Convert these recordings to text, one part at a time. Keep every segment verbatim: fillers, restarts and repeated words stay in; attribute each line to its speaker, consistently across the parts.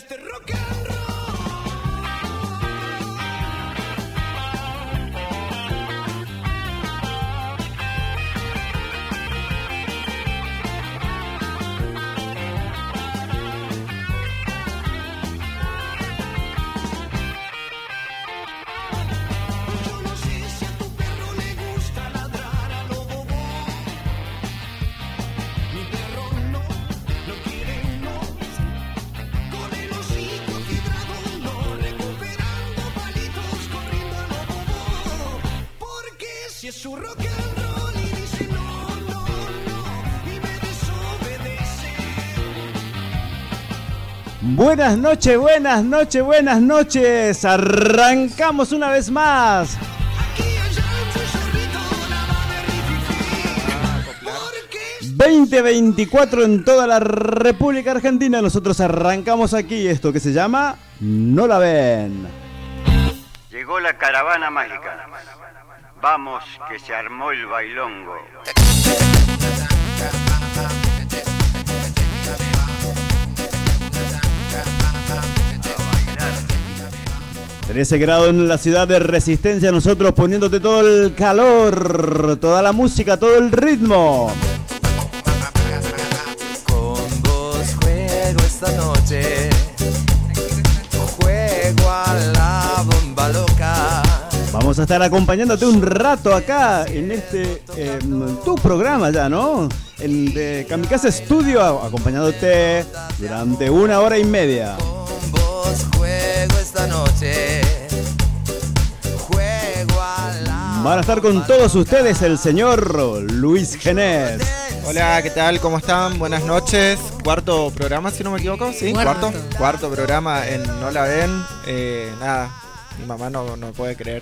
Speaker 1: este rock and roll. Es su rock and roll y dice no, no, no, y me desobedece.
Speaker 2: Buenas noches, buenas noches, buenas noches. Arrancamos una vez más.
Speaker 1: Aquí allá un chorrito la va a ver
Speaker 2: veinte veinticuatro en toda la República Argentina. Nosotros arrancamos aquí esto que se llama No la ven.
Speaker 3: Llegó la caravana mágica. Vamos, que se armó el bailongo.
Speaker 2: trece grados en la ciudad de Resistencia, nosotros poniéndote todo el calor, toda la música, todo el ritmo.
Speaker 4: Con vos juego esta noche, juego a la bomba loca.
Speaker 2: Vamos a estar acompañándote un rato acá en este, eh, tu programa ya, ¿no? El de Kamikaze Studio, acompañándote durante una hora y media.
Speaker 4: Con vos juego esta noche, juego a la...
Speaker 2: Van a estar con todos ustedes el señor Luis Genés.
Speaker 5: Hola, ¿qué tal? ¿Cómo están? Buenas noches. Cuarto programa, si no me equivoco, ¿sí?
Speaker 6: Cuarto.
Speaker 5: Cuarto, Cuarto programa en No la ven. Eh, nada, mi mamá no, no puede creer.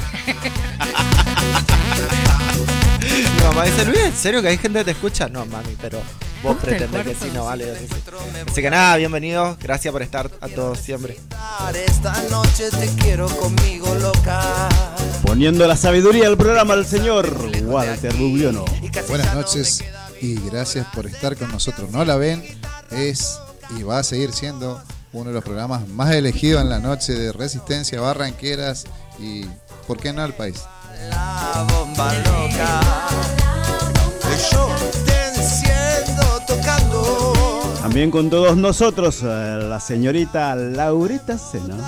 Speaker 5: Mi mamá dice, Luis, ¿en serio que hay gente que te escucha? No, mami, pero vos pretendés que sí, no vale. Así, así que nada, bienvenidos. Gracias por estar a todos siempre.
Speaker 4: Esta noche te quiero conmigo, loca.
Speaker 2: Poniendo la sabiduría al programa al señor Walter Rubiano.
Speaker 7: Buenas noches y gracias por estar con nosotros. No la ven, es y va a seguir siendo uno de los programas más elegidos en la noche de Resistencia, Barranqueras y, ¿por qué no, al país?
Speaker 4: La bomba loca. Yo te enciendo tocando.
Speaker 2: También con todos nosotros la señorita Laurita Sena.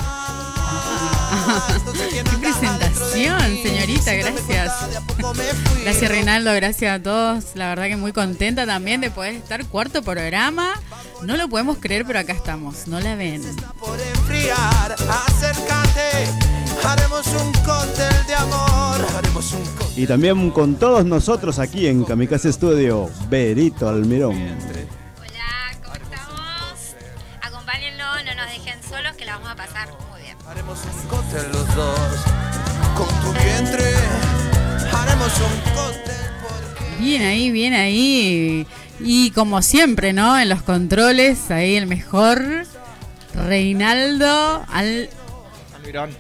Speaker 6: ¡Qué presentación, señorita! Gracias. Gracias, Reinaldo. Gracias a todos. La verdad que muy contenta también de poder estar cuarto programa. No lo podemos creer, pero acá estamos. No la ven.
Speaker 4: Por enfriar, acércate. Haremos un cóctel de amor. Haremos un cóctel.
Speaker 2: Y también con todos nosotros aquí en Kamikaze Studio, Berito Almirón.
Speaker 8: Hola, ¿cómo estamos? Acompáñennos, no nos dejen solos, que la vamos a pasar muy bien.
Speaker 4: Haremos un cóctel los dos. Con tu vientre. Haremos un cóctel porque...
Speaker 6: Bien ahí, bien ahí. Y como siempre, ¿no? En los controles, ahí el mejor Reinaldo al...
Speaker 5: Almirón.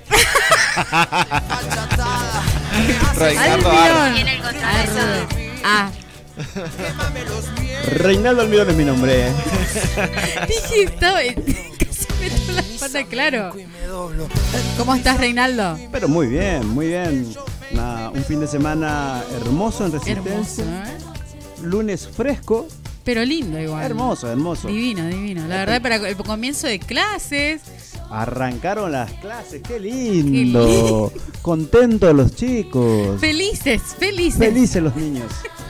Speaker 2: Reinaldo
Speaker 6: Almirón.
Speaker 8: Tiene el control.
Speaker 6: Ah.
Speaker 2: Reinaldo Almirón es mi nombre.
Speaker 6: Dije, estaba... Casi meto la pata, claro. ¿Cómo estás, Reinaldo?
Speaker 2: Pero muy bien, muy bien. Una, un fin de semana hermoso en
Speaker 6: Hermoso,
Speaker 2: Resistencia.
Speaker 6: ¿eh?
Speaker 2: Lunes fresco.
Speaker 6: Pero lindo igual.
Speaker 2: Hermoso, hermoso.
Speaker 6: Divino, divino. La verdad, para el comienzo de clases.
Speaker 2: Arrancaron las clases, qué
Speaker 6: Qué
Speaker 2: lindo.
Speaker 6: lindo.
Speaker 2: Contentos los chicos.
Speaker 6: Felices, felices.
Speaker 2: Felices los niños.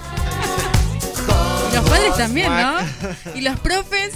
Speaker 6: Y los padres también, ¿no? Y los profes.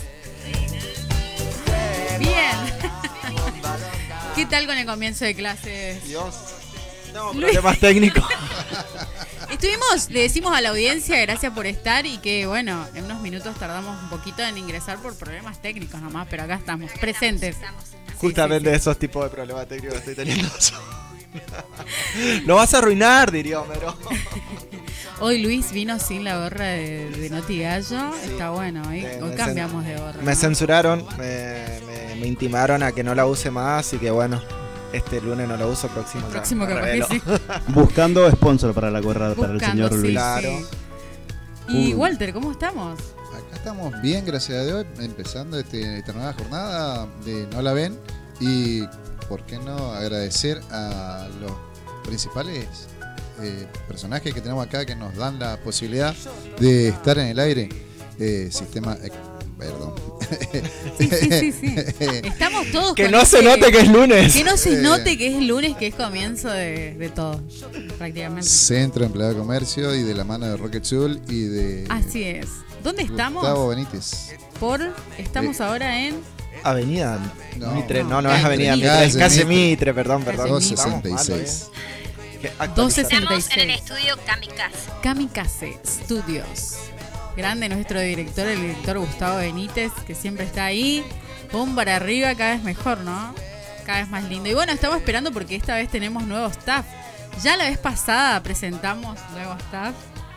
Speaker 6: Bien. ¿Qué tal con el comienzo de clases?
Speaker 5: Dios. No, problemas técnicos.
Speaker 6: Estuvimos, le decimos a la audiencia gracias por estar y que bueno, en unos minutos tardamos un poquito en ingresar por problemas técnicos nomás, pero acá estamos, presentes.
Speaker 5: Justamente
Speaker 6: sí, sí.
Speaker 5: Esos tipos de problemas técnicos que estoy teniendo yo. Lo vas a arruinar, diría Homero.
Speaker 6: Hoy Luis vino sin la gorra de, de Noti Gallo, sí. Está bueno, hoy,
Speaker 5: Eh,
Speaker 6: hoy
Speaker 5: me
Speaker 6: cambiamos
Speaker 5: cen-
Speaker 6: de gorra.
Speaker 5: Me
Speaker 6: ¿no?
Speaker 5: censuraron, me, me, me intimaron a que no la use más, así que bueno, este lunes no la uso, próximo.
Speaker 6: El
Speaker 5: ya
Speaker 6: próximo
Speaker 5: me
Speaker 6: capaz que
Speaker 5: revelo.
Speaker 6: sí.
Speaker 2: Buscando sponsor para la gorra para el
Speaker 6: Buscando,
Speaker 2: señor
Speaker 6: sí,
Speaker 2: Luis.
Speaker 5: Claro.
Speaker 6: sí. Y
Speaker 2: Uh.
Speaker 6: Walter, ¿cómo estamos?
Speaker 7: Acá estamos bien, gracias a Dios, empezando este, esta nueva jornada de No La Ven. Y, ¿por qué no agradecer a los principales eh, personajes que tenemos acá que nos dan la posibilidad de estar en el aire? Eh, sistema... Eh, perdón.
Speaker 6: Sí, sí, sí, sí. Estamos todos
Speaker 5: Que
Speaker 6: con
Speaker 5: no se
Speaker 6: ese-
Speaker 5: note que es lunes.
Speaker 6: Que no se
Speaker 7: Eh.
Speaker 6: note que es lunes, que es comienzo de, de todo, prácticamente.
Speaker 7: Centro Empleado de Comercio y de la mano de Rocket Soul y de
Speaker 6: Así es. ¿Dónde estamos?
Speaker 7: Gustavo Benítez.
Speaker 6: Por, estamos
Speaker 7: Eh.
Speaker 6: ahora en
Speaker 5: Avenida
Speaker 7: No.
Speaker 5: Mitre, no, no,
Speaker 6: No,
Speaker 5: es
Speaker 6: calle
Speaker 5: Avenida
Speaker 7: Mitre.
Speaker 5: Mitre, es
Speaker 7: Calle
Speaker 5: Calle
Speaker 7: Mitre.
Speaker 5: Mitre, perdón, perdón.
Speaker 6: Calle
Speaker 7: doscientos
Speaker 5: Estamos
Speaker 7: sesenta y
Speaker 5: mal,
Speaker 7: seis.
Speaker 5: ¿eh? Que
Speaker 6: doscientos sesenta y
Speaker 8: Estamos en el
Speaker 6: seis.
Speaker 8: estudio Kamikaze.
Speaker 6: Kamikaze Studios. Grande nuestro director, el director Gustavo Benítez, que siempre está ahí. Pum para arriba, cada vez mejor, ¿no? Cada vez más lindo. Y bueno, estamos esperando porque esta vez tenemos nuevo staff. Ya la vez pasada presentamos nuevo staff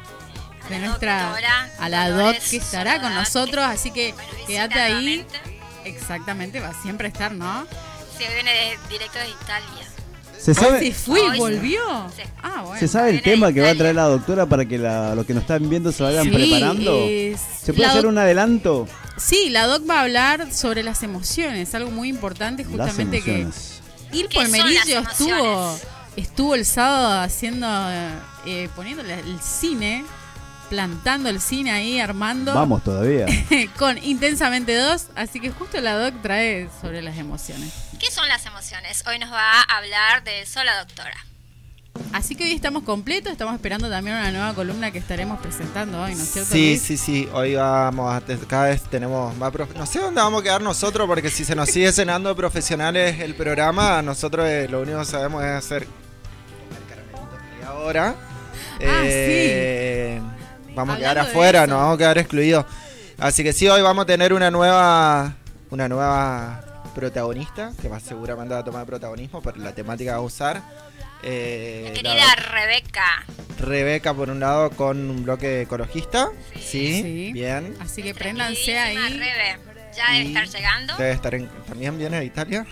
Speaker 6: de nuestra
Speaker 8: Doctora
Speaker 6: a la doc
Speaker 8: Dolores
Speaker 6: que estará con
Speaker 8: Soledad,
Speaker 6: nosotros,
Speaker 8: que
Speaker 6: así que
Speaker 8: nos visita
Speaker 6: quédate ahí.
Speaker 8: nuevamente.
Speaker 6: Exactamente, va a siempre estar, ¿no?
Speaker 8: Se viene de- directo de Italia.
Speaker 2: ¿Se
Speaker 6: Hoy
Speaker 2: sabe,
Speaker 6: se fue
Speaker 8: Hoy
Speaker 6: y
Speaker 8: sí.
Speaker 6: volvió.
Speaker 8: Sí.
Speaker 6: Ah, bueno.
Speaker 2: ¿Se sabe el
Speaker 8: Viene de
Speaker 2: tema que va a
Speaker 8: Italia.
Speaker 2: traer la doctora para que la- los que nos están viendo se vayan
Speaker 6: Sí,
Speaker 2: preparando?
Speaker 6: es-
Speaker 2: ¿Se puede
Speaker 6: la
Speaker 2: hacer
Speaker 6: doc-
Speaker 2: un adelanto?
Speaker 6: Sí, la doc va a hablar sobre las emociones, algo muy importante,
Speaker 2: Las
Speaker 6: justamente que
Speaker 2: emociones.
Speaker 6: Ir
Speaker 8: ¿Qué
Speaker 6: por
Speaker 8: son
Speaker 6: Merillo
Speaker 8: las
Speaker 6: estuvo
Speaker 8: emociones?
Speaker 6: estuvo el sábado haciendo eh, poniéndole el cine, plantando el cine ahí, armando
Speaker 2: Vamos todavía.
Speaker 6: con Intensamente dos, así que justo la doc trae sobre las emociones.
Speaker 8: ¿Qué son las emociones? Hoy nos va a hablar de eso la doctora.
Speaker 6: Así que hoy estamos completos, estamos esperando también una nueva columna que estaremos presentando hoy, ¿no es cierto?
Speaker 5: Sí,
Speaker 6: Luis?
Speaker 5: sí, sí. Hoy vamos a. Cada vez tenemos más. prof- No sé dónde vamos a quedar nosotros, porque si se nos sigue cenando de profesionales el programa, nosotros eh, lo único que sabemos es hacer. Comer caramelitos media hora.
Speaker 6: Ah,
Speaker 5: Eh, Vamos a quedar
Speaker 6: Hablando de
Speaker 5: afuera,
Speaker 6: eso.
Speaker 5: nos vamos a quedar excluidos. Así que sí, hoy vamos a tener una nueva. Una nueva protagonista, que va seguramente va a tomar protagonismo por la temática que va a usar. Eh,
Speaker 8: Mi
Speaker 5: la
Speaker 8: querida
Speaker 5: doc-
Speaker 8: Rebeca.
Speaker 5: Rebeca, por un lado, con un bloque ecologista. Sí,
Speaker 6: Sí.
Speaker 5: bien.
Speaker 6: Así que
Speaker 8: Nuestra
Speaker 6: préndanse ahí.
Speaker 8: queridísima Rebe. Ya debe
Speaker 5: Y
Speaker 8: estar llegando.
Speaker 5: Debe estar en. ¿También viene de Italia?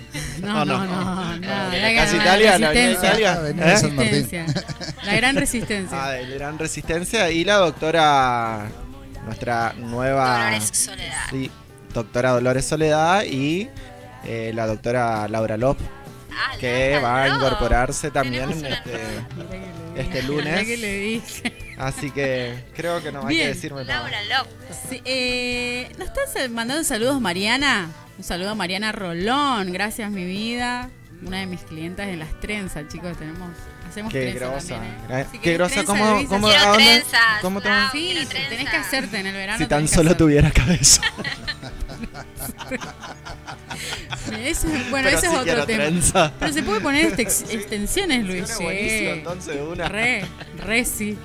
Speaker 6: No, no,
Speaker 5: no.
Speaker 6: no, no,
Speaker 5: Ah,
Speaker 6: la
Speaker 5: casi
Speaker 6: gran
Speaker 5: Italia, la
Speaker 6: resistencia.
Speaker 5: Italia.
Speaker 7: Avenida
Speaker 5: ¿Eh?
Speaker 7: San Martín.
Speaker 6: Resistencia. La gran resistencia.
Speaker 5: Ah, de gran resistencia. Y la doctora. Nuestra nueva.
Speaker 8: Dolores Soledad.
Speaker 5: Sí, doctora Dolores Soledad y eh, la doctora Laura Lop,
Speaker 8: Ah,
Speaker 5: que
Speaker 8: Laura
Speaker 5: va a
Speaker 8: Lop.
Speaker 5: incorporarse también
Speaker 8: Tenemos una
Speaker 5: este,
Speaker 6: Mira que le
Speaker 5: este
Speaker 6: dije,
Speaker 5: lunes.
Speaker 6: mira que le dije.
Speaker 5: Así que creo que no hay que
Speaker 6: Bien.
Speaker 5: decirme nada.
Speaker 8: Laura Lop.
Speaker 6: Sí, eh, ¿nos estás mandando saludos, Mariana? Un saludo a Mariana Rolón. Gracias, mi vida. Una de mis clientas en las trenzas, chicos. Tenemos, hacemos
Speaker 5: Qué
Speaker 6: trenza
Speaker 5: grosa.
Speaker 6: también, ¿eh?
Speaker 5: Gra-
Speaker 6: Si
Speaker 5: Qué
Speaker 6: querés
Speaker 5: grosa.
Speaker 6: trenza,
Speaker 5: ¿Cómo,
Speaker 6: Luis,
Speaker 5: cómo,
Speaker 8: Quiero
Speaker 5: a dónde-
Speaker 8: trenzas,
Speaker 5: cómo te-
Speaker 8: bravo.
Speaker 6: Sí,
Speaker 8: quiero
Speaker 6: tenés
Speaker 8: trenza.
Speaker 6: que hacerte en el verano.
Speaker 5: Si tan
Speaker 6: tenés que
Speaker 5: solo
Speaker 6: hacerte.
Speaker 5: tuviera cabeza.
Speaker 6: Eso es- bueno,
Speaker 5: Pero
Speaker 6: ese
Speaker 5: sí
Speaker 6: es
Speaker 5: quiero
Speaker 6: otro tema.
Speaker 5: trenza.
Speaker 6: Pero se puede poner este ex- extensiones, Luis.
Speaker 5: Suena
Speaker 6: Sí.
Speaker 5: buenísimo, entonces, de una.
Speaker 6: Re, re sí.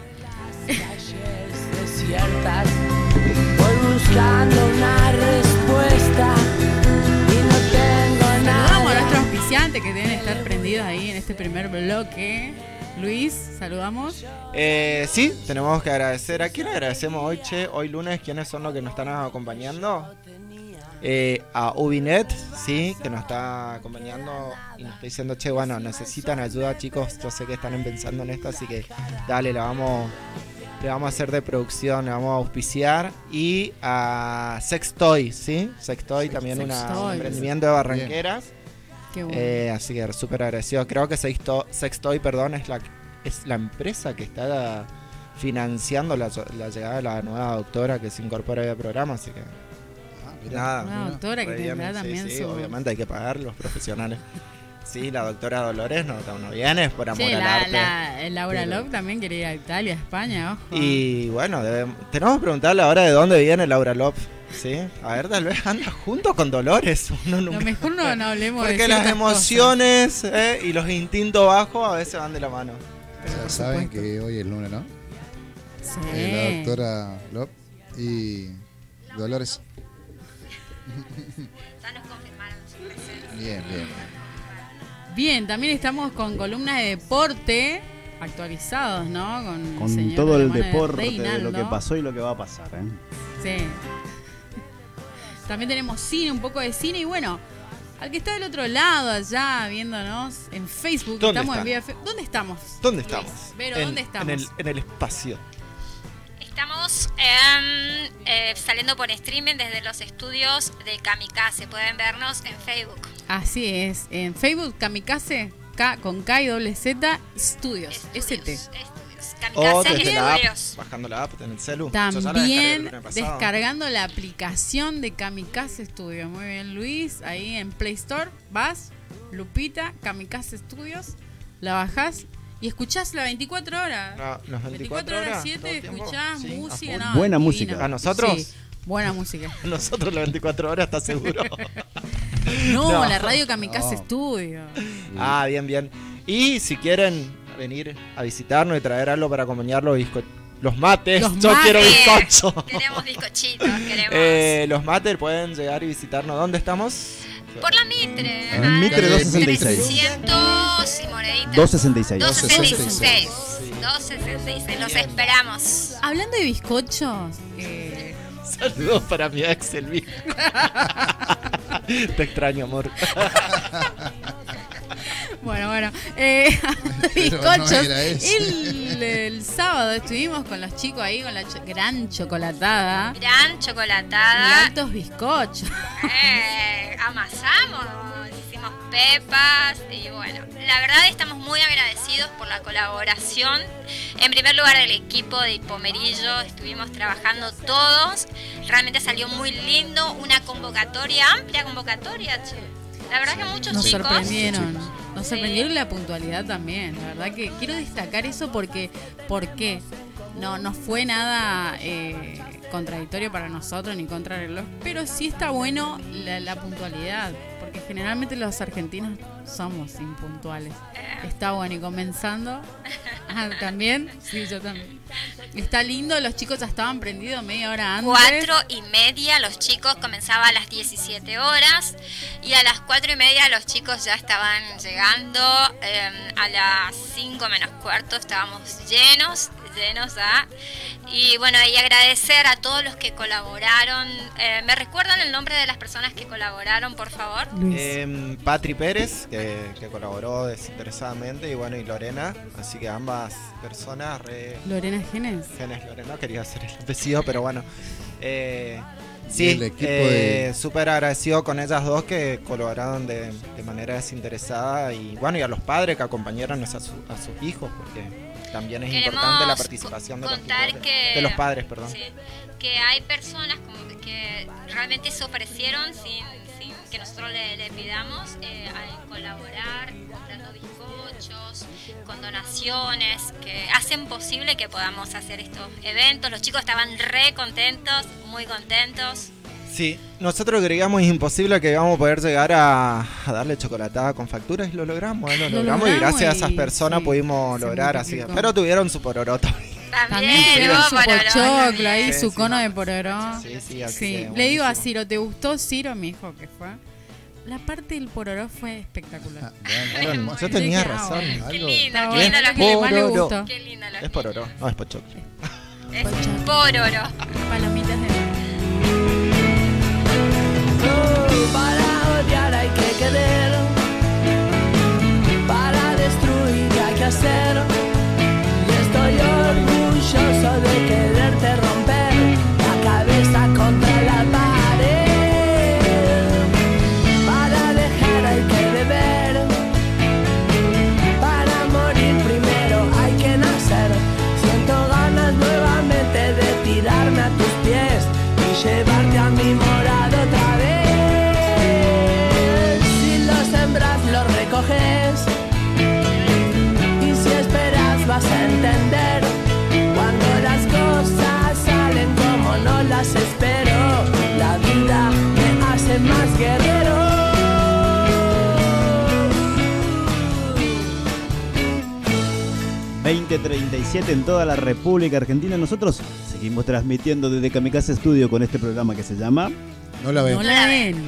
Speaker 9: desiertas, voy buscando una respuesta y no tengo
Speaker 6: Saludamos a
Speaker 9: nada.
Speaker 6: nuestro auspiciante que deben estar prendidos ahí en este primer bloque. Luis, saludamos.
Speaker 5: Eh, sí, tenemos que agradecer. ¿A quién agradecemos hoy, che? Hoy lunes, ¿quiénes son los que nos están acompañando? Eh, a Ubinet, sí, que nos está acompañando y nos está diciendo, che, bueno, necesitan ayuda, chicos. Yo sé que están pensando en esto, así que dale, la vamos, le vamos a hacer de producción, le vamos a auspiciar. Y a Sextoy, sí, Sextoy también una-
Speaker 6: Sextoy.
Speaker 5: un emprendimiento de Barranqueras.
Speaker 6: Qué bueno.
Speaker 5: Eh, así que súper agradecido. Creo que Sexto- Sextoy, perdón, es la, es la empresa que está financiando la, la llegada de la nueva doctora que se incorpora al programa. Así que
Speaker 7: Ah, mirá,
Speaker 5: nada.
Speaker 6: Una
Speaker 7: mirá.
Speaker 6: doctora que
Speaker 5: re bien,
Speaker 6: tendrá
Speaker 5: sí,
Speaker 6: también
Speaker 5: sí,
Speaker 6: su...
Speaker 5: obviamente hay que pagar los profesionales. Sí, la doctora Dolores no, no viene, es por amor
Speaker 6: Che,
Speaker 5: al
Speaker 6: la,
Speaker 5: arte.
Speaker 6: la, el Laura
Speaker 5: Pero-
Speaker 6: Love también quería ir a Italia, a España, ojo.
Speaker 5: Y bueno, debemos- tenemos que preguntarle ahora de dónde viene Laura Lop. Sí, a ver, tal vez anda junto con Dolores. Uno
Speaker 6: Lo
Speaker 5: nunca-
Speaker 6: mejor no, no hablemos de
Speaker 5: Porque las
Speaker 6: ciertas
Speaker 5: emociones eh, y los instintos bajos a veces van de la mano.
Speaker 6: Pero
Speaker 7: Ya
Speaker 6: por
Speaker 7: saben
Speaker 6: supuesto.
Speaker 7: que hoy es lunes, ¿no?
Speaker 6: cosas.
Speaker 7: Eh, la
Speaker 6: Sí.
Speaker 7: doctora Lop y Dolores.
Speaker 8: Ya nos confirmaron su presencia.
Speaker 7: Bien, bien.
Speaker 6: Bien, también estamos con columnas de deporte actualizados, ¿no? Con, el
Speaker 2: Con
Speaker 6: señor
Speaker 2: todo
Speaker 6: de la
Speaker 2: el
Speaker 6: mano de
Speaker 2: deporte, de lo
Speaker 6: Reinaldo.
Speaker 2: que pasó y lo que va a pasar. ¿eh?
Speaker 6: Sí. También tenemos cine, un poco de cine y bueno, al que está del otro lado allá viéndonos en Facebook,
Speaker 5: ¿Dónde
Speaker 6: estamos en
Speaker 5: están?
Speaker 6: vía Fe- ¿Dónde estamos?
Speaker 5: ¿Dónde
Speaker 6: Luis,
Speaker 5: estamos?
Speaker 6: Vero,
Speaker 5: en,
Speaker 6: ¿dónde estamos?
Speaker 5: En el, en el espacio.
Speaker 8: Estamos Eh, eh, saliendo por streaming desde los estudios de Kamikaze. Pueden vernos en Facebook.
Speaker 6: Así es, en Facebook Kamikaze, K con K y doble Z, Studios, S T.
Speaker 8: Estudios.
Speaker 5: O
Speaker 8: Kamikaze
Speaker 5: desde la app,
Speaker 8: Estudios.
Speaker 5: bajando la app en el celu. Yo ya la descargué el
Speaker 6: También
Speaker 5: lunes pasado.
Speaker 6: descargando la aplicación de Kamikaze Studios. Muy bien, Luis, ahí en Play Store, vas, Lupita, Kamikaze Studios, la bajás y escuchás las veinticuatro horas.
Speaker 5: No, las veinticuatro horas,
Speaker 6: siete,
Speaker 5: todo el tiempo.
Speaker 6: escuchás
Speaker 5: Sí, a
Speaker 6: música.
Speaker 5: full.
Speaker 6: No,
Speaker 2: Buena
Speaker 6: divino.
Speaker 2: música.
Speaker 5: ¿A nosotros?
Speaker 6: Sí, buena música.
Speaker 5: Nosotros las veinticuatro horas, ¿estás seguro?
Speaker 6: No,
Speaker 5: No.
Speaker 6: la radio Kamikaze
Speaker 2: No.
Speaker 6: Studios.
Speaker 5: Ah, bien, bien. Y si quieren venir a visitarnos y traer algo para acompañar los, bizco- los mates,
Speaker 6: Los
Speaker 5: yo
Speaker 6: mates.
Speaker 5: quiero bizcocho.
Speaker 8: Queremos bizcochitos, queremos.
Speaker 5: Eh, los mates pueden llegar y visitarnos. ¿Dónde estamos?
Speaker 8: Por la Mitre.
Speaker 2: En Ah, Mitre
Speaker 8: al
Speaker 2: doscientos sesenta y seis.
Speaker 8: trescientos y moneditas.
Speaker 2: doscientos sesenta y seis.
Speaker 8: doscientos sesenta y seis. doscientos sesenta y seis. Los esperamos.
Speaker 6: Hablando de bizcochos, eh,
Speaker 5: Saludos para mi ex, el viejo. Te extraño, amor.
Speaker 6: bueno, bueno, eh,
Speaker 7: Pero
Speaker 6: bizcochos.
Speaker 7: no era ese.
Speaker 6: el, el sábado estuvimos con los chicos ahí con la cho- gran chocolatada
Speaker 8: Gran
Speaker 6: y
Speaker 8: chocolatada.
Speaker 6: altos bizcochos.
Speaker 8: Eh, amasamos, hicimos pepas y bueno, la verdad estamos muy agradecidos por la colaboración. En primer lugar del equipo de Pomerillo, estuvimos trabajando todos, realmente salió muy lindo, una convocatoria, amplia convocatoria, che. La verdad que muchos
Speaker 6: Nos
Speaker 8: chicos.
Speaker 6: sorprendieron. Nos
Speaker 8: Sí.
Speaker 6: sorprendieron la puntualidad también. La verdad que quiero destacar eso porque, ¿por qué? No, no fue nada eh, contradictorio para nosotros ni contra el reloj, pero sí está bueno la, la puntualidad, porque generalmente los argentinos somos impuntuales. Está bueno y comenzando. Ah, ¿también? Sí, yo también. Está lindo, los chicos ya estaban prendidos media hora antes.
Speaker 8: Cuatro y media los chicos, comenzaba a las diecisiete horas y a las cuatro y media los chicos ya estaban llegando, eh, a las cinco menos cuarto estábamos llenos, llenos ya. Y bueno, y agradecer a todos los que colaboraron. Eh, ¿Me recuerdan el nombre de las personas que colaboraron, por favor?
Speaker 6: Luis.
Speaker 5: Eh, Patri Pérez, que, que colaboró desinteresadamente, y bueno, y Lorena. Así que ambas personas re...
Speaker 6: Lorena Genes.
Speaker 5: Genes Lorena, quería hacer el apellido, pero bueno. Eh,
Speaker 7: Y
Speaker 5: sí,
Speaker 7: el equipo
Speaker 5: eh,
Speaker 7: de-
Speaker 5: súper agradecido con ellas dos que colaboraron de, de manera desinteresada. Y bueno, y a los padres que acompañaron a, su- a sus hijos, porque también es
Speaker 8: Queremos
Speaker 5: importante la participación de los,
Speaker 8: contar
Speaker 5: hijos de-
Speaker 8: que-
Speaker 5: de los padres, perdón.
Speaker 8: Sí, que hay personas como que realmente se ofrecieron sin, sin que nosotros le, le pidamos eh, a colaborar, comprando bizcochos, con donaciones, que hacen posible que podamos hacer estos eventos. Los chicos estaban re contentos, muy contentos.
Speaker 5: Sí, nosotros creíamos imposible que íbamos a poder llegar a, a darle chocolatada con facturas y lo logramos, ¿eh? lo,
Speaker 6: Lo
Speaker 5: logramos y
Speaker 6: logramos
Speaker 5: gracias a esas
Speaker 6: y
Speaker 5: personas
Speaker 6: sí,
Speaker 5: pudimos
Speaker 6: se
Speaker 5: lograr así.
Speaker 6: multiplicó.
Speaker 5: Pero tuvieron su pororoto.
Speaker 6: También
Speaker 8: También,
Speaker 6: tuvieron
Speaker 8: ¿no?
Speaker 6: su
Speaker 8: Para los-
Speaker 6: pochoclo ahí,
Speaker 5: Sí,
Speaker 6: su
Speaker 5: sí.
Speaker 6: cono de pororó.
Speaker 5: Sí, sí, así
Speaker 6: Sí,
Speaker 5: que
Speaker 6: le digo a
Speaker 5: buenísimo.
Speaker 6: Ciro, ¿te gustó Ciro? Mi hijo que fue. La parte del pororó fue espectacular.
Speaker 7: Ah, bueno,
Speaker 5: Era hermoso. Yo
Speaker 6: Yo
Speaker 5: tenía
Speaker 6: dije, ah,
Speaker 5: razón.
Speaker 6: bueno.
Speaker 8: Qué
Speaker 7: algo-
Speaker 8: lindo,
Speaker 6: Está
Speaker 8: qué lindo
Speaker 6: bueno,
Speaker 8: los
Speaker 6: es que más le
Speaker 5: Pororó.
Speaker 6: gustó.
Speaker 8: Qué lindo los
Speaker 5: Es pororó, no es pochoclo.
Speaker 8: Es pororo.
Speaker 6: Palomitas de maíz.
Speaker 9: Oh, para odiar hay que querer, para destruir hay que hacer. Y estoy orgulloso de quererte romper la cabeza contra la pared. Para dejar hay que beber, para morir primero hay que nacer. Siento ganas nuevamente de tirarme a tus pies y llevarte a mi morada otra vez. Si lo sembras, lo recoges. Y si esperas, vas a entender. Cuando las cosas salen como no las espero, la vida me hace más guerrero.
Speaker 2: veinte treinta y siete en toda la República Argentina. Nosotros seguimos transmitiendo desde Kamikaze Studio con este programa que se llama
Speaker 7: No la ven.
Speaker 6: No la ven.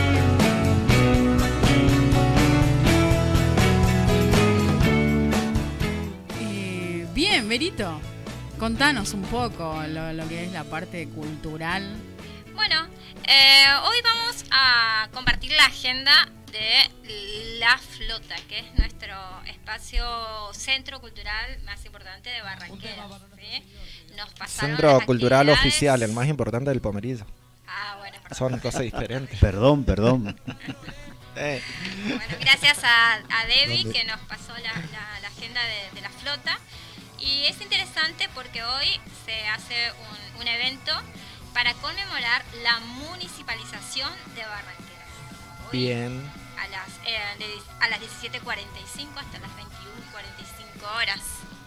Speaker 6: Eh, bien, Berito, contanos un poco lo, lo que es la parte cultural.
Speaker 8: Bueno, eh, hoy vamos a compartir la agenda de La Flota, que es nuestro espacio centro cultural más importante de Barranquilla, ¿sí? nos pasaron
Speaker 5: Centro
Speaker 8: las
Speaker 5: Cultural
Speaker 8: actividades.
Speaker 5: Oficial, el más importante del Pomerillo.
Speaker 8: Ah, bueno, perdón.
Speaker 5: Son cosas diferentes.
Speaker 2: Perdón, perdón.
Speaker 5: Eh,
Speaker 8: Bueno, gracias a, a Debbie
Speaker 7: ¿Dónde?
Speaker 8: que nos pasó la, la- la agenda de, de la flota. Y es interesante porque hoy se hace un, un evento para conmemorar la municipalización de Barranqueras. Hoy,
Speaker 5: Bien.
Speaker 8: A las, eh, de- a las diecisiete cuarenta y cinco hasta las veintiuno cuarenta y cinco horas.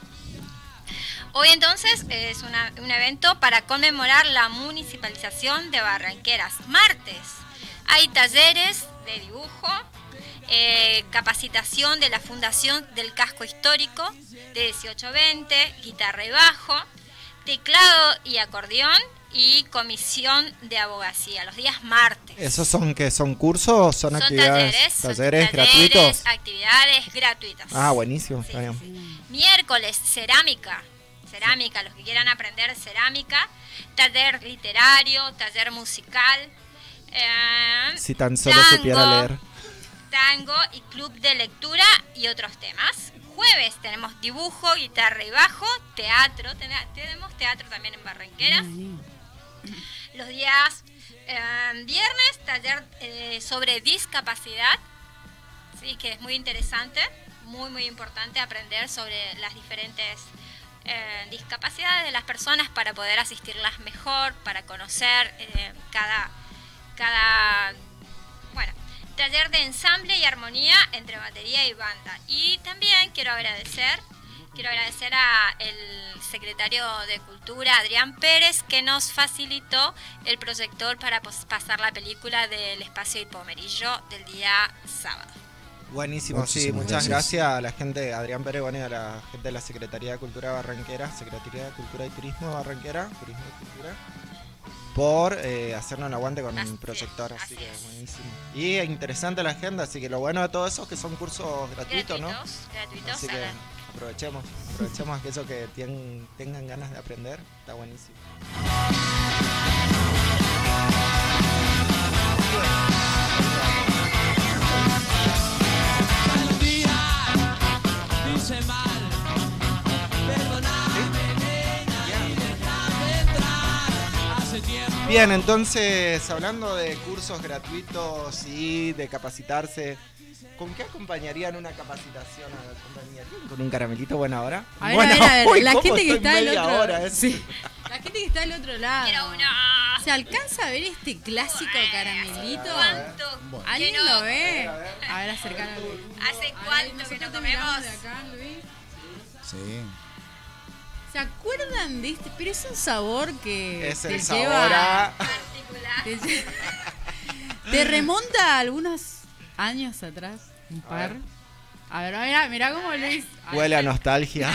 Speaker 8: Hoy entonces es una- un evento para conmemorar la municipalización de Barranqueras. Martes hay talleres de dibujo, eh, capacitación de la Fundación del Casco Histórico de dieciocho a veinte, guitarra y bajo, teclado y acordeón y comisión de abogacía, los días martes.
Speaker 5: ¿Esos son qué? ¿Son cursos? ¿Son,
Speaker 8: Son
Speaker 5: actividades?
Speaker 8: talleres, son
Speaker 5: ¿Talleres
Speaker 8: talleres,
Speaker 5: gratuitos?
Speaker 8: actividades gratuitas.
Speaker 5: Ah, buenísimo.
Speaker 8: Sí,
Speaker 5: Está bien.
Speaker 8: sí. Miércoles, cerámica. Cerámica, los que quieran aprender cerámica. Taller literario, taller musical. eh,
Speaker 5: Si tan solo
Speaker 8: tango,
Speaker 5: supiera leer.
Speaker 8: Tango y club de lectura y otros temas. Jueves tenemos dibujo, guitarra y bajo, teatro. ten- Tenemos teatro también en Barranqueras. Los días eh, viernes, taller eh, sobre discapacidad. Sí, que es muy interesante, muy muy importante aprender sobre las diferentes eh, discapacidades de las personas para poder asistirlas mejor, para conocer eh, cada, cada, bueno, taller de ensamble y armonía entre batería y banda. Y también quiero agradecer, quiero agradecer a el secretario de Cultura, Adrián Pérez, que nos facilitó el proyector para pos- pasar la película del Espacio Hipomerillo del día sábado.
Speaker 5: Buenísimo, sí.
Speaker 7: Muchísimas
Speaker 5: Muchas
Speaker 7: gracias.
Speaker 5: gracias a la gente de Adrián Pérez, bueno, y a la gente de la Secretaría de Cultura Barranquera, Secretaría de Cultura y Turismo de Barranquera, Turismo y Cultura, por eh, hacernos el aguante con
Speaker 8: Así
Speaker 5: el
Speaker 8: es,
Speaker 5: proyector, así,
Speaker 8: así
Speaker 5: que
Speaker 8: es.
Speaker 5: buenísimo. Y interesante la agenda, así que lo bueno de todo eso es que son cursos gratuitos, ¿no?
Speaker 8: Gratuitos, gratuitos.
Speaker 5: Así
Speaker 8: a
Speaker 5: que
Speaker 8: ver.
Speaker 5: aprovechemos, aprovechemos aquellos que tienen, tengan ganas de aprender, está buenísimo.
Speaker 1: Hice mal, perdóname, nena, y déjame entrar. Hace tiempo.
Speaker 5: Bien, entonces, hablando de cursos gratuitos y de capacitarse, ¿con qué acompañarían una capacitación? ¿Acompañarían con un caramelito buena hora?
Speaker 6: A ver,
Speaker 5: Buena
Speaker 6: a ver, a ver,
Speaker 5: uy,
Speaker 6: la
Speaker 5: ¿cómo
Speaker 6: gente que
Speaker 5: estoy
Speaker 6: está del
Speaker 5: media
Speaker 6: otro
Speaker 5: hora, eh?
Speaker 6: sí. La gente que está del otro lado.
Speaker 8: Quiero uno.
Speaker 6: ¿Se alcanza a ver este clásico caramelito?
Speaker 8: ¿Cuánto? que
Speaker 6: ¿Alguien
Speaker 8: no-
Speaker 6: lo ve? A ver, acercalo.
Speaker 8: ¿Hace cuánto que no comemos?
Speaker 6: De acá, Luis.
Speaker 7: Sí.
Speaker 6: ¿Se acuerdan de este? Pero es un sabor que
Speaker 5: Es
Speaker 6: te
Speaker 5: el sabor
Speaker 6: lleva...
Speaker 5: a...
Speaker 8: Particular.
Speaker 6: Te, lle- te remonta a algunos años atrás, un par.
Speaker 5: ver.
Speaker 6: A ver, mira, mira cómo Luis. Ay,
Speaker 5: Huele a nostalgia.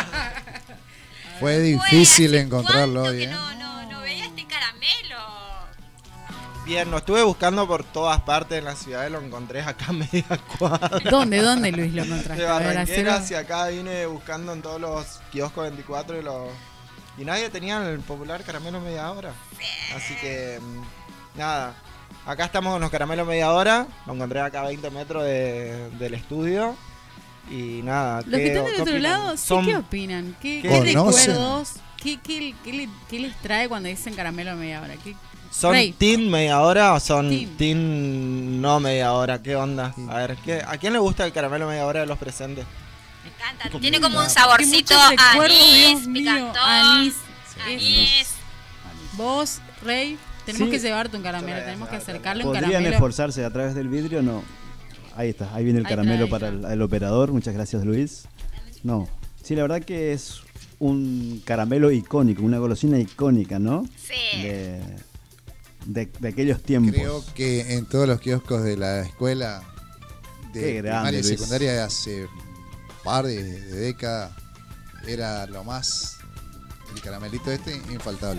Speaker 7: Fue
Speaker 8: Fue
Speaker 7: difícil
Speaker 8: hace
Speaker 7: encontrarlo
Speaker 8: cuánto
Speaker 7: hoy,
Speaker 8: que
Speaker 7: ¿eh?
Speaker 8: no, no, no veía este caramelo.
Speaker 5: Bien, lo estuve buscando por todas partes en la ciudad y lo encontré acá a media cuadra.
Speaker 6: ¿Dónde, dónde Luis lo encontraste?
Speaker 5: De
Speaker 6: A ver,
Speaker 5: Barranquera
Speaker 6: hacelo.
Speaker 5: hacia acá vine buscando en todos los kioscos veinticuatro y los... Y nadie tenía el popular caramelo media hora. Así que, mm, nada. Acá estamos con los caramelos media hora. Lo encontré acá a veinte metros de- del estudio. Y nada.
Speaker 6: Los que
Speaker 5: ¿qué-
Speaker 6: están del
Speaker 5: qué
Speaker 6: otro
Speaker 5: opinan?
Speaker 6: lado, ¿sí
Speaker 5: Son-
Speaker 6: qué opinan? ¿Qué,
Speaker 5: ¿Qué
Speaker 6: qué
Speaker 7: conocen?
Speaker 6: recuerdos? ¿Qué, qué, qué le- qué les trae cuando dicen caramelo a media hora? ¿Qué-
Speaker 5: ¿Son
Speaker 6: Rey.
Speaker 5: team media hora o son
Speaker 6: Team.
Speaker 5: team, no media hora? ¿Qué onda?
Speaker 7: Team.
Speaker 5: A ver, ¿qué, ¿a quién le gusta el caramelo media hora de los presentes?
Speaker 8: Me encanta.
Speaker 7: Qué
Speaker 8: Tiene como un
Speaker 7: lindo.
Speaker 8: saborcito
Speaker 6: Qué muchos recuerdos,
Speaker 8: anís,
Speaker 6: Dios mío,
Speaker 8: picantón.
Speaker 6: anís.
Speaker 8: Anís.
Speaker 6: Vos, Rey, tenemos
Speaker 2: Sí.
Speaker 6: que llevarte un caramelo,
Speaker 5: Yo voy a
Speaker 6: tenemos que
Speaker 5: llevarte.
Speaker 6: acercarle un
Speaker 2: ¿Podrían
Speaker 6: caramelo.
Speaker 2: esforzarse a través del vidrio? No. Ahí está, ahí viene el
Speaker 6: Ahí
Speaker 2: caramelo
Speaker 6: está, ahí
Speaker 2: para
Speaker 6: está.
Speaker 2: el, el operador. Muchas gracias, Luis. No. Sí, la verdad que es un caramelo icónico, una golosina icónica, ¿no?
Speaker 8: Sí.
Speaker 2: De, de, de aquellos tiempos.
Speaker 7: Creo que en todos los kioscos de la escuela
Speaker 2: Qué
Speaker 7: de
Speaker 2: grande,
Speaker 7: primaria y
Speaker 2: Luis.
Speaker 7: secundaria de hace un par de, de décadas era lo más, el caramelito este infaltable.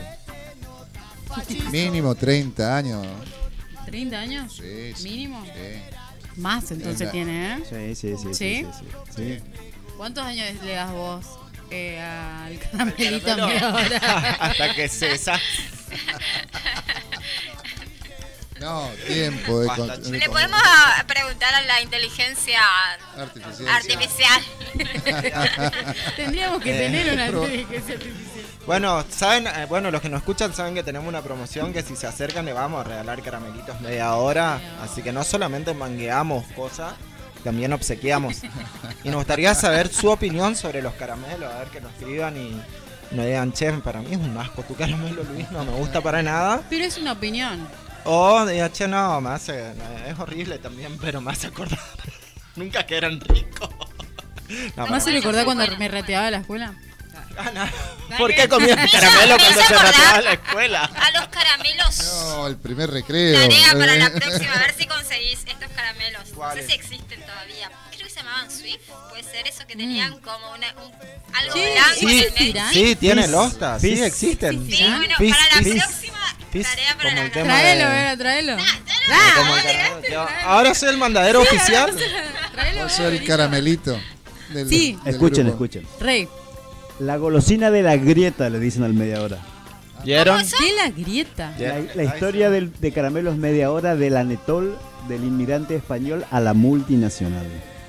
Speaker 7: Mínimo treinta años.
Speaker 6: ¿treinta años?
Speaker 7: Sí, sí,
Speaker 6: ¿Mínimo?
Speaker 7: sí.
Speaker 6: Más entonces
Speaker 7: Venga.
Speaker 6: tiene, ¿eh?
Speaker 2: Sí, sí, sí.
Speaker 6: ¿Sí?
Speaker 2: sí, sí, sí. Sí.
Speaker 6: ¿Cuántos años le das vos eh, al caramelito
Speaker 5: Caramelo.
Speaker 6: media hora?
Speaker 5: Hasta que se deshace.
Speaker 7: No, tiempo de,
Speaker 5: Basta,
Speaker 7: con-
Speaker 5: chicos.
Speaker 7: de
Speaker 8: Le
Speaker 7: con-
Speaker 8: podemos preguntar a la inteligencia
Speaker 7: artificial.
Speaker 8: artificial.
Speaker 6: Tendríamos que
Speaker 5: Eh,
Speaker 6: tener una
Speaker 7: pro-
Speaker 6: inteligencia artificial.
Speaker 5: Bueno, saben, eh, bueno, los que nos escuchan saben que tenemos una promoción que si se acercan le vamos a regalar caramelitos media hora. Así que no solamente mangueamos cosas, también obsequiamos. Y nos gustaría saber su opinión sobre los caramelos, a ver que nos escriban y nos digan, che, para mí es un asco tu caramelo, Luis, no me gusta para nada.
Speaker 6: Pero es una opinión.
Speaker 5: O digan, che, no, me hace, es horrible también, pero me hace acordar nunca que eran ricos. No,
Speaker 6: ¿No se recordó cuando me rateaba a la escuela?
Speaker 5: Ah, no. ¿Por qué comías caramelo cuando se rateaba la escuela?
Speaker 8: A los caramelos.
Speaker 7: No, el primer recreo.
Speaker 8: Tarea para la
Speaker 7: Eh,
Speaker 8: próxima, a ver si conseguís estos caramelos. No
Speaker 5: ¿Cuáles?
Speaker 8: sé si existen todavía. Creo que se llamaban Swift, puede ser eso que tenían como una, un, algo
Speaker 6: Sí,
Speaker 8: blanco
Speaker 6: sí,
Speaker 8: en el
Speaker 6: sí,
Speaker 8: medio.
Speaker 5: Sí, tiene
Speaker 2: Fizz.
Speaker 5: losta, sí
Speaker 2: Fizz.
Speaker 5: existen.
Speaker 8: Sí, bueno,
Speaker 5: Fizz,
Speaker 8: para la
Speaker 5: Fizz.
Speaker 8: próxima
Speaker 5: Fizz,
Speaker 8: tarea para
Speaker 5: como
Speaker 8: la
Speaker 5: el tema
Speaker 6: Tráelo,
Speaker 5: de-
Speaker 6: Vera, tráelo.
Speaker 5: Como el caramelo. Yo- Ahora soy el mandadero oficial.
Speaker 6: Tráelo,
Speaker 7: Vos sos
Speaker 6: Vera,
Speaker 7: el
Speaker 6: listo.
Speaker 7: caramelito. Del,
Speaker 6: Sí.
Speaker 7: del
Speaker 2: Escuchen,
Speaker 7: grupo.
Speaker 2: escuchen.
Speaker 6: Rey,
Speaker 2: La golosina de la grieta, le dicen al media hora.
Speaker 5: ¿Vieron?
Speaker 6: ¿qué la grieta?
Speaker 2: La, la historia del- de caramelos media hora del anetol del inmigrante español a la multinacional.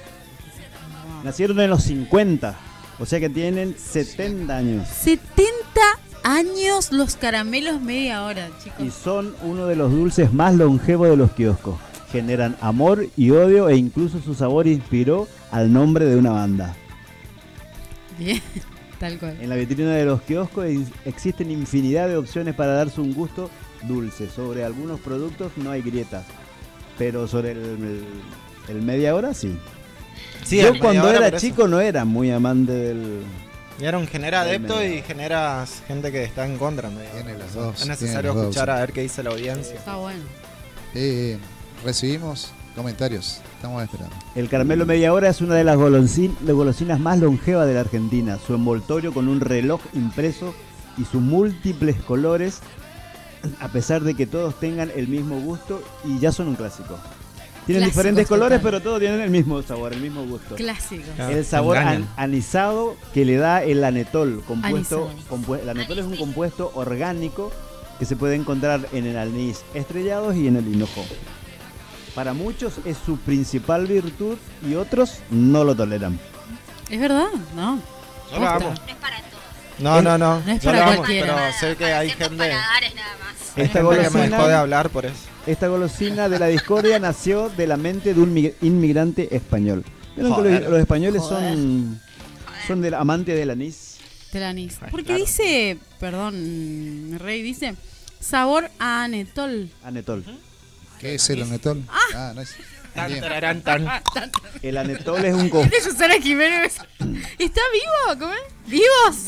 Speaker 2: Nacieron en los cincuenta, o sea que tienen setenta años.
Speaker 6: setenta años los caramelos media hora,
Speaker 2: Y
Speaker 6: chicos.
Speaker 2: son uno de los dulces más longevos de los kioscos. Generan amor y odio e incluso su sabor inspiró al nombre de una banda.
Speaker 6: Bien, tal cual.
Speaker 2: En la vitrina de los kioscos ex- existen infinidad de opciones para darse un gusto dulce. Sobre algunos productos no hay grietas, pero sobre el, el- el media hora sí.
Speaker 5: Sí,
Speaker 2: Yo
Speaker 5: en media
Speaker 2: cuando
Speaker 5: hora
Speaker 2: era
Speaker 5: por eso.
Speaker 2: chico no era muy amante del...
Speaker 5: Vieron, genera
Speaker 2: Del
Speaker 5: adeptos medio. y genera gente que está en contra. media hora.
Speaker 7: Tiene las dos,
Speaker 5: Es necesario
Speaker 7: tiene las dos
Speaker 5: escuchar a
Speaker 7: opciones.
Speaker 5: ver qué dice la audiencia.
Speaker 6: Está bueno.
Speaker 7: Eh, recibimos comentarios. Estamos esperando.
Speaker 2: El caramelo media hora es una de las golosin- de golosinas más longevas de la Argentina. Su envoltorio con un reloj impreso y sus múltiples colores, a pesar de que todos tengan el mismo gusto y ya son un clásico. Tienen
Speaker 6: Clásicos
Speaker 2: diferentes colores,
Speaker 6: total.
Speaker 2: pero todos tienen el mismo sabor, el mismo gusto.
Speaker 6: Clásico.
Speaker 5: Ah,
Speaker 2: El sabor
Speaker 5: engañan.
Speaker 2: an- anisado que le da el anetol, compuesto,
Speaker 6: Anisado.
Speaker 2: compue- el anetol es un compuesto orgánico que se puede encontrar en el anís estrellados y en el hinojo. Para muchos es su principal virtud y otros no lo toleran.
Speaker 6: ¿Es verdad? No.
Speaker 5: Yo la amo.
Speaker 6: Posta.
Speaker 8: No es para todos.
Speaker 5: No, no, no.
Speaker 6: No es
Speaker 5: Yo
Speaker 6: para
Speaker 5: la amo,
Speaker 6: cualquiera.
Speaker 5: pero
Speaker 8: Para-
Speaker 5: sé que
Speaker 8: para
Speaker 5: hay
Speaker 8: ciertos
Speaker 5: gente,
Speaker 8: paladares nada más.
Speaker 5: hay
Speaker 2: Esta
Speaker 5: gente que me
Speaker 2: golosina-
Speaker 5: dejó de hablar por eso.
Speaker 2: Esta golosina de la discordia nació de la mente de un mig- inmigrante español. Vieron que
Speaker 5: Joder.
Speaker 2: los, los españoles
Speaker 6: Joder.
Speaker 2: son, son del amante del anís.
Speaker 6: Del anís.
Speaker 5: Ay,
Speaker 6: Porque
Speaker 5: claro.
Speaker 6: dice, perdón, Rey, dice sabor a anetol.
Speaker 2: Anetol.
Speaker 7: ¿Qué es el anetol? Ah, no es.
Speaker 5: Tan,
Speaker 7: Bien.
Speaker 5: tararán, tan.
Speaker 2: El anetol es un co-
Speaker 6: De Susana Jiménez. ¿Está vivo? ¿Cómo es? ¿Vivos?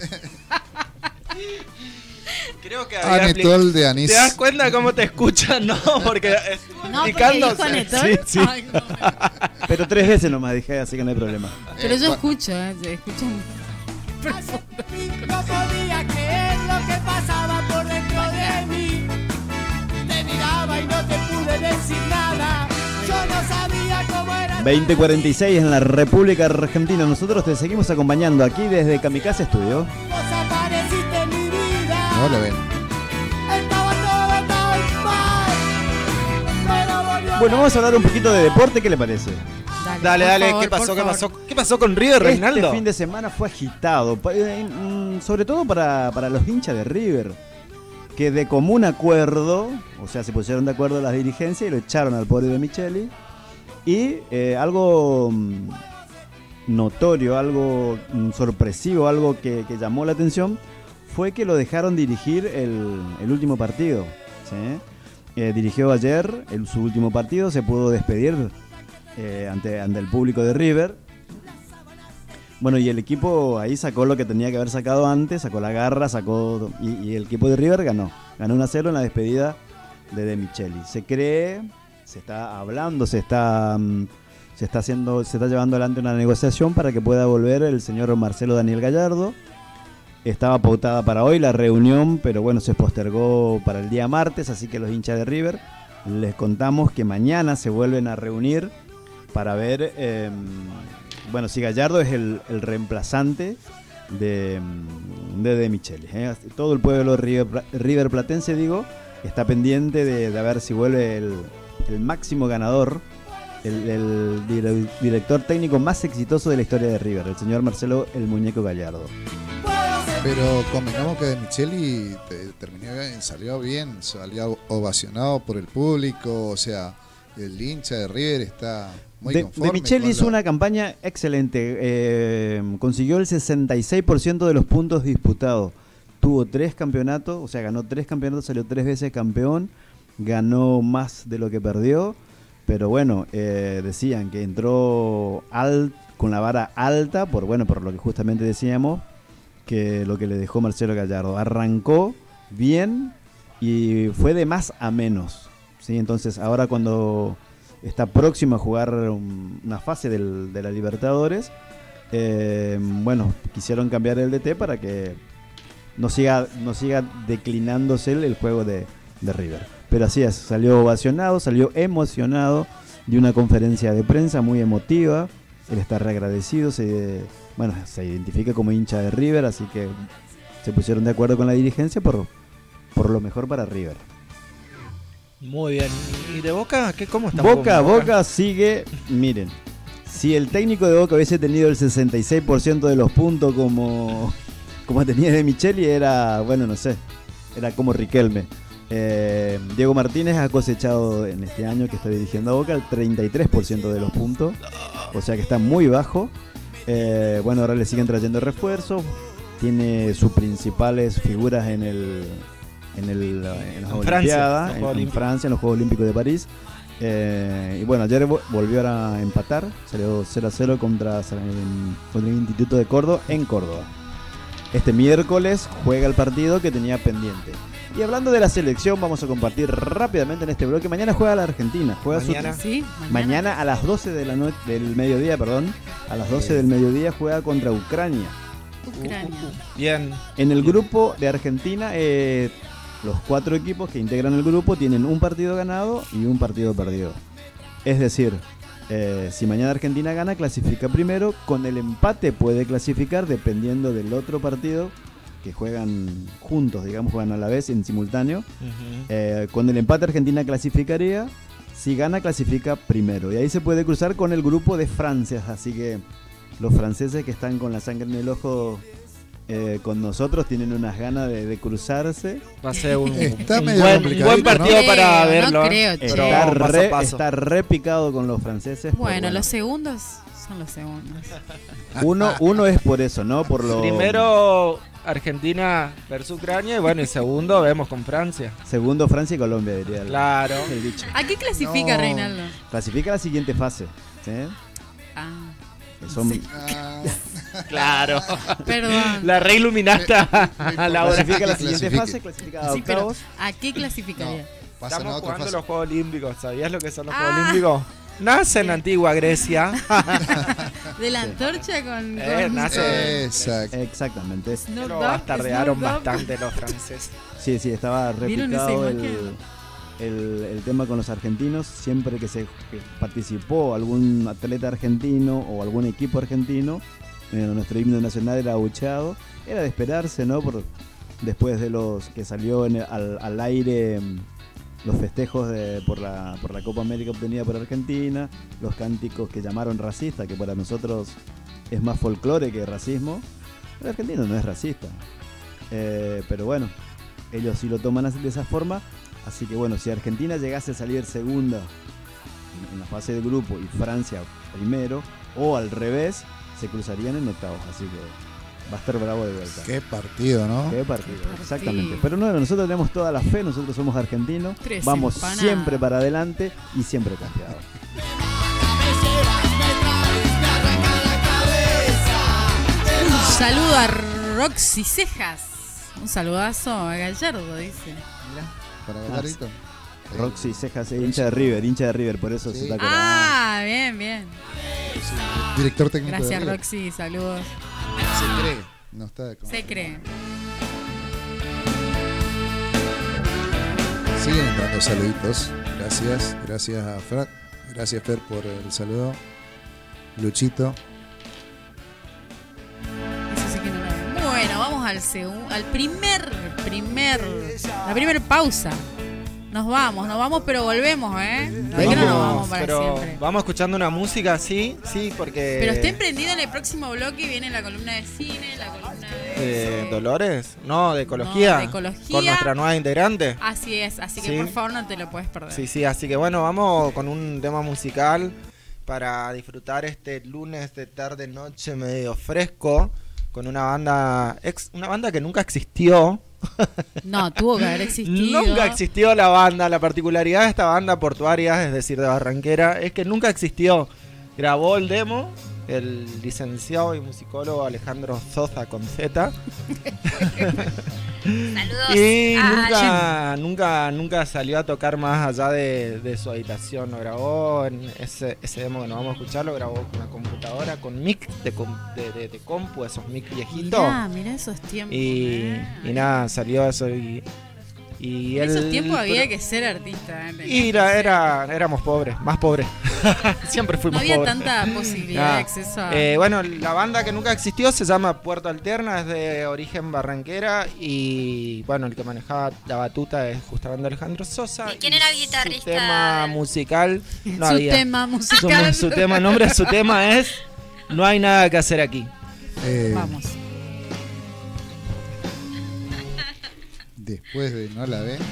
Speaker 5: Creo que había
Speaker 7: Anetol
Speaker 5: apli-
Speaker 7: de anís.
Speaker 5: ¿Te das cuenta cómo te escuchan? No, porque estuvo
Speaker 6: No, porque
Speaker 5: explicándose.
Speaker 6: dijo anetol.
Speaker 2: Sí, sí.
Speaker 6: Ay, no, me-
Speaker 2: Pero tres veces nomás dije, así que no hay problema.
Speaker 6: Pero
Speaker 7: Eh,
Speaker 6: yo
Speaker 7: va-
Speaker 6: escucho, ¿eh? Se escucha muy
Speaker 9: No podía creer lo que pasaba por dentro de mí. Te miraba y no te pude decir nada. Yo no sabía cómo era.
Speaker 2: veinte cuarenta y seis en la República Argentina. Nosotros te seguimos acompañando aquí desde Kamikaze Studio.
Speaker 9: Vos apareciste en mi vida.
Speaker 7: No lo ven.
Speaker 9: Estaba todo tan mal. Pero volvió.
Speaker 2: Bueno, vamos a hablar un poquito de deporte, ¿qué le parece?
Speaker 5: Dale,
Speaker 6: por
Speaker 5: dale,
Speaker 6: favor,
Speaker 5: ¿qué pasó?
Speaker 6: por
Speaker 5: ¿Qué
Speaker 6: favor.
Speaker 5: pasó? ¿Qué pasó con River,
Speaker 2: Este
Speaker 5: Reinaldo?
Speaker 2: fin de semana fue agitado, pa- eh, mm, sobre todo para, para los hinchas de River, que de común acuerdo, o sea, se pusieron de acuerdo las dirigencias y lo echaron al pobre de Micheli. Y eh, algo mm, notorio, algo mm, sorpresivo, algo que, que llamó la atención, fue que lo dejaron dirigir el, el último partido. ¿sí? Eh, dirigió ayer el, su último partido, se pudo despedir eh, ante, ante el público de River. Bueno, y el equipo ahí sacó lo que tenía que haber sacado antes, sacó la garra, sacó y, y el equipo de River ganó. Ganó uno a cero en la despedida de De Micheli. Se cree, se está hablando, se está mm, se está haciendo, se está llevando adelante una negociación para que pueda volver el señor Marcelo Daniel Gallardo. Estaba pautada para hoy la reunión, pero bueno, se postergó para el día martes, así que los hinchas de River les contamos que mañana se vuelven a reunir para ver, eh, bueno, si Gallardo es el, el reemplazante de de, de Micheli. ¿eh? Todo el pueblo River, River Platense, digo, está pendiente de, de ver si vuelve el, el máximo ganador, el, el dire- director técnico más exitoso de la historia de River, el señor Marcelo el Muñeco Gallardo.
Speaker 7: Pero convengamos que De Micheli te- terminó bien, salió bien, salió ovacionado por el público, o sea, el hincha de River está muy
Speaker 2: De,
Speaker 7: conforme.
Speaker 2: De Micheli
Speaker 7: con
Speaker 2: hizo
Speaker 7: lo-
Speaker 2: una campaña excelente. eh, consiguió el sesenta y seis por ciento de los puntos disputados. Tuvo tres campeonatos, o sea, ganó tres campeonatos, salió tres veces campeón. Ganó más de lo que perdió. Pero bueno, eh, decían que entró al, con la vara alta, por bueno, por lo que justamente decíamos, que lo que le dejó Marcelo Gallardo. Arrancó bien y fue de más a menos. ¿Sí? Entonces ahora cuando está próximo a jugar un- una fase del- de la Libertadores, eh, bueno, quisieron cambiar el D T para que no siga, no siga declinándose el, el juego de, de River. Pero así es, salió ovacionado, salió emocionado de una conferencia de prensa muy emotiva. Él está reagradecido, se, bueno, se identifica como hincha de River, así que se pusieron de acuerdo con la dirigencia por, por lo mejor para River.
Speaker 5: Muy bien. ¿Y de Boca? ¿Qué, ¿Cómo está
Speaker 2: Boca, Boca sigue, miren, si el técnico de Boca hubiese tenido el sesenta y seis por ciento de los puntos como, como tenía De Micheli, era, bueno, no sé, era como Riquelme. Eh, Diego Martínez ha cosechado en este año que está dirigiendo a Boca el treinta y tres por ciento de los puntos, o sea que está muy bajo. Eh, bueno, ahora le siguen trayendo refuerzos, tiene sus principales figuras en el en, el, en las
Speaker 5: En
Speaker 2: Olimpiadas,
Speaker 5: Francia, los
Speaker 2: en,
Speaker 5: Juegos
Speaker 2: en
Speaker 5: Olímpicos.
Speaker 2: Francia, en los Juegos Olímpicos de París. Eh, y bueno, ayer vo- volvió a empatar, salió cero a cero contra, contra el Instituto de Córdoba en Córdoba. Este miércoles juega el partido que tenía pendiente. Y hablando de la selección, vamos a compartir rápidamente en este bloque. Mañana juega la Argentina. Juega su-
Speaker 5: Mañana.
Speaker 6: Sí, mañana.
Speaker 2: mañana a las doce de la noche del mediodía, perdón. A las doce del mediodía juega contra Ucrania.
Speaker 6: Ucrania.
Speaker 5: Bien.
Speaker 2: En el grupo de Argentina, eh, los cuatro equipos que integran el grupo tienen un partido ganado y un partido perdido. Es decir, eh, si mañana Argentina gana, clasifica primero. Con el empate puede clasificar dependiendo del otro partido que juegan juntos, digamos, juegan a la vez en simultáneo.
Speaker 5: Ujú.
Speaker 2: Eh, con el empate Argentina clasificaría. Si gana, clasifica primero. Y ahí se puede cruzar con el grupo de Francia. Así que los franceses que están con la sangre en el ojo eh, con nosotros tienen unas ganas de, de cruzarse.
Speaker 5: Va a ser un,
Speaker 7: Está
Speaker 5: un
Speaker 7: medio
Speaker 5: buen, un
Speaker 7: complicadito,
Speaker 5: buen partido
Speaker 6: ¿no?
Speaker 5: para
Speaker 6: No
Speaker 5: verlo. ¿eh?
Speaker 6: creo, che.
Speaker 5: Pero
Speaker 2: Está
Speaker 5: paso a
Speaker 2: re,
Speaker 5: paso.
Speaker 2: está re picado con los franceses. por,
Speaker 6: Bueno, los segundos son los segundos.
Speaker 2: uno, uno es por eso, ¿no? Por lo
Speaker 5: Primero Argentina versus Ucrania y bueno, y segundo vemos con Francia.
Speaker 2: segundo Francia y Colombia, diría el,
Speaker 5: Claro.
Speaker 2: el dicho.
Speaker 6: ¿A qué clasifica
Speaker 7: No.
Speaker 6: Reinaldo?
Speaker 2: Clasifica la siguiente fase. ¿Sí?
Speaker 6: Ah,
Speaker 2: Que son-
Speaker 7: Ah,
Speaker 5: Claro.
Speaker 6: perdón.
Speaker 5: La reiluminata a la hora.
Speaker 2: clasifica la
Speaker 7: que
Speaker 2: siguiente
Speaker 7: clasifique.
Speaker 2: fase, clasifica a
Speaker 6: Sí, pero
Speaker 2: octavos.
Speaker 6: ¿a qué clasificaría?
Speaker 7: pasan a
Speaker 5: Estamos
Speaker 7: otra
Speaker 5: jugando
Speaker 7: fase.
Speaker 5: los Juegos Olímpicos. ¿Sabías lo que son los
Speaker 6: Ah.
Speaker 5: Juegos Olímpicos? Nace en la antigua Grecia.
Speaker 6: De la antorcha con...
Speaker 5: Eh,
Speaker 6: con-
Speaker 5: nace-
Speaker 7: Exacto.
Speaker 2: Exactamente.
Speaker 6: Snoop
Speaker 5: Pero
Speaker 6: Dogg,
Speaker 5: bastardearon
Speaker 6: Snoop Dogg.
Speaker 5: bastante los franceses.
Speaker 2: Sí, sí, estaba
Speaker 6: ¿Vieron esa
Speaker 2: replicado el,
Speaker 6: imagen?
Speaker 2: el, el tema con los argentinos. Siempre que se que participó algún atleta argentino o algún equipo argentino, eh, nuestro himno nacional era abucheado. Era de esperarse, ¿no? Por, después de los que salió en el- al, al aire mm, los festejos de, por, la, por la Copa América obtenida por Argentina, los cánticos que llamaron racista, que para nosotros es más folclore que racismo. El argentino no es racista. Eh, pero bueno, ellos sí lo toman así, de esa forma. Así que bueno, si Argentina llegase a salir segunda en, en la fase de grupo y Francia primero, o al revés, se cruzarían en octavos. Así que va a estar bravo de vuelta.
Speaker 7: Qué partido, ¿no?
Speaker 2: Qué partido,
Speaker 6: partido.
Speaker 2: exactamente. Pero no, nosotros tenemos toda la fe, nosotros somos argentinos,
Speaker 6: Tres
Speaker 2: vamos
Speaker 6: empanadas.
Speaker 2: siempre para adelante y siempre confiados.
Speaker 6: Un saludo a Roxy Cejas. Un saludazo a Gallardo, dice.
Speaker 7: Para Gallardito.
Speaker 2: Roxy Cejas, eh, hincha de River, hincha de River, por eso
Speaker 7: Sí.
Speaker 2: se está acordando.
Speaker 6: Ah, bien, bien.
Speaker 7: Director técnico de
Speaker 6: Gracias,
Speaker 7: River.
Speaker 6: Roxy. Saludos.
Speaker 7: Se cree. No está como-
Speaker 6: Se cree.
Speaker 7: Siguen entrando saluditos. Gracias. Gracias a Fer. Gracias, Fer, por el saludo. Luchito.
Speaker 6: Eso sí que no lo veo. Bueno, vamos al segundo, al primer, primer, la primera pausa. Nos vamos, nos vamos, pero volvemos, ¿eh? No es que no nos vamos para
Speaker 5: pero
Speaker 6: siempre.
Speaker 5: vamos escuchando una música, sí, sí, porque...
Speaker 6: Pero estén prendidos en el próximo bloque y viene la columna de cine, la columna de...
Speaker 5: Eh, ¿Dolores? No, de ecología.
Speaker 6: No, de ecología.
Speaker 5: Con nuestra nueva integrante.
Speaker 6: Así es, así que
Speaker 5: Sí.
Speaker 6: por favor no te lo puedes perder.
Speaker 5: Sí, sí, así que bueno, vamos con un tema musical para disfrutar este lunes de tarde, noche, medio fresco, con una banda, ex, una banda que nunca existió.
Speaker 6: No, tuvo que haber existido.
Speaker 5: Nunca existió la banda. La particularidad de esta banda portuaria, es decir, de Barranquera, es que nunca existió. Grabó el demo el licenciado y musicólogo Alejandro Sosa con Z.
Speaker 8: Saludos
Speaker 5: Y
Speaker 8: a
Speaker 5: nunca, nunca, nunca salió a tocar más allá de, de su habitación. Lo grabó en ese, ese demo que nos vamos a escuchar, lo grabó con una computadora, con mic de, com- de, de, de compu, esos mic viejitos.
Speaker 6: Mirá, mirá esos tiempos.
Speaker 5: Y,
Speaker 6: eh.
Speaker 5: y nada, salió eso y... y
Speaker 6: En esos
Speaker 5: él-
Speaker 6: tiempos había
Speaker 5: pero-
Speaker 6: que ser artista. ¿eh?
Speaker 5: Y era, era, éramos pobres, más pobres. Siempre
Speaker 6: No
Speaker 5: fuimos
Speaker 6: había
Speaker 5: pobres.
Speaker 6: tanta posibilidad
Speaker 5: Ah,
Speaker 6: de acceso a...
Speaker 5: eh, bueno, la banda que nunca existió se llama Puerto Alterna, es de origen barranquera y bueno, el que manejaba la batuta es justamente Alejandro Sosa.
Speaker 8: ¿Y quién era el
Speaker 5: Su
Speaker 8: guitarrista?
Speaker 5: tema musical no
Speaker 6: su
Speaker 5: había.
Speaker 6: tema musical.
Speaker 5: Su, su tema, el nombre de su tema es No hay nada que hacer aquí.
Speaker 7: Eh,
Speaker 6: Vamos.
Speaker 7: Después de No la ven.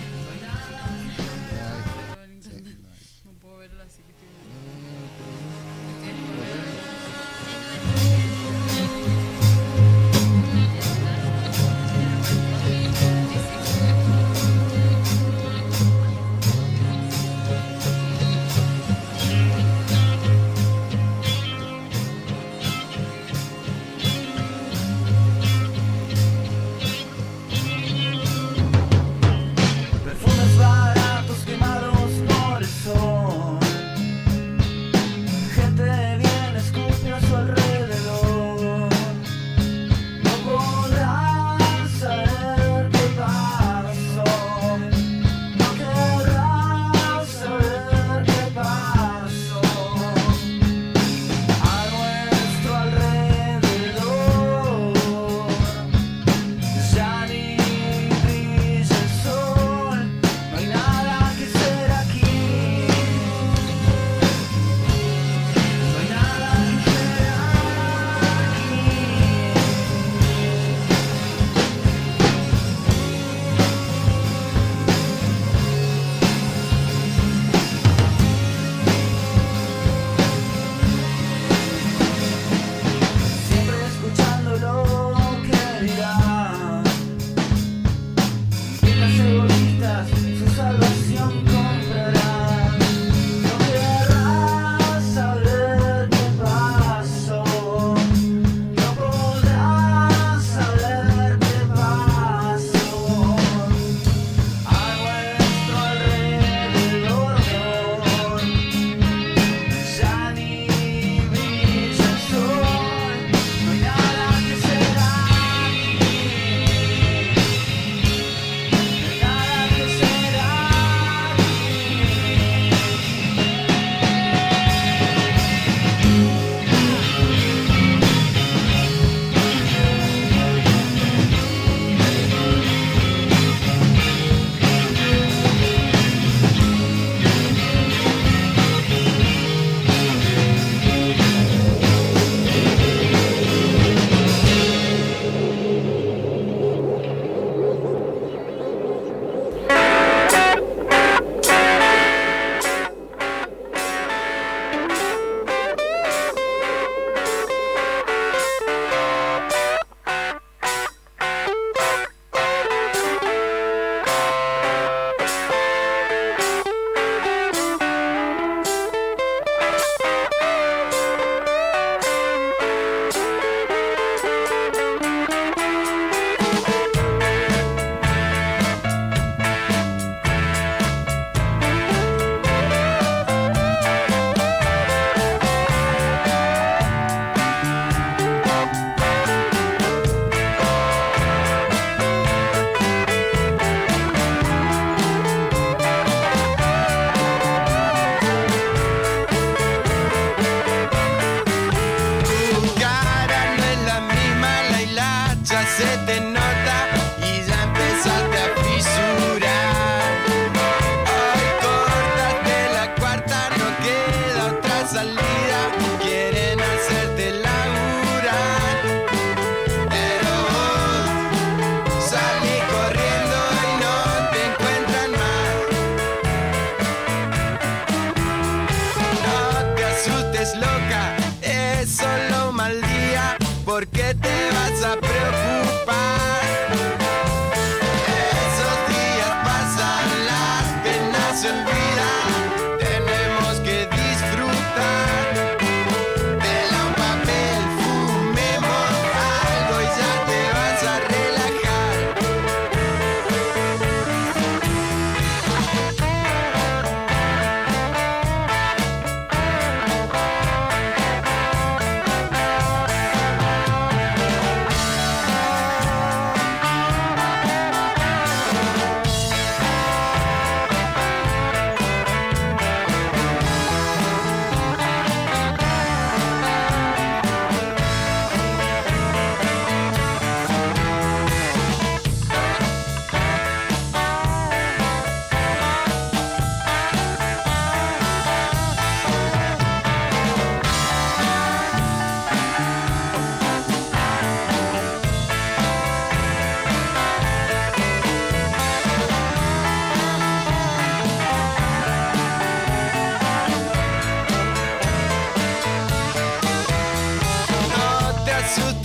Speaker 6: No puedo verlo, así que estoy-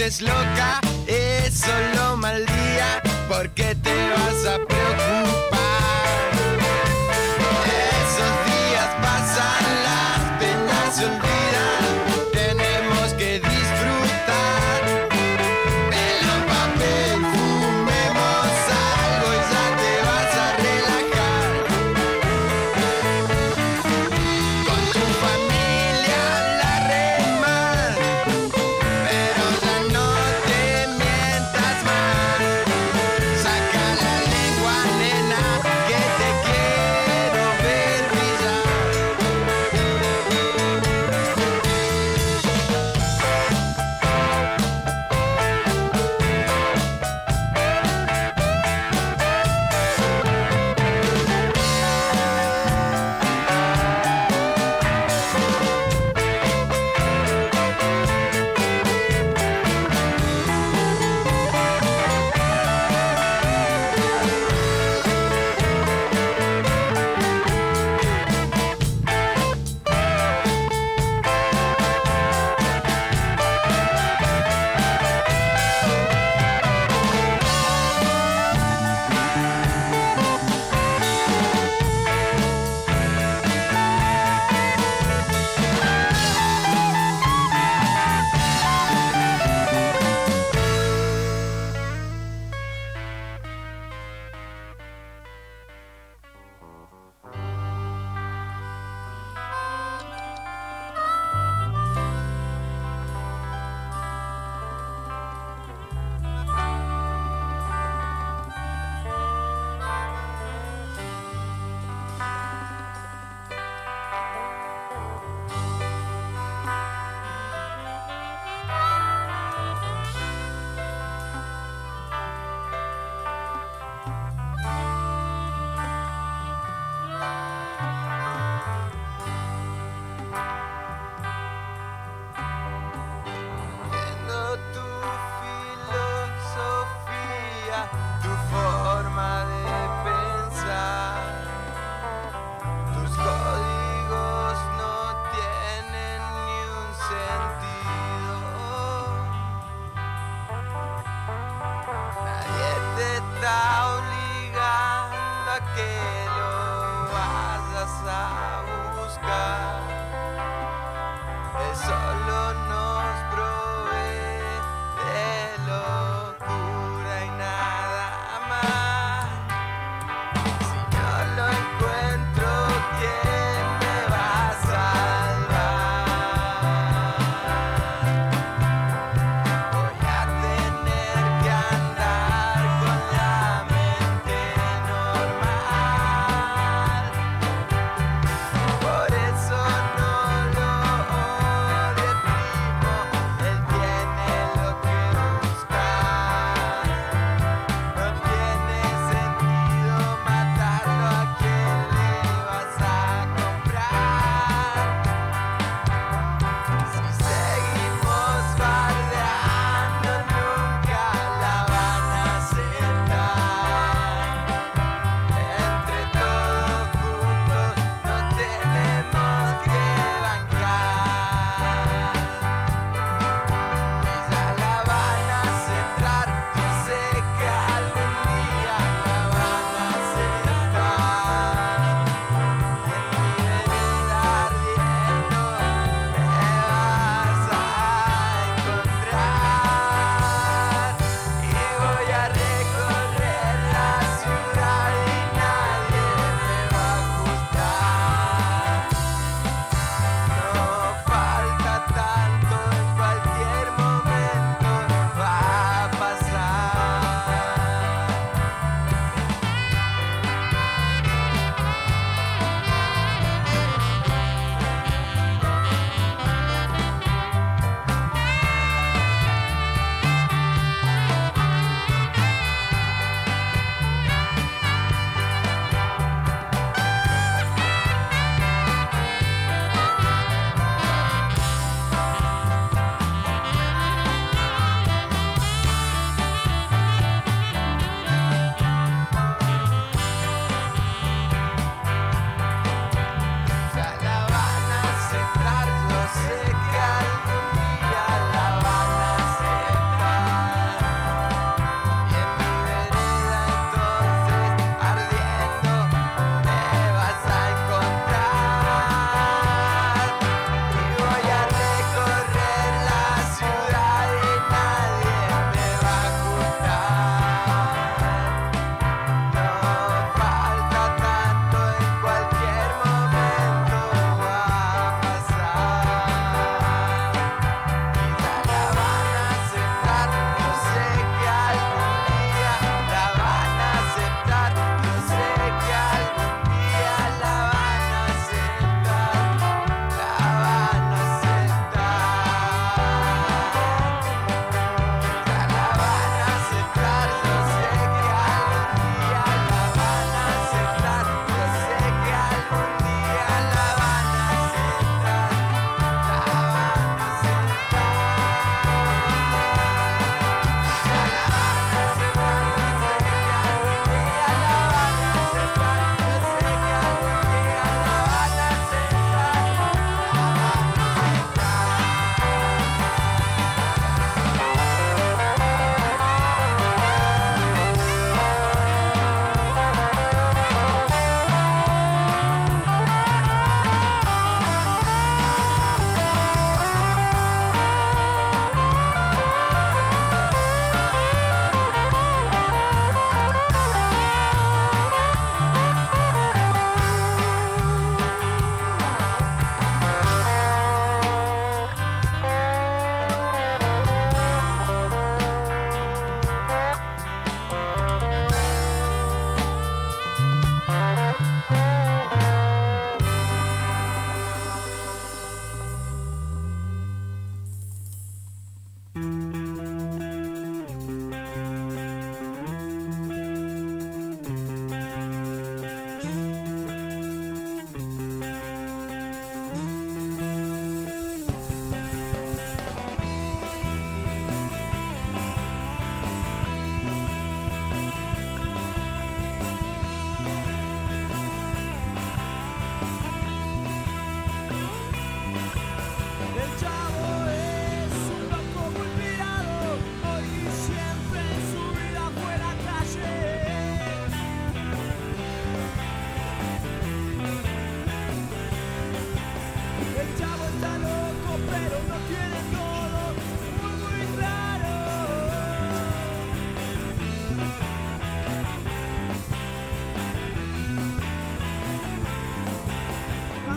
Speaker 4: vuelves loca, es solo mal día, porque te vas a preocupar. Esos días pasan, las penas se olvidan, tenemos que disfrutar. Pero papel, fumemos algo y ya te vas a relajar. Con tu familia la remas, pero ya no te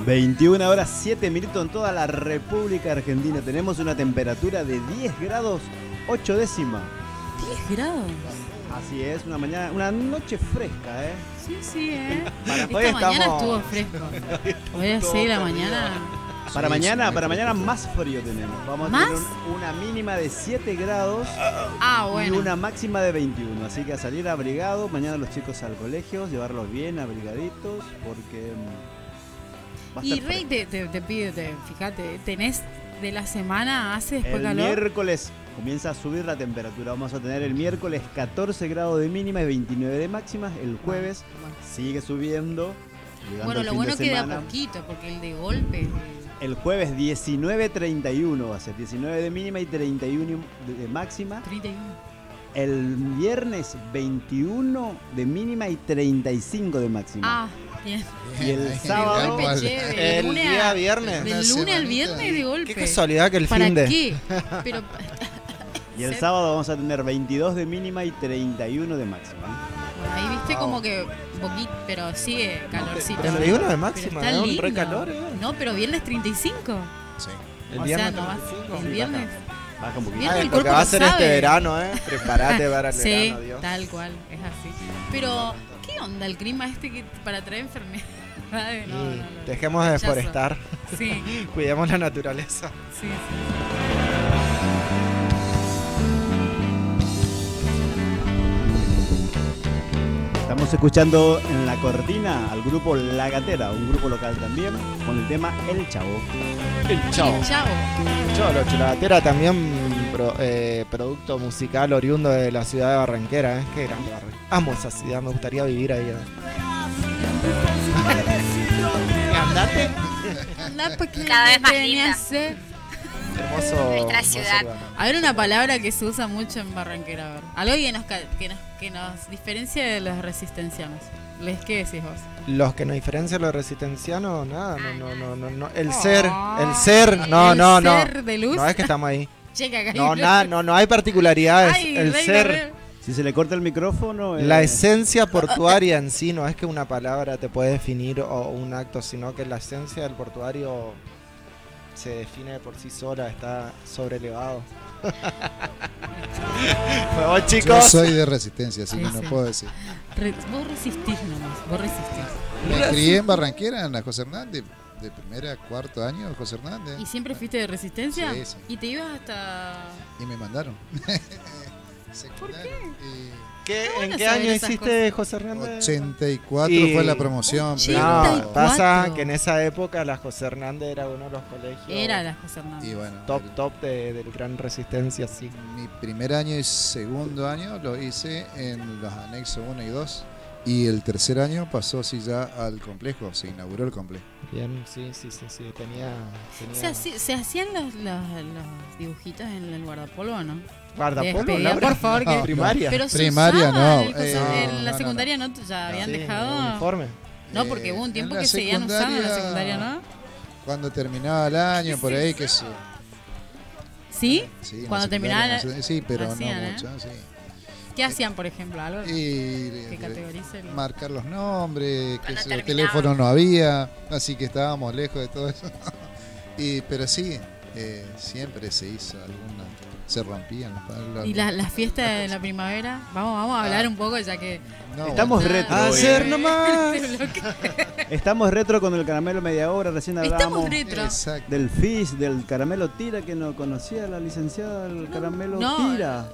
Speaker 2: veintiuna horas siete minutos en toda la República Argentina. Tenemos una temperatura de diez grados ocho décimas.
Speaker 6: diez grados.
Speaker 2: Así es, una mañana, una noche fresca, ¿eh?
Speaker 6: Sí, sí, ¿eh?
Speaker 2: Para
Speaker 6: Esta
Speaker 2: hoy
Speaker 6: mañana
Speaker 2: estamos-
Speaker 6: estuvo fresco. Hoy a las seis de la mañana.
Speaker 2: Para
Speaker 7: Sí,
Speaker 2: mañana,
Speaker 7: sí,
Speaker 2: para
Speaker 7: sí.
Speaker 2: mañana más frío tenemos. Vamos a
Speaker 6: ¿Más?
Speaker 2: tener un- una mínima de siete grados
Speaker 6: Ah,
Speaker 2: y
Speaker 6: bueno.
Speaker 2: una máxima de veintiuno. Así que a salir abrigados, mañana los chicos al colegio, llevarlos bien abrigaditos, porque mm, va a
Speaker 6: Y
Speaker 2: estar
Speaker 6: Rey, te, te, te pido, te, fíjate, tenés de la semana, hace después
Speaker 2: el
Speaker 6: calor.
Speaker 2: miércoles comienza a subir la temperatura. Vamos a tener el miércoles catorce grados de mínima y veintinueve de máxima. El jueves
Speaker 6: Bueno.
Speaker 2: sigue subiendo. llegando
Speaker 6: Bueno,
Speaker 2: el
Speaker 6: lo
Speaker 2: fin
Speaker 6: bueno
Speaker 2: de
Speaker 6: que de a
Speaker 2: semana.
Speaker 6: poquito, porque el de golpe.
Speaker 2: El jueves diecinueve treinta y uno va a ser diecinueve de mínima y treinta y uno de, de máxima.
Speaker 6: treinta y uno.
Speaker 2: El viernes veintiuno de mínima y treinta y cinco de máxima.
Speaker 6: Ah, bien.
Speaker 2: Y el
Speaker 7: Ahí,
Speaker 2: sábado-
Speaker 6: De golpe,
Speaker 7: igual.
Speaker 6: che, de
Speaker 5: El
Speaker 6: lunes
Speaker 5: día
Speaker 6: a-
Speaker 5: viernes.
Speaker 6: Del
Speaker 7: Una
Speaker 6: lunes al
Speaker 7: semanita.
Speaker 6: viernes de golpe.
Speaker 5: Qué casualidad que el
Speaker 6: ¿Para
Speaker 5: fin de.
Speaker 6: qué? Pero
Speaker 2: Y el
Speaker 6: ser-
Speaker 2: sábado vamos a tener veintidós de mínima y treinta y uno de máxima.
Speaker 6: Bueno, ahí viste
Speaker 5: Wow.
Speaker 6: como que un poquito, pero sigue calorcito.
Speaker 5: treinta y uno de
Speaker 6: Pero
Speaker 5: máxima,
Speaker 6: está
Speaker 5: ¿eh? Un
Speaker 6: lindo.
Speaker 5: re calor, ¿eh?
Speaker 6: No, pero viernes treinta y cinco.
Speaker 7: Sí.
Speaker 5: El
Speaker 6: O
Speaker 5: viernes
Speaker 6: sea, no va,
Speaker 5: treinta y cinco.
Speaker 6: el
Speaker 2: Sí,
Speaker 6: viernes.
Speaker 2: Baja un poquito.
Speaker 6: Bien.
Speaker 5: Ay,
Speaker 6: el
Speaker 5: lo que
Speaker 6: cuerpo
Speaker 5: va a
Speaker 6: lo
Speaker 5: hacer
Speaker 6: sabe.
Speaker 5: este verano, ¿eh? Prepárate para el
Speaker 6: Sí,
Speaker 5: verano, Dios.
Speaker 6: tal cual, es así. Pero, ¿qué onda el clima este que para traer enfermedades? No, no,
Speaker 5: Y
Speaker 6: no.
Speaker 5: dejemos de
Speaker 6: Payaso.
Speaker 5: deforestar.
Speaker 6: Sí,
Speaker 5: Cuidemos la naturaleza.
Speaker 6: sí, sí.
Speaker 2: Estamos escuchando en la cortina al grupo La Gatera, un grupo local también, con el tema El Chavo.
Speaker 5: El chavo.
Speaker 6: El chavo.
Speaker 5: Cholo, Chulagatera también pro- eh, producto musical oriundo de la ciudad de Barranquera, ¿eh? Qué grande Barranquera. Amo esa ciudad, me gustaría vivir ahí. ¿eh? Andate.
Speaker 6: Anda, porque
Speaker 8: Cada vez más
Speaker 6: tenía
Speaker 8: linda.
Speaker 6: sed.
Speaker 5: Hermoso.
Speaker 8: Nuestra
Speaker 5: hermoso
Speaker 8: ciudad.
Speaker 5: lugar.
Speaker 6: A ver, una palabra que se usa mucho en Barranquera. A ver. Algo que nos, ca- que nos, que nos diferencia de los resistencianos. ¿Les qué decís vos?
Speaker 5: Los que nos diferencian los resistencianos, nada, no, no, no, no, no. El
Speaker 6: Oh.
Speaker 5: ser, el ser, no,
Speaker 6: El
Speaker 5: no, no.
Speaker 6: ser de luz.
Speaker 5: No es que estamos ahí.
Speaker 6: Checa, acá hay
Speaker 5: No,
Speaker 6: luz.
Speaker 5: nada, no, no hay particularidades.
Speaker 6: Ay,
Speaker 5: El
Speaker 6: reina,
Speaker 5: ser,
Speaker 6: reina.
Speaker 2: Si se le corta el micrófono... eh,
Speaker 5: la esencia portuaria en sí, no es que una palabra te puede definir o un acto, sino que la esencia del portuario se define por sí sola, está sobrelevado. Bueno,
Speaker 7: Yo
Speaker 5: chicos,
Speaker 7: soy de resistencia, así
Speaker 6: Sí,
Speaker 7: que no
Speaker 6: sí.
Speaker 7: puedo decir.
Speaker 6: Re- vos resistís nomás, vos resistís.
Speaker 7: Me crié en Barranquera, en la José Hernández, de primera a cuarto año, José Hernández.
Speaker 6: ¿Y siempre fuiste de resistencia?
Speaker 7: Sí, sí.
Speaker 6: ¿Y te ibas hasta...?
Speaker 7: Y me mandaron. Secundario.
Speaker 5: ¿qué-
Speaker 6: Está
Speaker 5: ¿en
Speaker 6: bueno
Speaker 5: qué
Speaker 6: saber
Speaker 5: año
Speaker 6: esas
Speaker 5: hiciste
Speaker 6: cosas.
Speaker 5: José
Speaker 7: Y
Speaker 5: Hernández?
Speaker 7: ochenta y cuatro
Speaker 5: Y-
Speaker 7: fue la promoción.
Speaker 6: ochenta y
Speaker 7: pero-
Speaker 5: No, pasa
Speaker 6: cuatro.
Speaker 5: que en esa época la José Hernández era uno de los colegios
Speaker 6: Era la José Hernández.
Speaker 7: Y bueno,
Speaker 5: top
Speaker 7: el-
Speaker 5: top de, del Gran Resistencia, sí.
Speaker 7: mi primer año y segundo año lo hice en los anexos uno y dos. Y el tercer año pasó así ya al complejo, se inauguró el complejo.
Speaker 5: Bien, sí, sí, sí, sí, tenía... tenía...
Speaker 6: ¿Se, haci- se hacían los, los, los dibujitos en el guardapolvo o no?
Speaker 5: Guardapolvo,
Speaker 6: Despedida,
Speaker 5: Laura.
Speaker 6: por favor, que-
Speaker 7: No,
Speaker 5: Primaria.
Speaker 6: Pero se
Speaker 7: Primaria,
Speaker 6: usaba
Speaker 7: no,
Speaker 6: el coso-
Speaker 7: eh,
Speaker 6: en la
Speaker 7: no, no,
Speaker 6: secundaria no, ya habían
Speaker 5: Sí,
Speaker 6: dejado...
Speaker 5: uniforme.
Speaker 6: No, porque hubo un
Speaker 7: Eh,
Speaker 6: tiempo
Speaker 7: en la
Speaker 6: que seguían usando en la secundaria, ¿no?
Speaker 7: Cuando terminaba el año, por ahí que se...
Speaker 6: ¿Sí?
Speaker 7: Sí, en la
Speaker 6: Cuando
Speaker 7: secundaria
Speaker 6: terminaba la-
Speaker 7: no sé- Sí, pero
Speaker 6: hacían,
Speaker 7: no
Speaker 6: ¿eh?
Speaker 7: mucho, sí.
Speaker 6: ¿Qué hacían, por ejemplo? ¿Algo
Speaker 7: Y
Speaker 6: que
Speaker 7: eh,
Speaker 6: categorice? el-
Speaker 7: marcar los nombres, que
Speaker 8: Cuando
Speaker 7: si
Speaker 8: terminaban.
Speaker 7: los teléfonos no había, así que estábamos lejos de todo eso. y Pero sí, eh, siempre se hizo alguna, se rompían los palos.
Speaker 6: ¿Y la- las fiestas de la primavera? Vamos, vamos a hablar un poco ya que...
Speaker 7: No,
Speaker 2: Estamos
Speaker 7: bueno,
Speaker 2: retro.
Speaker 5: Hacer
Speaker 2: eh.
Speaker 5: nomás.
Speaker 6: Este bloque.
Speaker 2: Estamos retro con el caramelo media hora, recién
Speaker 6: Estamos
Speaker 2: hablamos
Speaker 6: retro.
Speaker 7: Exacto.
Speaker 2: del Fizz, del caramelo tira, que no conocía la licenciada del caramelo
Speaker 6: no.
Speaker 2: tira.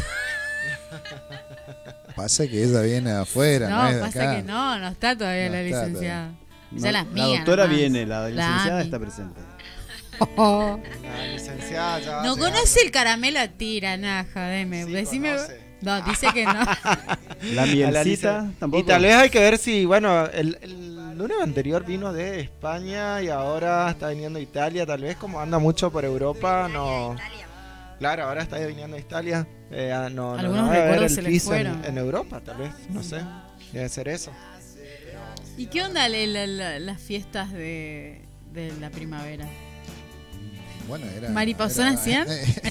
Speaker 7: Pasa que ella viene de afuera, no,
Speaker 6: No,
Speaker 7: es de
Speaker 6: pasa
Speaker 7: acá.
Speaker 6: que no, no está todavía
Speaker 7: No
Speaker 6: la
Speaker 7: está
Speaker 6: licenciada.
Speaker 2: No,
Speaker 6: Ya las
Speaker 2: la
Speaker 6: mías.
Speaker 2: doctora
Speaker 6: nomás.
Speaker 2: viene, la
Speaker 6: La
Speaker 2: licenciada
Speaker 6: Ami.
Speaker 2: está presente.
Speaker 5: La licenciada ya
Speaker 6: No
Speaker 5: hace
Speaker 6: conoce
Speaker 5: años.
Speaker 6: el caramelo a tira, nada, jodeme.
Speaker 5: Sí,
Speaker 6: Decime.
Speaker 5: conoce.
Speaker 6: No, dice que no.
Speaker 2: La
Speaker 5: A la
Speaker 2: mielcita
Speaker 5: licen-
Speaker 2: tampoco.
Speaker 5: Y tal vez hay que ver si, bueno, el, el lunes anterior vino de España y ahora está viniendo de Italia. Tal vez como anda mucho por Europa, no. Claro, ahora está viniendo de Italia. Eh, ah, no, no,
Speaker 6: Algunos
Speaker 5: no va a haber
Speaker 6: recuerdos
Speaker 5: el
Speaker 6: se les
Speaker 5: Fizz en,
Speaker 6: fueron.
Speaker 5: en Europa, tal vez, no sé. Debe ser eso.
Speaker 6: ¿Y qué onda la- la- la- las fiestas de, de la primavera?
Speaker 7: Bueno, era,
Speaker 6: ¿Mariposona
Speaker 7: era-
Speaker 6: hacían?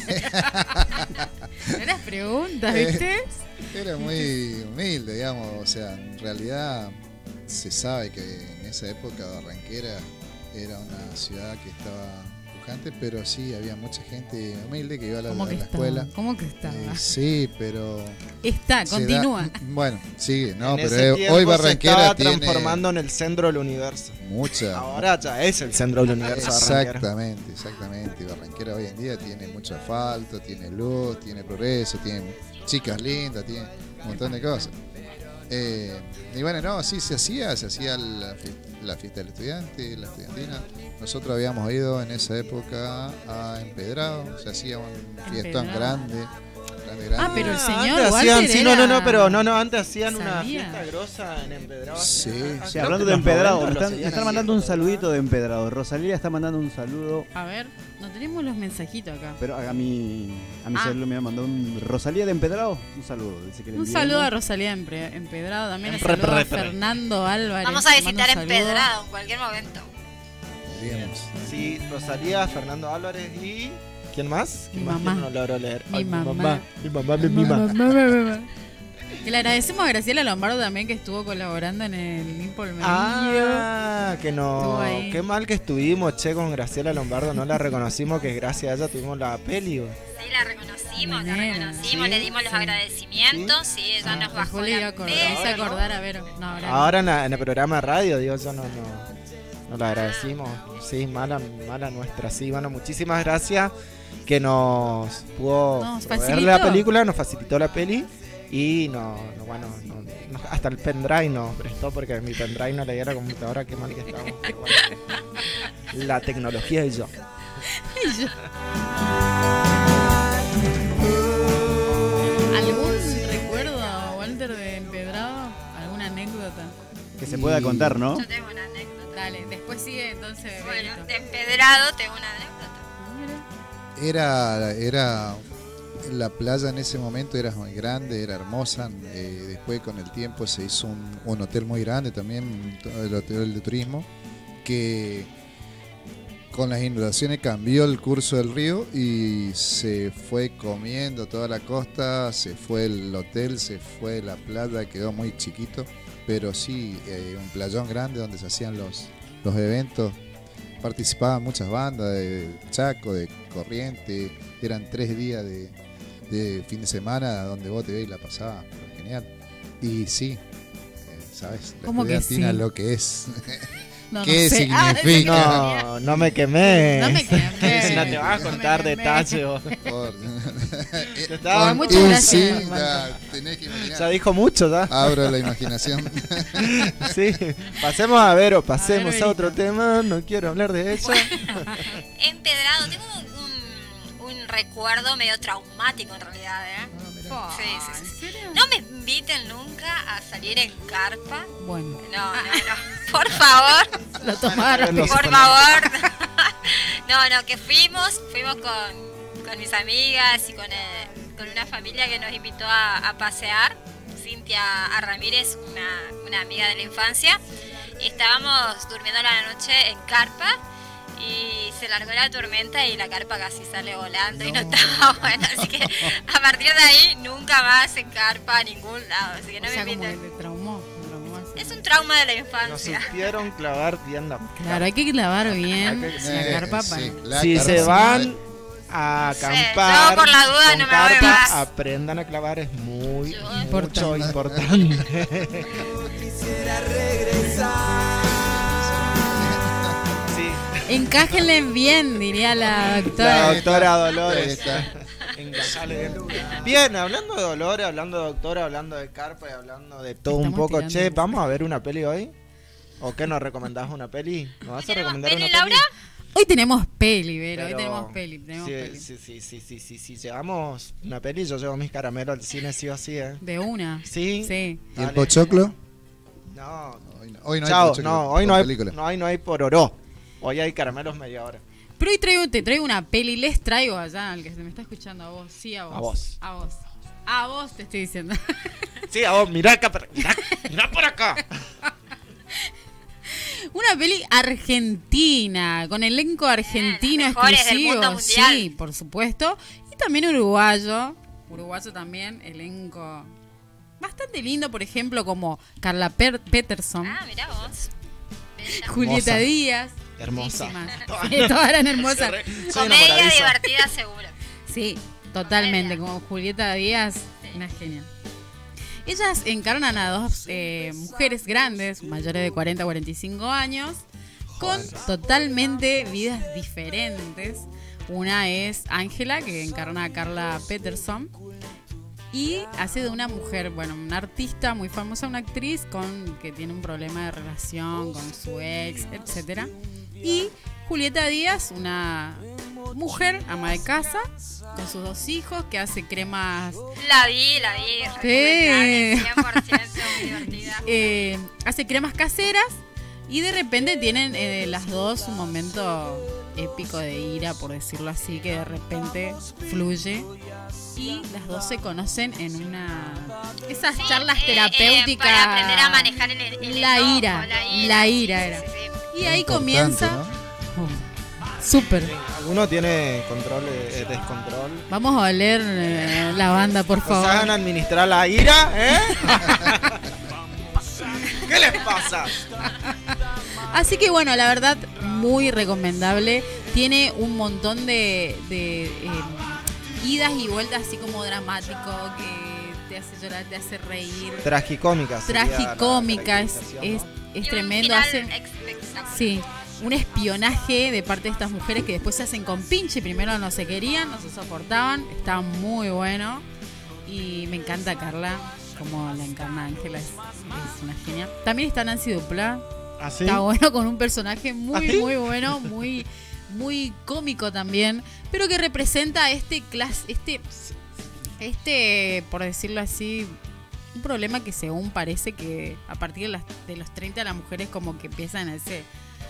Speaker 6: Eras preguntas, ¿viste?
Speaker 7: Era muy humilde, digamos. O sea, en realidad se sabe que en esa época Barranquera era una ciudad que estaba pujante, pero sí, había mucha gente humilde que iba a la,
Speaker 6: ¿Cómo
Speaker 7: a
Speaker 6: que
Speaker 7: la
Speaker 6: estaba?
Speaker 7: escuela.
Speaker 6: ¿Cómo que estaba?
Speaker 7: Eh, sí, pero...
Speaker 6: Está,
Speaker 7: se
Speaker 6: continúa.
Speaker 7: da- bueno, sigue, no,
Speaker 5: En
Speaker 7: pero
Speaker 5: ese
Speaker 7: eh,
Speaker 5: tiempo
Speaker 7: hoy
Speaker 5: se
Speaker 7: Barranquera
Speaker 5: estaba
Speaker 7: tiene
Speaker 5: transformando en el centro del universo.
Speaker 7: mucha...
Speaker 5: Ahora ya es el centro del universo. Barranquera.
Speaker 7: Exactamente, exactamente. Barranquera hoy en día tiene mucho asfalto, tiene luz, tiene progreso, tiene chicas lindas, tiene un montón de cosas. Eh, y bueno, no, sí, se hacía, se hacía la, fie- la fiesta del estudiante, la estudiantina. Nosotros habíamos ido en esa época a Empedrado, se hacía un fiestón
Speaker 6: Empedrado.
Speaker 7: grande, grande, grande.
Speaker 6: Ah, pero el
Speaker 5: Ah,
Speaker 6: señor
Speaker 5: antes
Speaker 6: Walter
Speaker 5: hacían, sí, no, no, no,
Speaker 6: era-
Speaker 5: pero no, no, antes hacían una
Speaker 6: sabía.
Speaker 5: fiesta grosa en Empedrado.
Speaker 7: Sí,
Speaker 5: Ah,
Speaker 2: Sí,
Speaker 5: creo
Speaker 2: hablando
Speaker 5: que
Speaker 2: de
Speaker 5: los
Speaker 2: Empedrado, me
Speaker 5: noventa lo
Speaker 2: están, me
Speaker 5: seguían
Speaker 2: están mandando un
Speaker 5: haciendo.
Speaker 2: saludito de Empedrado. Rosalía está mandando un saludo,
Speaker 6: A ver, no tenemos los mensajitos acá.
Speaker 2: pero a mi, a mi
Speaker 6: Ah.
Speaker 2: celular me mandó un Rosalía de Empedrado. Un saludo. Dice que le
Speaker 6: Un
Speaker 2: enviemos.
Speaker 6: saludo a Rosalía Empre- Empedrado, también le
Speaker 5: Re,
Speaker 6: saludo a
Speaker 5: re, re.
Speaker 6: Fernando Álvarez.
Speaker 8: Vamos a
Speaker 6: le mando un
Speaker 8: visitar
Speaker 6: saludo.
Speaker 8: Empedrado en cualquier momento.
Speaker 7: Deberíamos.
Speaker 5: Sí, Rosalía, Fernando Álvarez y... ¿Quién más? ¿Quién
Speaker 6: Mi
Speaker 5: más
Speaker 6: mamá.
Speaker 5: que no logró leer?
Speaker 6: Mi
Speaker 5: Ay,
Speaker 6: mamá.
Speaker 5: Mi mamá me mima.
Speaker 6: Mamá, mamá, mamá. Que le agradecemos a Graciela Lombardo también que estuvo colaborando en el Limpo el Medio.
Speaker 5: Ah, que no.
Speaker 6: Estuvo ahí.
Speaker 5: Qué mal que estuvimos, che, con Graciela Lombardo. No la reconocimos, que gracias a ella tuvimos la peli. güey.
Speaker 8: Sí, la reconocimos, la
Speaker 6: Nena,
Speaker 8: reconocimos,
Speaker 5: sí,
Speaker 8: le dimos los
Speaker 6: sí.
Speaker 8: agradecimientos, sí, ella nos bajó
Speaker 6: Después le iba
Speaker 8: la
Speaker 6: a acordar,
Speaker 8: peli.
Speaker 6: me hice acordar a ver. No, ahora no.
Speaker 5: Ahora en, la- en el programa de radio, digo, yo no, no, no la agradecimos. Sí, mala, mala nuestra. Sí, bueno, muchísimas gracias que nos pudo
Speaker 6: Nos
Speaker 5: ver
Speaker 6: facilitó.
Speaker 5: la película, nos facilitó la peli y no, no, bueno, no- no- hasta el pendrive nos prestó porque mi pendrive no leía la computadora, qué mal que estamos. pero bueno. La tecnología y yo.
Speaker 6: ¿Algún recuerdo, Walter, de Empedrado? ¿Alguna anécdota?
Speaker 2: Que se pueda contar, ¿no?
Speaker 8: Yo tengo una anécdota.
Speaker 6: Dale, después sigue entonces.
Speaker 8: Bueno,
Speaker 6: Benito.
Speaker 8: de Empedrado tengo una anécdota.
Speaker 7: Era, era la playa en ese momento era muy grande, era hermosa. Eh, después con el tiempo se hizo un, un hotel muy grande también, el hotel de turismo, que con las inundaciones cambió el curso del río y se fue comiendo toda la costa, se fue el hotel, se fue la playa, quedó muy chiquito, pero sí, eh, un playón grande donde se hacían los, los eventos. Participaban muchas bandas de Chaco, de Corriente, eran tres días de, de fin de semana donde vos te veis la pasada, genial. Y sí, eh, ¿sabes? La
Speaker 6: ¿Cómo que
Speaker 7: estudiantina
Speaker 6: sí?
Speaker 7: lo que es.
Speaker 6: No, no
Speaker 7: ¿Qué
Speaker 6: sé. Ah,
Speaker 7: significa?
Speaker 5: No, no me quemé.
Speaker 6: No me quemé.
Speaker 5: Si no te vas a
Speaker 6: No me
Speaker 5: contar
Speaker 6: quemé.
Speaker 5: detalles. vos.
Speaker 7: Por-
Speaker 5: Te estaba-
Speaker 7: Con
Speaker 6: Muchas
Speaker 7: un
Speaker 6: gracias,
Speaker 7: sí,
Speaker 6: Walter.
Speaker 7: da, tenés que imaginar.
Speaker 5: Ya dijo mucho, ¿ya?
Speaker 7: Abro la imaginación.
Speaker 5: Sí, pasemos a ver o pasemos
Speaker 6: A ver,
Speaker 5: a, otro
Speaker 6: Benito.
Speaker 5: tema, no quiero hablar de eso.
Speaker 8: Empedrado, tengo un, un, un recuerdo medio traumático en realidad, ¿eh?
Speaker 6: Ah,
Speaker 8: Sí, sí, sí,
Speaker 6: ¿en
Speaker 8: sí.
Speaker 6: serio?
Speaker 8: No me inviten nunca a salir en carpa.
Speaker 6: Bueno,
Speaker 8: No, no, no. Por favor.
Speaker 6: lo tomaron.
Speaker 5: No sé.
Speaker 8: Por favor. No, no, que fuimos, fuimos con, con mis amigas y con, eh, con una familia que nos invitó a, a pasear. Cintia A. Ramírez, una, una amiga de la infancia. Y estábamos durmiendo la noche en carpa y se largó la tormenta y la carpa casi sale volando y no estaba bueno. Así que a partir de ahí nunca más en carpa a ningún lado. Así que no
Speaker 6: O sea,
Speaker 8: me
Speaker 6: como que
Speaker 8: inviten.
Speaker 6: te traumó. te traumó así.
Speaker 8: Es un trauma de la
Speaker 5: Nos
Speaker 8: infancia.
Speaker 5: supieron clavar bien la
Speaker 6: Claro, hay que clavar bien
Speaker 5: Hay que-
Speaker 6: la
Speaker 7: Eh,
Speaker 6: carpa
Speaker 7: sí,
Speaker 6: para...
Speaker 7: la
Speaker 5: Si
Speaker 7: carpa
Speaker 5: se
Speaker 7: sí.
Speaker 5: van a
Speaker 8: Sí,
Speaker 5: acampar
Speaker 8: yo por la duda
Speaker 5: con
Speaker 8: no me voy
Speaker 5: carpa,
Speaker 8: más.
Speaker 5: aprendan a clavar, es muy
Speaker 8: Yo-
Speaker 5: mucho
Speaker 6: Importante.
Speaker 5: importante.
Speaker 4: Quisiera regresar.
Speaker 5: Sí,
Speaker 6: Encájenle bien, diría la doctora.
Speaker 5: la doctora
Speaker 7: Ahí
Speaker 5: Dolores.
Speaker 7: está.
Speaker 5: Encajale bien. Bien, hablando de Dolores, hablando de doctora, hablando de carpa y hablando de todo un
Speaker 6: Estamos
Speaker 5: poco.
Speaker 6: tirando
Speaker 5: Che,
Speaker 6: eso.
Speaker 5: ¿vamos a ver una peli hoy? ¿O qué nos recomendás una peli? ¿Nos vas a
Speaker 8: ¿Tenemos
Speaker 5: recomendar
Speaker 8: peli,
Speaker 5: una peli?
Speaker 8: Laura?
Speaker 6: Hoy tenemos peli, Vero, hoy
Speaker 5: Pero-
Speaker 6: tenemos peli, tenemos
Speaker 5: sí,
Speaker 6: peli.
Speaker 5: Sí, sí, sí, sí, sí, sí, sí, llevamos una peli, yo llevo mis caramelos al cine sí o sí, ¿eh?
Speaker 6: De una.
Speaker 5: Sí.
Speaker 6: Sí.
Speaker 7: ¿Y el
Speaker 5: Dale.
Speaker 7: pochoclo?
Speaker 5: No,
Speaker 7: Hoy no, hoy no hay
Speaker 5: chao,
Speaker 7: pochoclo
Speaker 5: no, hoy
Speaker 7: por
Speaker 5: no, hay,
Speaker 7: película.
Speaker 5: no, hoy no hay pororó. Hoy hay caramelos media hora.
Speaker 6: Pero hoy traigo, te traigo una peli, les traigo allá al que se me está escuchando, a vos, sí, a vos.
Speaker 5: A vos.
Speaker 6: A vos. A vos te estoy diciendo.
Speaker 5: Sí, a vos, mirá acá, para- mirá, mirá por acá.
Speaker 6: Una peli argentina, con elenco argentino
Speaker 8: Las mejores del
Speaker 6: exclusivo,
Speaker 8: mundo mundial.
Speaker 6: sí, por supuesto. Y también uruguayo, uruguayo también, elenco bastante lindo, por ejemplo, como Carla Per- Peterson,
Speaker 8: Ah, mirá vos. Bella.
Speaker 6: Julieta
Speaker 5: Hermosa.
Speaker 6: Díaz,
Speaker 5: Hermosa.
Speaker 6: Lindísimas. Sí, todas eran hermosas.
Speaker 5: Soy
Speaker 8: Comedia
Speaker 5: enamoradizo.
Speaker 8: divertida seguro.
Speaker 6: Sí, totalmente, como Julieta Díaz, una genial. Ellas encarnan a dos eh, mujeres grandes, mayores de cuarenta a cuarenta y cinco años, con totalmente vidas diferentes. Una es Ángela, que encarna a Carla Peterson, y hace de una mujer, bueno, una artista muy famosa, una actriz con que tiene un problema de relación con su ex, etcétera. Y Julieta Díaz, una mujer ama de casa, con sus dos hijos, que hace cremas.
Speaker 8: La vi, la vi.
Speaker 6: Sí.
Speaker 8: cien por ciento muy divertida.
Speaker 6: Eh, hace cremas caseras y de repente tienen eh, las dos un momento épico de ira, por decirlo así, que de repente fluye y las dos se conocen en una esas
Speaker 8: Sí,
Speaker 6: charlas
Speaker 8: eh, eh,
Speaker 6: terapéuticas
Speaker 8: para aprender a manejar el, el
Speaker 6: la,
Speaker 8: enojo,
Speaker 6: ira,
Speaker 8: la ira,
Speaker 6: la
Speaker 8: sí,
Speaker 6: ira
Speaker 8: sí,
Speaker 6: era.
Speaker 8: sí, sí.
Speaker 6: Y ahí
Speaker 7: Importante,
Speaker 6: comienza.
Speaker 7: ¿no?
Speaker 6: Oh, súper.
Speaker 5: ¿Alguno tiene control, eh, descontrol?
Speaker 6: Vamos a oler eh, la banda, por
Speaker 5: ¿Nos
Speaker 6: favor.
Speaker 5: hagan administrar la ira, eh? ¿Qué les pasa?
Speaker 6: Así que bueno, la verdad, muy recomendable. Tiene un montón de, de eh, idas y vueltas así como dramático, que te hace llorar, te hace reír.
Speaker 5: Tragicómica. sería la
Speaker 6: Tragicómica, es,
Speaker 5: caracterización,
Speaker 6: es,
Speaker 5: ¿no?
Speaker 6: es
Speaker 8: Y un
Speaker 6: tremendo.
Speaker 8: final
Speaker 6: Hace,
Speaker 8: espectacular.
Speaker 6: sí, un espionaje de parte de estas mujeres que después se hacen con pinche. Primero no se querían, no se soportaban. Está muy bueno. Y me encanta Carla, como la encarna Ángela, es, es una genia. También está Nancy Duplá.
Speaker 5: ¿Ah, sí?
Speaker 6: Está bueno, con un personaje muy,
Speaker 5: ¿Ah, sí?
Speaker 6: muy bueno, muy, muy cómico también, pero que representa este clas, este, este, por decirlo así, un problema que según parece que a partir de, las, de los treinta las mujeres como que empiezan a ese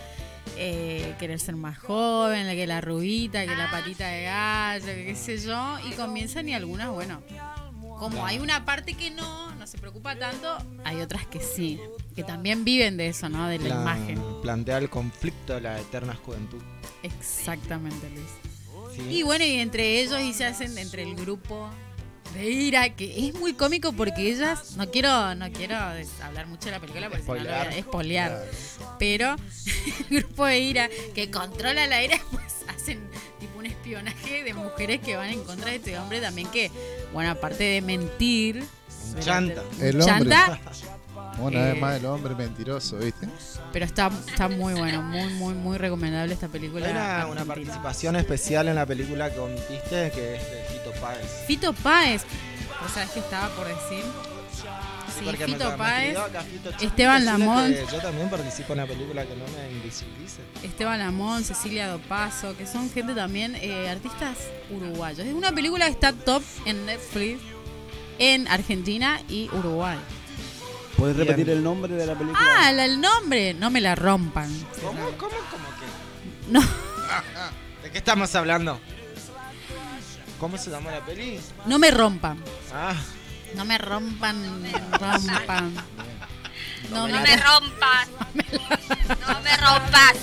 Speaker 6: eh, querer ser más joven, que la rubita, que la patita de gallo, que qué sé yo, y comienzan y algunas, bueno, como hay una parte que no, no se preocupa tanto, hay otras que sí, que también viven de eso, ¿no? De la,
Speaker 5: La-
Speaker 6: imagen.
Speaker 5: Plantea el conflicto de la eterna juventud.
Speaker 6: Exactamente, Luis.
Speaker 5: ¿sí?
Speaker 6: Y bueno, y entre ellos y se hacen entre el grupo de ira, que es muy cómico porque ellas, no quiero, no quiero des- hablar mucho de la película porque si no lo voy a
Speaker 5: Spoilear.
Speaker 6: espolear, pero el grupo de ira que controla la ira, pues hacen tipo un espionaje de mujeres que van en contra de este hombre también que, bueno, aparte de mentir,
Speaker 5: Un chanta.
Speaker 7: El hombre.
Speaker 6: chanta,
Speaker 7: Una
Speaker 6: Eh,
Speaker 7: vez más el hombre mentiroso, ¿viste?
Speaker 6: pero está, está muy bueno, muy, muy, muy recomendable esta película.
Speaker 5: Hay una, una
Speaker 6: argentina.
Speaker 5: participación especial en la película que omitiste, que es de Fito Páez.
Speaker 6: Fito Páez, ¿vos sabés que estaba por decir? Sí,
Speaker 5: Porque me-
Speaker 6: Fito
Speaker 5: me
Speaker 6: Páez,
Speaker 5: escribió acá Fito, che,
Speaker 6: Esteban
Speaker 5: decirle
Speaker 6: Lamont.
Speaker 5: que Yo también participo en una película que no me invisibilice.
Speaker 6: Esteban Lamont, Cecilia Dopazo, que son gente también, eh, artistas uruguayos. Es una película que está top en Netflix en Argentina y Uruguay.
Speaker 2: ¿Puedes
Speaker 5: Bien.
Speaker 2: repetir el nombre de la película?
Speaker 6: Ah, la- el nombre, no me la rompan.
Speaker 5: ¿Cómo? ¿Cómo? ¿Cómo que?
Speaker 6: No,
Speaker 5: ¿De qué estamos hablando? ¿Cómo se llama la peli?
Speaker 6: no me rompan.
Speaker 5: Ah,
Speaker 6: No me rompan, rompan. No,
Speaker 8: No
Speaker 6: me
Speaker 8: me rompas. No me rompas.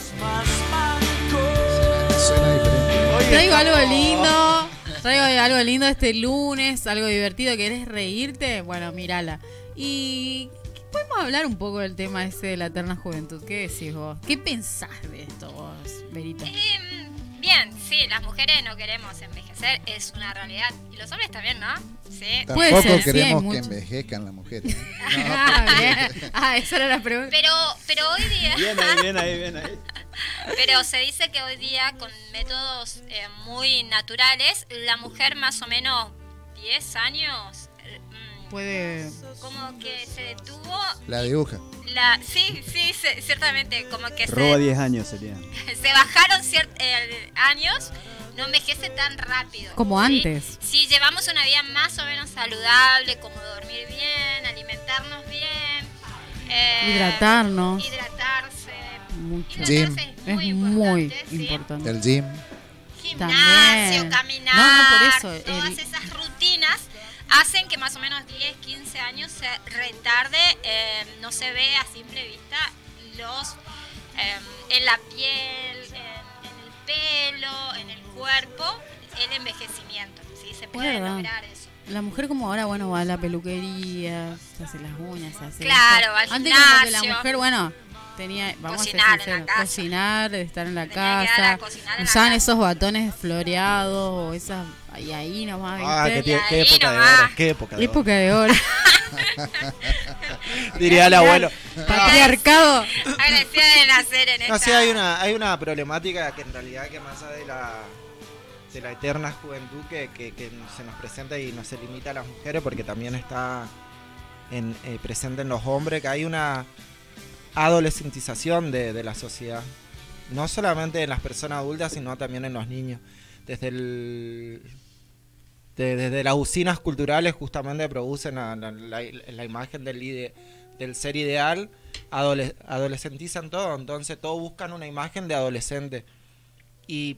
Speaker 7: Suena diferente.
Speaker 6: Traigo algo lindo. Traigo algo lindo este lunes, algo divertido. ¿Querés reírte? Bueno, mírala. Y podemos hablar un poco del tema ese de la eterna juventud. ¿Qué decís vos? ¿Qué pensás de esto vos, Verita?
Speaker 8: Eh, bien, sí, las mujeres no queremos envejecer, es una realidad. Y los hombres también, ¿no? Sí.
Speaker 6: Puede
Speaker 7: Tampoco
Speaker 6: ser, sí,
Speaker 7: queremos
Speaker 6: hay
Speaker 7: que
Speaker 6: mucho.
Speaker 7: envejezcan las mujeres.
Speaker 6: Ah, bien. Ah, esa era la pregunta.
Speaker 8: Pero, pero hoy día...
Speaker 2: Bien ahí, bien ahí, bien ahí.
Speaker 8: Pero se dice que hoy día, con métodos eh, muy naturales, la mujer más o menos diez años, eh, mm,
Speaker 6: Puede.
Speaker 8: como que se detuvo.
Speaker 7: La dibuja.
Speaker 8: La, sí, sí, se- ciertamente, como que
Speaker 2: Roba
Speaker 8: se,
Speaker 2: diez años sería.
Speaker 8: se bajaron cier- eh, años, no envejece tan rápido.
Speaker 6: Como
Speaker 8: ¿sí?
Speaker 6: antes.
Speaker 8: Si llevamos una vida más o menos saludable, como dormir bien, alimentarnos bien, eh,
Speaker 6: Hidratarnos.
Speaker 8: hidratarse.
Speaker 6: Mucho.
Speaker 8: Hidratarse
Speaker 7: Gym.
Speaker 8: es muy
Speaker 6: Es muy
Speaker 8: importante, ¿sí?
Speaker 6: importante.
Speaker 7: El gym.
Speaker 8: Gimnasio,
Speaker 6: También.
Speaker 8: caminar,
Speaker 6: No, no, por eso,
Speaker 8: todas
Speaker 6: el-
Speaker 8: esas rutinas hacen que más o menos diez, quince años se retarde, eh, no se ve a simple vista los eh, en la piel, en, en el pelo, en el cuerpo, el envejecimiento, ¿sí? Se puede
Speaker 6: verdad.
Speaker 8: lograr eso.
Speaker 6: La mujer como ahora, bueno, va a la peluquería, se hace las uñas, se hace
Speaker 8: Claro,
Speaker 6: esto.
Speaker 8: va al
Speaker 6: Antes como que la
Speaker 8: gimnasio.
Speaker 6: mujer, bueno, tenía, vamos
Speaker 8: Cocinar
Speaker 6: a
Speaker 8: en
Speaker 6: ser
Speaker 8: la
Speaker 6: sinceros,
Speaker 8: casa.
Speaker 6: cocinar, estar en la
Speaker 8: Tenía que dar a
Speaker 6: casa,
Speaker 8: cocinar en la
Speaker 6: usaban
Speaker 8: casa.
Speaker 6: esos batones floreados o esas, y ahí nomás,
Speaker 5: Ah,
Speaker 6: ¿viste?
Speaker 5: qué, tie- qué
Speaker 8: ahí
Speaker 5: época de
Speaker 8: nomás.
Speaker 5: oro, qué época de oro.
Speaker 6: Época de oro.
Speaker 5: Diría el abuelo.
Speaker 6: Patriarcado.
Speaker 8: Agradecida de nacer en esta.
Speaker 5: No, sí, hay una, hay una problemática que en realidad que más allá de la, de la eterna juventud que, que, que se nos presenta y no se limita a las mujeres, porque también está en, eh, presente en los hombres, que hay una adolescentización de, de la sociedad. No solamente en las personas adultas, sino también en los niños. Desde el... de- desde las usinas culturales justamente producen la, la- la- la imagen del, ide- del ser ideal, adole- adolescentizan todo, entonces todos buscan una imagen de adolescente y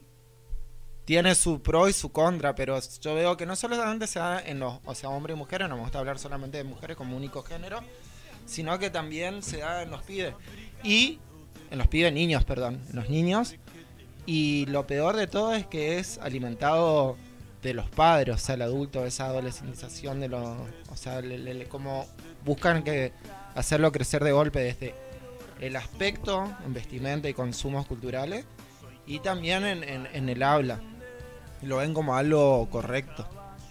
Speaker 5: tiene su pro y su contra, pero yo veo que no solamente se da en los, o sea, hombres y mujeres, no me gusta hablar solamente de mujeres como único género, sino que también se da en los pibes y en los pibes niños, perdón, en los niños, y lo peor de todo es que es alimentado de los padres, o sea, el adulto, esa adolescentización de los, o sea, le- le- le- como buscan que hacerlo crecer de golpe desde el aspecto en vestimenta y consumos culturales y también en, en- en el habla, lo ven como algo correcto.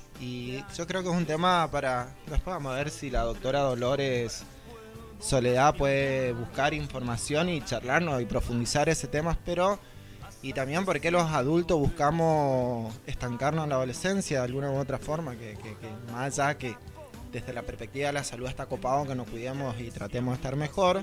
Speaker 5: Y yo creo que es un tema para, después vamos a ver si la doctora Dolores Soledad puede buscar información y charlarnos y profundizar ese tema, pero y también porque los adultos buscamos estancarnos en la adolescencia de alguna u otra forma, que, que- que más allá que desde la perspectiva de la salud está copado que nos cuidemos y tratemos de estar mejor,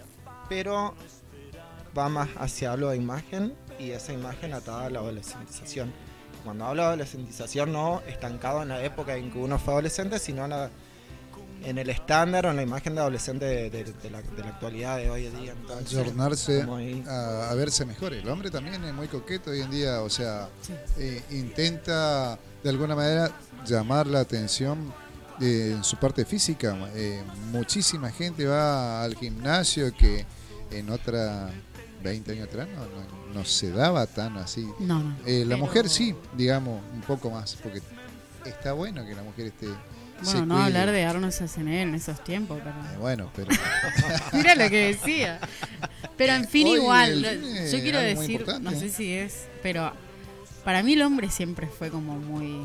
Speaker 5: pero va más hacia lo de imagen y esa imagen atada a la adolescentización. Cuando hablo de adolescentización no estancado en la época en que uno fue adolescente, sino en, la- en el estándar o en la imagen de adolescente de, de- de la, de la actualidad de hoy en día. Entonces,
Speaker 7: Ayornarse
Speaker 5: como ahí-
Speaker 7: a, a verse mejor. El hombre también es muy coqueto hoy en día, o sea, eh, intenta de alguna manera llamar la atención eh, en su parte física. Eh, muchísima gente va al gimnasio que en otra veinte años atrás no, no- no se daba tan así.
Speaker 6: No, no.
Speaker 7: Eh, la
Speaker 6: Pero-
Speaker 7: mujer sí, digamos, un poco más, porque está bueno que la mujer esté... se
Speaker 6: Bueno, no
Speaker 7: cuide.
Speaker 6: hablar de Arnold Schwarzenegger en esos tiempos, pero...
Speaker 7: Eh, bueno, pero...
Speaker 6: Mira lo que decía. Pero en fin,
Speaker 7: Hoy
Speaker 6: igual,
Speaker 7: el
Speaker 6: lo-
Speaker 7: cine
Speaker 6: yo
Speaker 7: es
Speaker 6: quiero
Speaker 7: algo muy
Speaker 6: decir,
Speaker 7: importante,
Speaker 6: no sé
Speaker 7: ¿eh?
Speaker 6: si es, pero para mí el hombre siempre fue como muy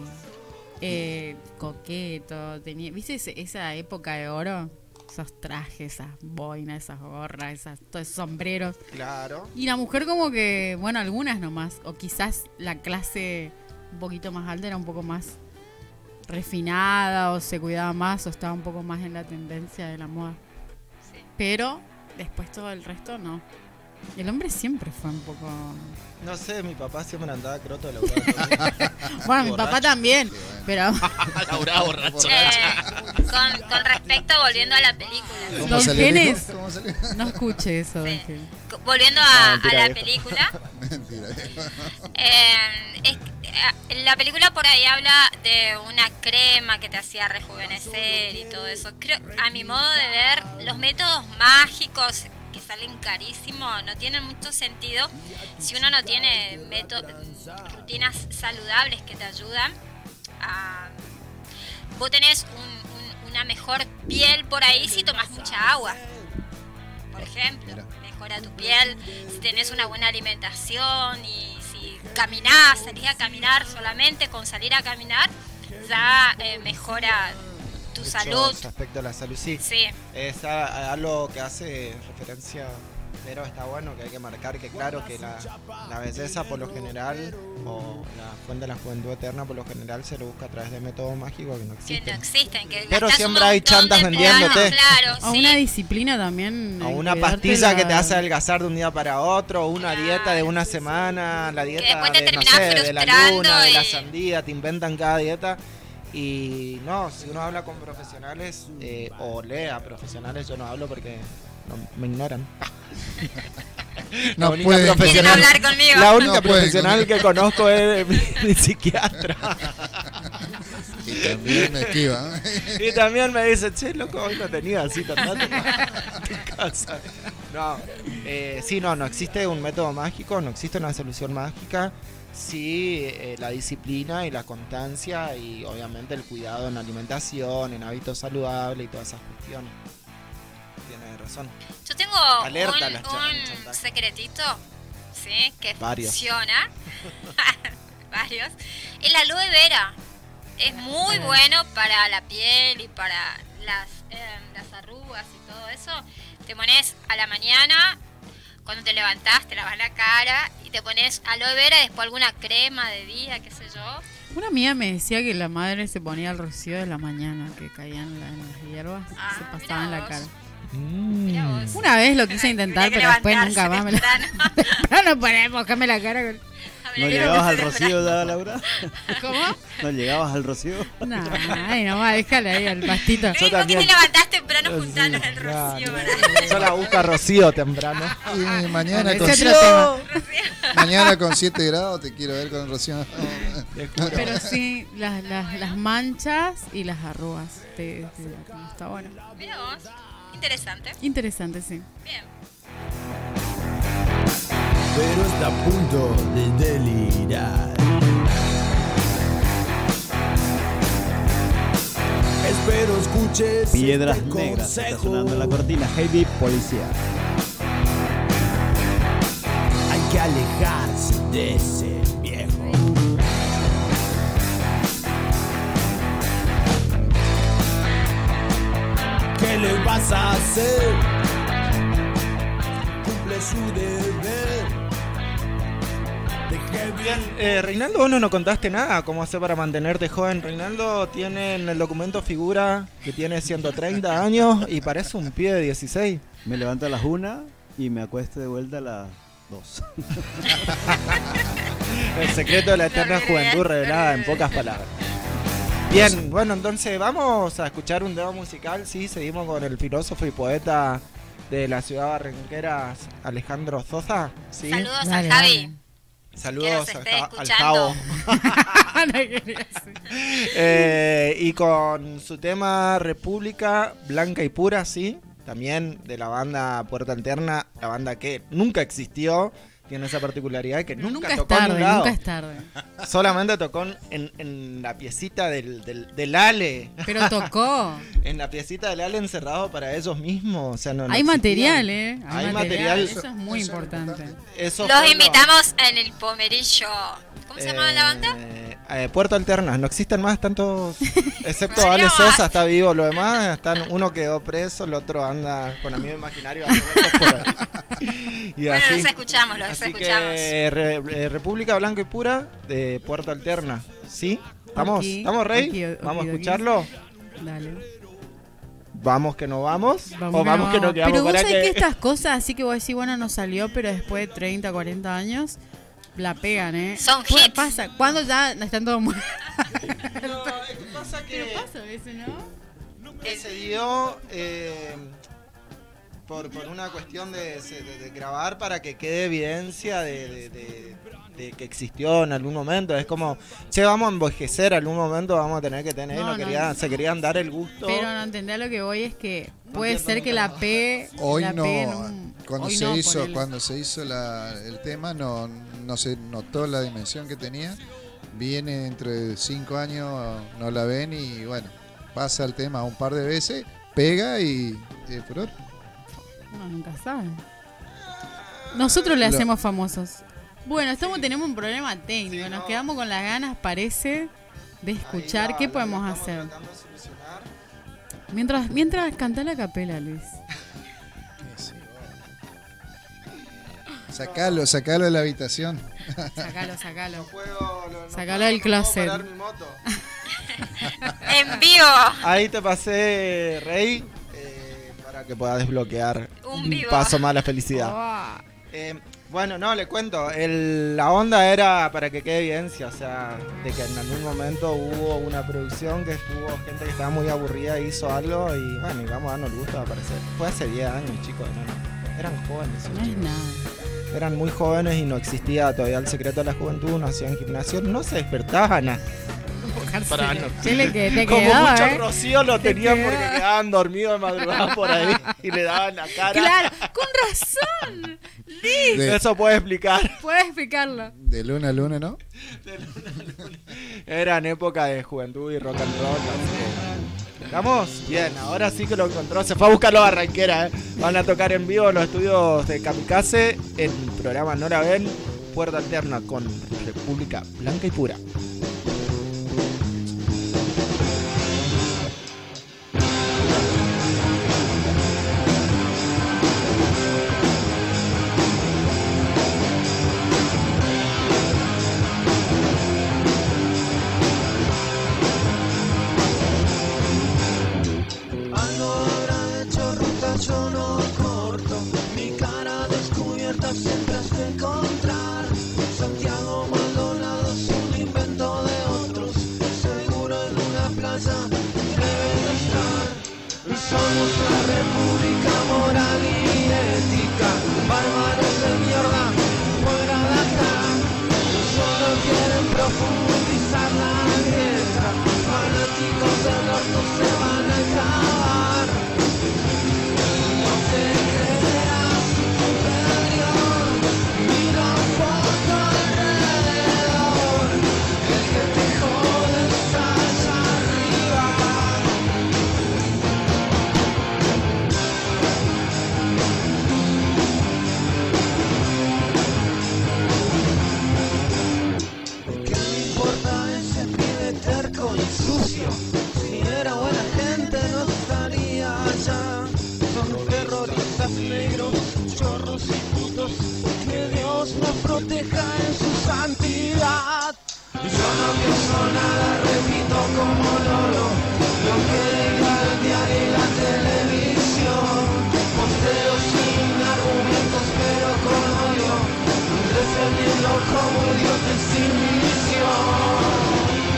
Speaker 6: eh, coqueto. Tenía, ¿viste ese- esa época de oro? Esos trajes, esas boinas, esas gorras, esas, todos esos sombreros.
Speaker 5: Claro.
Speaker 6: Y la mujer como que, bueno, algunas nomás, o quizás la clase un poquito más alta era un poco más refinada o se cuidaba más o estaba un poco más en la tendencia de la moda. Pero después todo el resto no. El hombre siempre fue un poco...
Speaker 5: No sé, mi papá siempre andaba croto de la
Speaker 6: Bueno, mi papá también, pero...
Speaker 5: Laura borracho.
Speaker 8: Eh, con, con respecto, volviendo a la película.
Speaker 7: ¿Cómo
Speaker 6: Don
Speaker 7: salió el
Speaker 6: Genes,
Speaker 7: hijo? ¿Cómo salió?
Speaker 6: no escuche eso, Don
Speaker 8: Sí.
Speaker 6: Genes.
Speaker 8: Co- Volviendo a,
Speaker 5: No, mentira,
Speaker 8: a la
Speaker 5: viejo.
Speaker 8: película.
Speaker 7: Mentira.
Speaker 8: Eh, es- eh, la película por ahí habla de una crema que te hacía rejuvenecer y todo eso. Creo, a mi modo de ver, los métodos mágicos que salen carísimos no tienen mucho sentido si uno no tiene método- rutinas saludables que te ayudan a... Vos tenés un- un- una mejor piel por ahí si tomás mucha agua, por ejemplo.
Speaker 7: Mira.
Speaker 8: Mejora tu piel, si tenés una buena alimentación y si caminás, salís a caminar solamente con salir a caminar, ya eh, mejora tu
Speaker 5: Mucho
Speaker 8: salud.
Speaker 5: Respecto a la salud, sí.
Speaker 8: Sí,
Speaker 5: Es a- a algo que hace referencia, pero está bueno que hay que marcar que claro que la, la belleza por lo general o la fuente de la juventud eterna por lo general se lo busca a través de métodos mágicos que no
Speaker 8: que
Speaker 5: existen.
Speaker 8: no existen. Que
Speaker 5: Pero
Speaker 8: gastás
Speaker 5: siempre
Speaker 8: un
Speaker 5: hay
Speaker 8: montón
Speaker 5: chantas
Speaker 8: de
Speaker 5: vendiéndote.
Speaker 8: plata, Claro,
Speaker 6: A
Speaker 8: sí.
Speaker 6: una disciplina también.
Speaker 5: A
Speaker 6: hay
Speaker 5: una
Speaker 6: que
Speaker 5: pastilla
Speaker 6: dártela-
Speaker 5: que te hace adelgazar de un día para otro, una
Speaker 8: Claro.
Speaker 5: dieta de una semana, la dieta
Speaker 8: después te
Speaker 5: de, no
Speaker 8: terminás
Speaker 5: sé, de la
Speaker 8: frustrando
Speaker 5: luna, de la
Speaker 8: y-
Speaker 5: sandía, te inventan cada dieta. Y no, si uno habla con profesionales eh, o lee a profesionales, yo no hablo porque no, me ignoran.
Speaker 7: No
Speaker 5: La única
Speaker 7: pueden.
Speaker 8: Quieren
Speaker 5: profesional-
Speaker 8: hablar conmigo.
Speaker 5: La única
Speaker 7: No pueden
Speaker 5: profesional
Speaker 7: conmigo.
Speaker 5: que conozco es mi, mi psiquiatra.
Speaker 7: Y también me esquiva.
Speaker 5: Y también me dice, che, loco, hoy no tenía así tanto en tu casa. No, eh, sí, no, no existe un método mágico, no existe una solución mágica. Sí, eh, la disciplina y la constancia y obviamente el cuidado en alimentación, en hábitos saludables y todas esas cuestiones. Tiene razón.
Speaker 8: Yo tengo
Speaker 5: Alerta a
Speaker 8: un,
Speaker 5: las
Speaker 8: un
Speaker 5: chantajes.
Speaker 8: secretito, ¿sí? Que
Speaker 5: Varios.
Speaker 8: funciona. Varios. El aloe vera es muy bueno para la piel y para las, eh, las arrugas y todo eso. Te pones a la mañana, cuando te levantás, te lavas la cara y te pones aloe vera y después alguna crema de día, qué sé yo.
Speaker 6: Una amiga me decía que la madre se ponía el rocío de la mañana, que caían en, la- en las hierbas,
Speaker 8: Ah,
Speaker 6: se
Speaker 8: mirá
Speaker 6: pasaba en la
Speaker 8: vos.
Speaker 6: cara.
Speaker 8: Mirá vos.
Speaker 6: Una vez lo quise intentar,
Speaker 8: Habría que
Speaker 6: pero después
Speaker 8: levantarse
Speaker 6: nunca más me lo...
Speaker 8: temprano.
Speaker 6: Pero no podemos mojarme la cara con...
Speaker 2: ¿No
Speaker 8: Habría que
Speaker 2: llegabas al
Speaker 8: levantarse
Speaker 2: rocío ya, Laura?
Speaker 6: ¿Cómo?
Speaker 2: ¿No llegabas al rocío?
Speaker 6: No, ay, nomás, déjale ahí al pastito.
Speaker 8: Luis, vos que
Speaker 5: también.
Speaker 8: te levantás temprano
Speaker 5: Sí,
Speaker 8: juntanos el rocío.
Speaker 5: claro.
Speaker 8: ¿verdad?
Speaker 5: Yo la busco a Rocío temprano.
Speaker 7: Y mañana
Speaker 6: Ese
Speaker 7: con,
Speaker 6: otro
Speaker 7: siete,
Speaker 6: tema.
Speaker 7: mañana con siete grados te quiero ver con Rocío.
Speaker 5: Te juro.
Speaker 6: Pero sí, las, las, las manchas y las arrugas. Te, te- está bueno.
Speaker 8: Mira vos, interesante.
Speaker 6: Interesante, sí.
Speaker 8: Bien.
Speaker 10: Pero está a punto de delirar. Espero escuches
Speaker 2: Piedras
Speaker 10: este
Speaker 2: negras. Está
Speaker 10: consejo.
Speaker 2: sonando en la cortina. Heavy Policía.
Speaker 10: Hay que alejarse de ese viejo. ¿Qué le vas a hacer? Cumple su deber. Deje bien.
Speaker 5: Eh, Reinaldo, vos no nos contaste nada. ¿Cómo hacer para mantenerte joven? Reinaldo tiene en el documento figura que tiene ciento treinta años y parece un pibe de dieciséis.
Speaker 2: Me levanto a las una y me acuesto de vuelta a las dos.
Speaker 5: El secreto de la eterna juventud revelada en pocas palabras. Bien, bueno, entonces vamos a escuchar un tema musical. Sí, seguimos con el filósofo y poeta de la ciudad barranquera, Alejandro Zoza. Sí.
Speaker 8: Saludos
Speaker 6: Dale,
Speaker 8: a Javi.
Speaker 6: dale.
Speaker 5: Saludos
Speaker 8: Que nos
Speaker 5: al,
Speaker 8: esté
Speaker 5: Ja- al
Speaker 8: escuchando.
Speaker 5: Javo.
Speaker 6: No quería decir.
Speaker 5: Eh, y con su tema República Blanca y Pura, sí, también de la banda Puerta Alterna, la banda que nunca existió, tiene esa particularidad que
Speaker 6: Pero
Speaker 5: nunca,
Speaker 6: nunca es
Speaker 5: tocó en un
Speaker 6: tarde,
Speaker 5: lado.
Speaker 6: nunca es tarde.
Speaker 5: Solamente tocó en, en la piecita del, del, del Ale,
Speaker 6: Pero tocó.
Speaker 5: en la piecita del Ale encerrado para ellos mismos. O sea, no, no
Speaker 6: Hay
Speaker 5: existían.
Speaker 6: material, ¿eh?
Speaker 5: Hay material.
Speaker 6: Eso es muy
Speaker 7: Eso es
Speaker 6: importante.
Speaker 5: Eso
Speaker 8: Los
Speaker 5: fue lo-
Speaker 8: invitamos en el Pomerillo. ¿Cómo se llama la banda?
Speaker 5: Eh, eh, Puerto Alterna, no existen más tantos, excepto
Speaker 8: Mario.
Speaker 5: Ale Sosa está vivo, lo demás están, uno quedó preso, el otro anda con amigo imaginario dando vueltas por ahí. Y
Speaker 8: Bueno,
Speaker 5: así.
Speaker 8: los escuchamos, los
Speaker 5: Así
Speaker 8: escuchamos.
Speaker 5: que Re- eh, República Blanca y Pura de Puerto Alterna, ¿sí? ¿Estamos?
Speaker 6: Aquí,
Speaker 5: ¿Estamos, Rey?
Speaker 6: aquí, aquí,
Speaker 5: ¿Vamos a
Speaker 6: aquí.
Speaker 5: escucharlo?
Speaker 6: Dale.
Speaker 5: ¿Vamos que no vamos?
Speaker 6: Vamos
Speaker 5: ¿O vamos que no quedamos
Speaker 6: Pero vos
Speaker 5: para
Speaker 6: sabés que...
Speaker 5: que...
Speaker 6: estas cosas, así que vos decís, bueno, no salió, pero después de treinta, cuarenta años, la pegan, ¿eh?
Speaker 8: Son
Speaker 6: Pu-
Speaker 8: hits.
Speaker 6: Pasa, cuando ya están todos muertos.
Speaker 5: No, es que pasa que...
Speaker 6: Pero pasa a veces, ¿no?
Speaker 5: que se dio eh, por, por una cuestión de, de- de grabar para que quede evidencia de, de- de- de que existió en algún momento. Es como, che, vamos a envejecer, algún momento vamos a tener que tener.
Speaker 6: No,
Speaker 5: No,
Speaker 6: no,
Speaker 5: querían-
Speaker 6: no.
Speaker 5: Se querían dar el gusto.
Speaker 6: Pero no entendés a lo que voy, es que puede
Speaker 5: entiendo
Speaker 6: ser que
Speaker 5: nunca.
Speaker 6: la P.
Speaker 7: Hoy
Speaker 6: la
Speaker 7: no,
Speaker 6: P en un-
Speaker 7: cuando
Speaker 6: hoy
Speaker 7: se
Speaker 6: no,
Speaker 7: hizo,
Speaker 6: ponele.
Speaker 7: cuando se hizo la- el tema no, no se notó la dimensión que tenía. Viene dentro de cinco años, no la ven y bueno, pasa el tema un par de veces, pega y eh, furor.
Speaker 6: Uno nunca sabe. Nosotros le
Speaker 7: Lo-
Speaker 6: hacemos famosos. Bueno, estamos tenemos un problema técnico. Nos quedamos con las ganas, parece, de escuchar.
Speaker 5: Ahí va,
Speaker 6: ¿Qué
Speaker 5: la
Speaker 6: podemos
Speaker 5: estamos
Speaker 6: hacer?
Speaker 5: tratando de solucionar.
Speaker 6: Mientras, mientras canta la capela, Luis.
Speaker 7: Sacalo, sacalo de la habitación.
Speaker 6: Sacalo, sacalo.
Speaker 5: Puedo- lo- no
Speaker 6: Sacalo
Speaker 5: puedo-
Speaker 6: del
Speaker 5: no puedo
Speaker 6: closet.
Speaker 5: parar mi moto.
Speaker 8: En vivo.
Speaker 5: Ahí te pasé, Rey, eh, para que puedas desbloquear
Speaker 8: Un
Speaker 5: un
Speaker 8: vivo.
Speaker 5: paso más a la felicidad.
Speaker 6: Oh,
Speaker 5: Eh, bueno, no, le cuento. El- la onda era para que quede evidencia, o sea, de que en algún momento hubo una producción que estuvo gente que estaba muy aburrida e hizo algo y bueno, y vamos a darnos el gusto de aparecer. Fue hace diez años, chicos, no, no, eran jóvenes. esos
Speaker 6: no es
Speaker 5: chicos.
Speaker 6: nada.
Speaker 5: Eran muy jóvenes y no existía todavía el secreto de la juventud, no hacían gimnasio, no se despertaban. a- Para no-
Speaker 6: Chile, que te
Speaker 5: Como
Speaker 6: quedó,
Speaker 5: mucho
Speaker 6: ¿eh?
Speaker 5: rocío lo
Speaker 6: Te
Speaker 5: tenían
Speaker 6: quedó.
Speaker 5: porque quedaban dormidos de madrugada por ahí y le daban la cara.
Speaker 6: Claro, con razón. Liz,
Speaker 7: De,
Speaker 5: Eso puede explicar.
Speaker 6: puedes explicarlo.
Speaker 7: de luna a luna, ¿no?
Speaker 5: Era en época de juventud y rock and roll. así ¿Estamos? Bien, ahora sí que lo encontró. Se fue a buscarlo a Barranquera, ¿eh? Van a tocar en vivo los estudios de Kamikaze en el programa No La Ven, Puerta Alterna con República Blanca y Pura.
Speaker 1: Yo no corto, mi cara descubierta siempre has de encontrar. Santiago Maldonado es un invento de otros, seguro en una playa deben estar. Somos la república moral y ética, bárbaros de mierda, fuera de acá. Solo quieren profundizar la guerra, fanáticos del orto se van a acabar. Si era buena gente no estaría allá. Son terroristas negros, chorros y putos. Que Dios nos proteja en su santidad. Yo no pienso nada, repito como loro lo que diga el diario y la televisión. Posteo sin argumentos pero con odio, defendiendo como idiota y sin misión.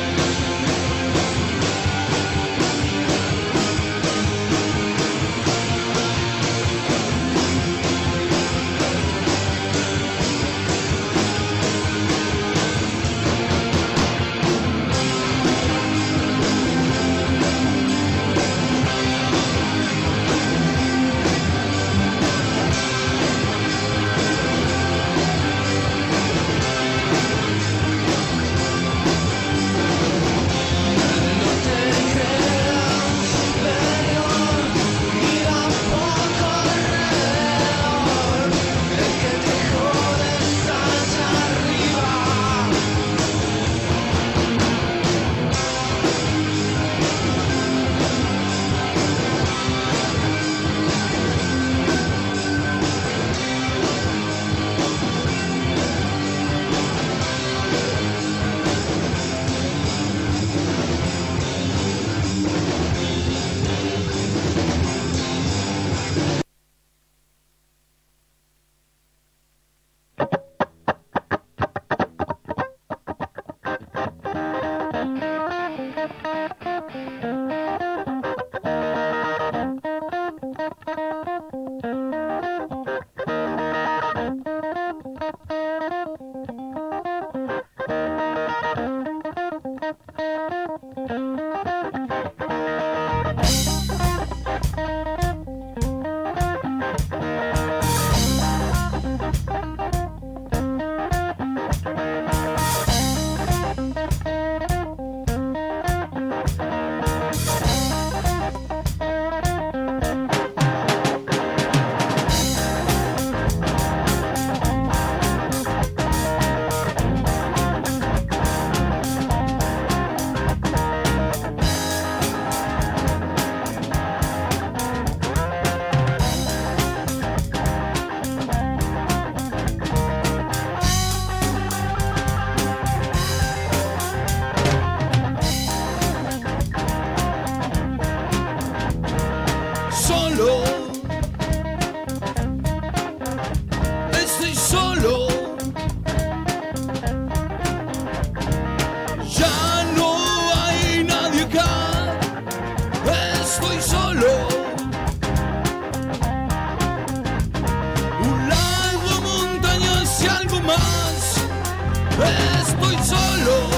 Speaker 11: Estoy solo.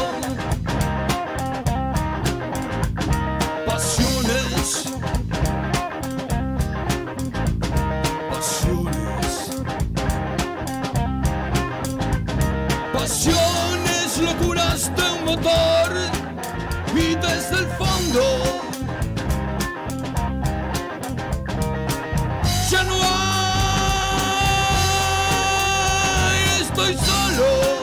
Speaker 11: Pasiones. Pasiones. Pasiones, locuras de un motor. Y desde el fondo estoy solo.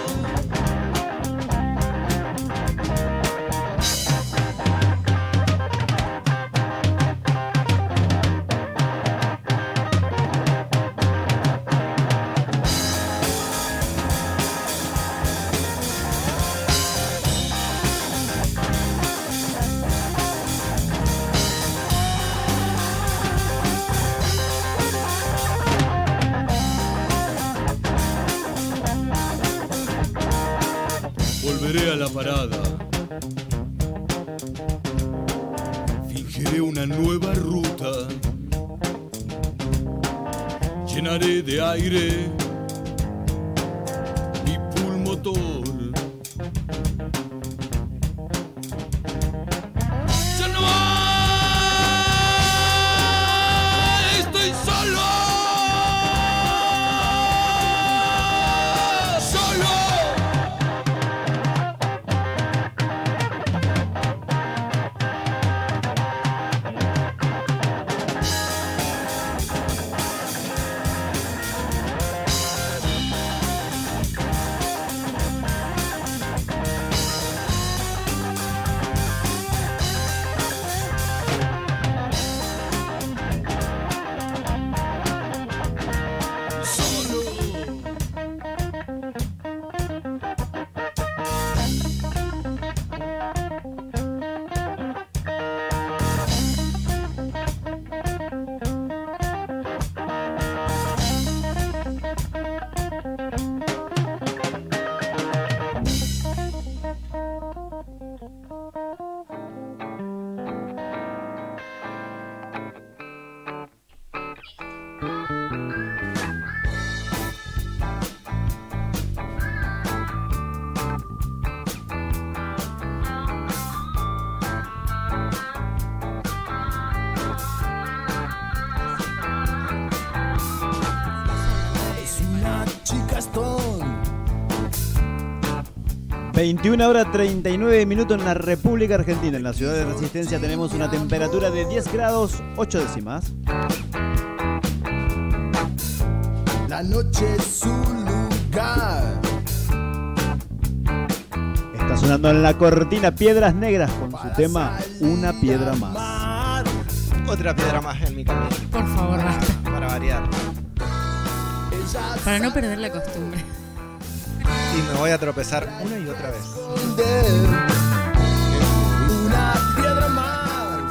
Speaker 11: Volveré a la parada. Fingiré una nueva ruta. Llenaré de aire mi pulmotor. ¡Ya no hay! ¡Estoy solo! ¡Solo!
Speaker 2: veintiuna horas treinta y nueve minutos en la República Argentina. En la ciudad de Resistencia tenemos una temperatura de diez grados ocho décimas.
Speaker 10: La noche es un lugar.
Speaker 2: Está sonando en la cortina Piedras Negras con su tema Una Piedra Más.
Speaker 5: Otra piedra más en mi camino.
Speaker 6: Por favor, basta.
Speaker 5: Para variar.
Speaker 6: Para no perder la costumbre.
Speaker 5: Y me voy a tropezar una y otra vez.
Speaker 10: Una piedra más.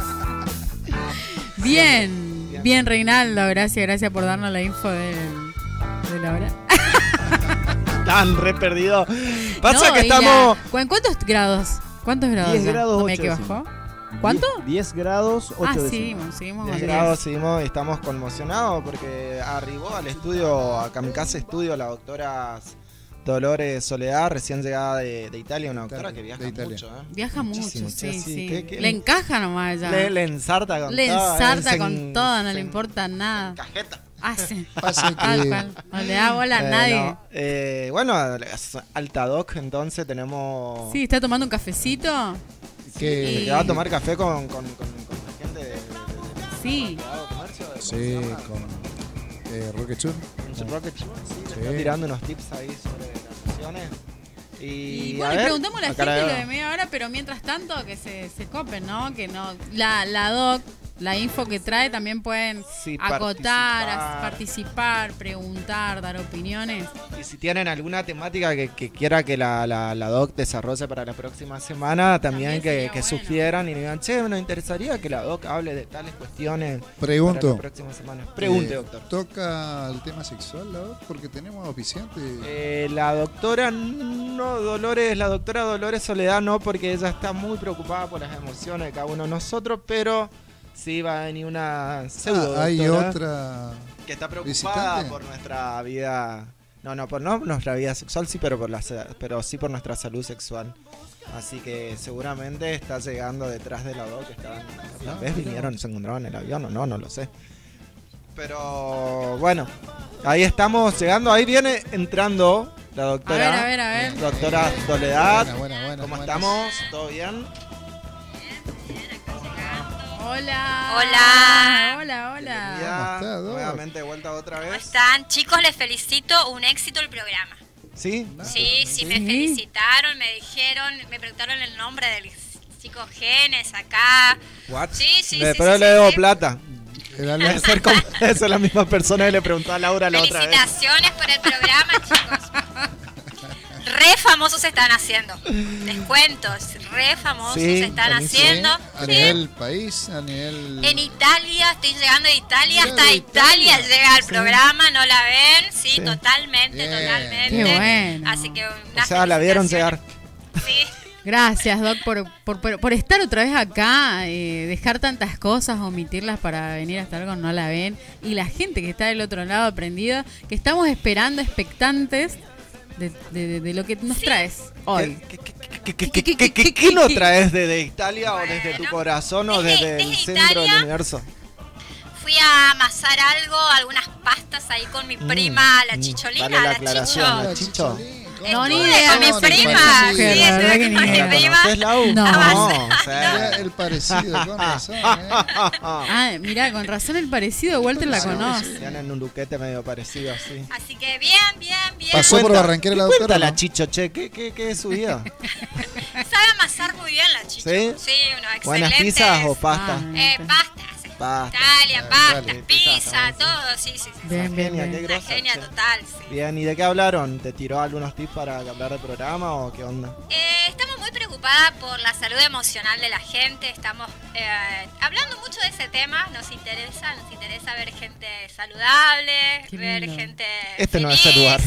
Speaker 6: Bien, bien, bien Reinaldo, gracias, gracias por darnos la info del, de la hora.
Speaker 5: Tan re perdido. Pasa
Speaker 6: No,
Speaker 5: que
Speaker 6: y la-
Speaker 5: estamos.
Speaker 6: ¿cu- ¿en ¿Cuántos grados? ¿Cuántos grados?
Speaker 2: diez
Speaker 6: ya?
Speaker 2: grados
Speaker 6: ¿No me
Speaker 2: ocho
Speaker 6: que
Speaker 2: décimas.
Speaker 6: bajó? ¿Cuánto?
Speaker 2: diez grados ocho
Speaker 6: Ah,
Speaker 2: décimas.
Speaker 6: seguimos, seguimos
Speaker 5: diez
Speaker 6: con
Speaker 5: grados,
Speaker 6: diez.
Speaker 5: seguimos y estamos conmocionados porque arribó al estudio, a Kamikaze Studio, la doctora Dolores Soledad, recién llegada de, de Italia, una doctora que viaja
Speaker 7: De Italia.
Speaker 5: mucho. ¿eh?
Speaker 6: Viaja
Speaker 5: Muchísimo,
Speaker 6: mucho, sí,
Speaker 5: sí,
Speaker 6: sí.
Speaker 5: ¿qué- qué?
Speaker 6: Le encaja nomás ya.
Speaker 5: Le, le ensarta con
Speaker 6: Le
Speaker 5: todo.
Speaker 6: ensarta
Speaker 5: ¿eh?
Speaker 6: con
Speaker 5: Se-
Speaker 6: todo, no
Speaker 5: se-
Speaker 6: le importa nada.
Speaker 5: Cajeta.
Speaker 6: Ah, sí.
Speaker 7: Pasa
Speaker 6: Tal
Speaker 7: que-
Speaker 6: cual. No le da bola a
Speaker 5: Eh,
Speaker 6: nadie.
Speaker 5: no. Eh, bueno, es alta doc, entonces tenemos.
Speaker 6: Sí, está tomando un cafecito.
Speaker 7: Que-
Speaker 5: Se va a tomar café con, con, con, con la gente de, de- de-
Speaker 6: Sí.
Speaker 5: de comercio. de-
Speaker 7: Sí,
Speaker 5: ¿cómo se llama?
Speaker 7: con eh, Rocket Chur.
Speaker 5: Con Rocket Ship, sí, le
Speaker 7: Sí.
Speaker 5: está tirando unos tips ahí sobre las opciones. Y,
Speaker 6: Y
Speaker 5: a
Speaker 6: bueno, y
Speaker 5: ver,
Speaker 6: preguntamos a la
Speaker 5: acá
Speaker 6: gente
Speaker 5: veo.
Speaker 6: lo de media hora, pero mientras tanto que se, se copen, ¿no? Que no. La, la doc, la info que trae también pueden
Speaker 5: Sí,
Speaker 6: acotar,
Speaker 5: participar.
Speaker 6: as- participar, preguntar, dar opiniones.
Speaker 5: Y si tienen alguna temática que, que quiera que la, la, la doc desarrolle para la próxima semana, también,
Speaker 6: También
Speaker 5: que,
Speaker 6: sería
Speaker 5: que
Speaker 6: bueno.
Speaker 5: sugieran y digan, che, nos interesaría que la doc hable de tales cuestiones
Speaker 7: Pregunto.
Speaker 5: para la próxima semana. Pregunte,
Speaker 7: Eh,
Speaker 5: doctor.
Speaker 7: ¿Toca el tema sexual, la verdad? Porque tenemos auspiciantes.
Speaker 5: Eh, la doctora no Dolores, la doctora Dolores Soledad no, porque ella está muy preocupada por las emociones de cada uno de nosotros, pero sí va a venir una pseudo
Speaker 7: Ah, hay
Speaker 5: doctora
Speaker 7: otra
Speaker 5: que está preocupada
Speaker 7: visitante.
Speaker 5: por nuestra vida, no, no, por no nuestra vida sexual, sí, pero por la, pero sí por nuestra salud sexual. Así que seguramente está llegando detrás de la doc, que estaban, tal vez vinieron, se encontraron en el avión o no, no lo sé. Pero bueno, ahí estamos llegando, ahí viene entrando la doctora.
Speaker 6: A ver, a ver, a ver.
Speaker 5: Doctora Soledad.
Speaker 7: Buena, buena, buena,
Speaker 5: ¿Cómo
Speaker 7: buena.
Speaker 5: estamos? ¿Todo bien?
Speaker 6: Hola.
Speaker 8: Hola.
Speaker 6: Hola, hola.
Speaker 5: Bienvenida.
Speaker 7: está, Doc?
Speaker 5: Nuevamente de vuelta otra
Speaker 8: ¿Cómo
Speaker 5: vez.
Speaker 8: están? Chicos, les felicito. Un éxito el programa.
Speaker 5: ¿Sí?
Speaker 8: Sí, sí, me felicitaron, me dijeron, me preguntaron el nombre del chico Genes acá.
Speaker 5: What?
Speaker 8: Sí, sí,
Speaker 5: Le-
Speaker 8: sí.
Speaker 5: pero
Speaker 8: sí,
Speaker 5: le
Speaker 8: sí,
Speaker 5: debo
Speaker 8: sí.
Speaker 5: plata. Debe ser como eso, es la misma persona que le preguntó a Laura la otra vez.
Speaker 8: Felicitaciones por el programa, chicos. Re famosos se están haciendo. Les cuento, re famosos
Speaker 7: Sí,
Speaker 8: se están
Speaker 7: buenísimo.
Speaker 8: haciendo.
Speaker 7: A
Speaker 8: Sí.
Speaker 7: nivel país, a nivel...
Speaker 8: En Italia, estoy llegando de Italia,
Speaker 7: Mira,
Speaker 8: hasta
Speaker 7: de
Speaker 8: Italia,
Speaker 7: Italia.
Speaker 8: llega el
Speaker 7: Sí.
Speaker 8: programa, ¿no la ven? Sí,
Speaker 7: Sí.
Speaker 8: totalmente,
Speaker 7: Bien.
Speaker 8: totalmente.
Speaker 6: Qué bueno.
Speaker 8: Así que una
Speaker 5: O sea, la vieron llegar.
Speaker 6: Gracias, Doc, por, por, por, por estar otra vez acá, eh, dejar tantas cosas, omitirlas para venir a estar con No La Ven. Y la gente que está del otro lado aprendida, que estamos esperando, expectantes de, de, de- de lo que nos traes hoy.
Speaker 5: ¿Qué, qué, qué, qué, qué, qué nos traes desde Italia o desde tu corazón o desde el centro del universo?
Speaker 8: Fui a amasar algo, algunas pastas ahí con mi prima, la
Speaker 5: Mm,
Speaker 8: Chicholina,
Speaker 5: dale la
Speaker 8: la
Speaker 5: aclaración,
Speaker 8: Chicho.
Speaker 5: la Chicho.
Speaker 6: No, ni
Speaker 8: Estuve
Speaker 6: idea.
Speaker 8: con mi
Speaker 6: ¿Cómo te
Speaker 8: prima,
Speaker 6: parece?
Speaker 8: sí,
Speaker 6: Mujer, la verdad
Speaker 8: estuve
Speaker 6: que
Speaker 8: con
Speaker 6: ni
Speaker 8: mi
Speaker 6: idea.
Speaker 8: prima.
Speaker 5: ¿Conoces, Lau?
Speaker 6: No.
Speaker 5: No, o sea,
Speaker 7: Mira el parecido, con razón, ¿eh?
Speaker 6: Ah, mirá, con razón el parecido, Walter la conoce.
Speaker 5: Tienen un luquete medio parecido así.
Speaker 8: Así que bien, bien, bien.
Speaker 7: Pasó por Barranquera la doctora,
Speaker 5: Cuenta la
Speaker 7: ¿no?
Speaker 5: Chicho, che, ¿qué, qué, qué es su vida?
Speaker 8: Sabe amasar muy bien la Chicho.
Speaker 5: ¿Sí?
Speaker 8: Sí, uno excelente.
Speaker 5: ¿Buenas pizzas o pasta?
Speaker 8: Eh, pastas.
Speaker 5: Pasta.
Speaker 8: Italia,
Speaker 5: Ah,
Speaker 8: pastas,
Speaker 5: vale.
Speaker 8: pizza, todo, sí, sí, sí.
Speaker 6: Bien, bien,
Speaker 5: Genia,
Speaker 6: bien.
Speaker 5: qué
Speaker 8: Una
Speaker 5: grosa,
Speaker 8: genia
Speaker 5: che.
Speaker 8: total, sí.
Speaker 5: Bien, ¿y de qué hablaron? ¿Te tiró algunos tips para hablar del programa o qué onda?
Speaker 8: Eh, estamos muy preocupadas por la salud emocional de la gente, estamos eh, hablando mucho de ese tema, nos interesa, nos interesa ver gente saludable,
Speaker 6: Qué
Speaker 8: ver
Speaker 6: lindo.
Speaker 8: gente
Speaker 5: Este no es
Speaker 8: feliz.
Speaker 5: el lugar.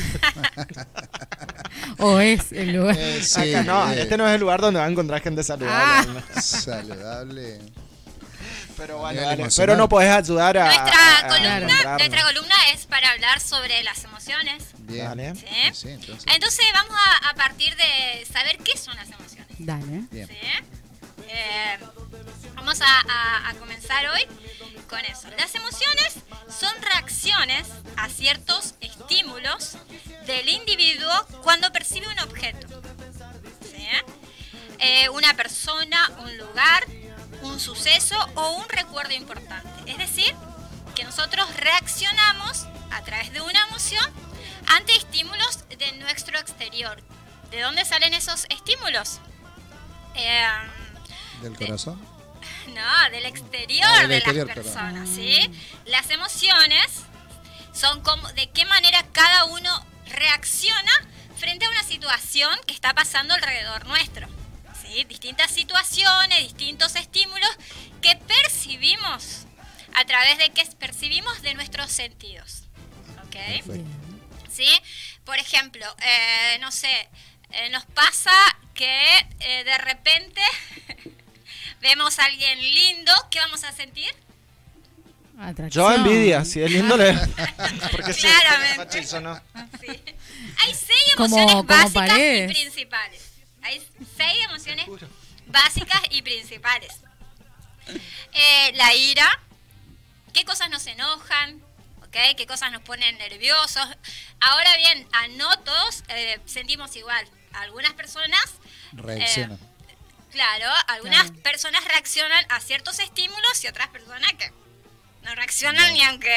Speaker 6: O es el lugar.
Speaker 7: Eh, sí,
Speaker 5: Acá no,
Speaker 7: eh,
Speaker 5: este no es el lugar donde va a encontrar gente saludable.
Speaker 6: Ah.
Speaker 7: saludable.
Speaker 5: Pero bueno,
Speaker 7: Nivel
Speaker 5: dale,
Speaker 7: emocional.
Speaker 5: pero no podés ayudar a.
Speaker 8: Nuestra,
Speaker 5: a- a
Speaker 8: columna,
Speaker 5: encontrarnos.
Speaker 8: nuestra columna es para hablar sobre las emociones.
Speaker 7: Bien.
Speaker 5: Dale.
Speaker 8: ¿sí?
Speaker 7: Sí, entonces.
Speaker 8: Entonces vamos a, a partir de saber qué son las emociones.
Speaker 6: Dale.
Speaker 7: Bien.
Speaker 8: ¿sí? Eh, vamos a, a- a comenzar hoy con eso. Las emociones son reacciones a ciertos estímulos del individuo cuando percibe un objeto. ¿sí? Eh, una persona, un lugar, un suceso o un recuerdo importante. Es decir, que nosotros reaccionamos a través de una emoción ante estímulos de nuestro exterior. ¿De dónde salen esos estímulos? Eh,
Speaker 7: ¿Del corazón?
Speaker 8: no, del exterior
Speaker 7: Ah, del
Speaker 8: de
Speaker 7: exterior,
Speaker 8: las
Speaker 7: perdón.
Speaker 8: personas, ¿sí? Las emociones son como de qué manera cada uno reacciona frente a una situación que está pasando alrededor nuestro. ¿sí? Distintas situaciones, distintos estímulos que percibimos a través de que percibimos de nuestros sentidos. ¿Ok?
Speaker 7: Perfecto.
Speaker 8: ¿Sí? Por ejemplo, eh, no sé, eh, nos pasa que eh, de repente vemos a alguien lindo, ¿qué vamos a sentir?
Speaker 6: Atracción.
Speaker 5: Yo envidia, si es lindo le. Porque sí,
Speaker 8: Claramente.
Speaker 5: fachizo, ¿no?
Speaker 8: Sí. Hay seis
Speaker 6: Como-
Speaker 8: emociones
Speaker 6: como
Speaker 8: básicas
Speaker 6: paredes.
Speaker 8: y principales. Hay seis emociones básicas y principales. Eh, la ira, qué cosas nos enojan, ¿ok? Qué cosas nos ponen nerviosos. Ahora bien, a no todos eh, sentimos igual. Algunas personas
Speaker 7: Reacciona.
Speaker 8: eh, claro, algunas
Speaker 6: Claro.
Speaker 8: personas reaccionan a ciertos estímulos y otras personas que no reaccionan ni aunque...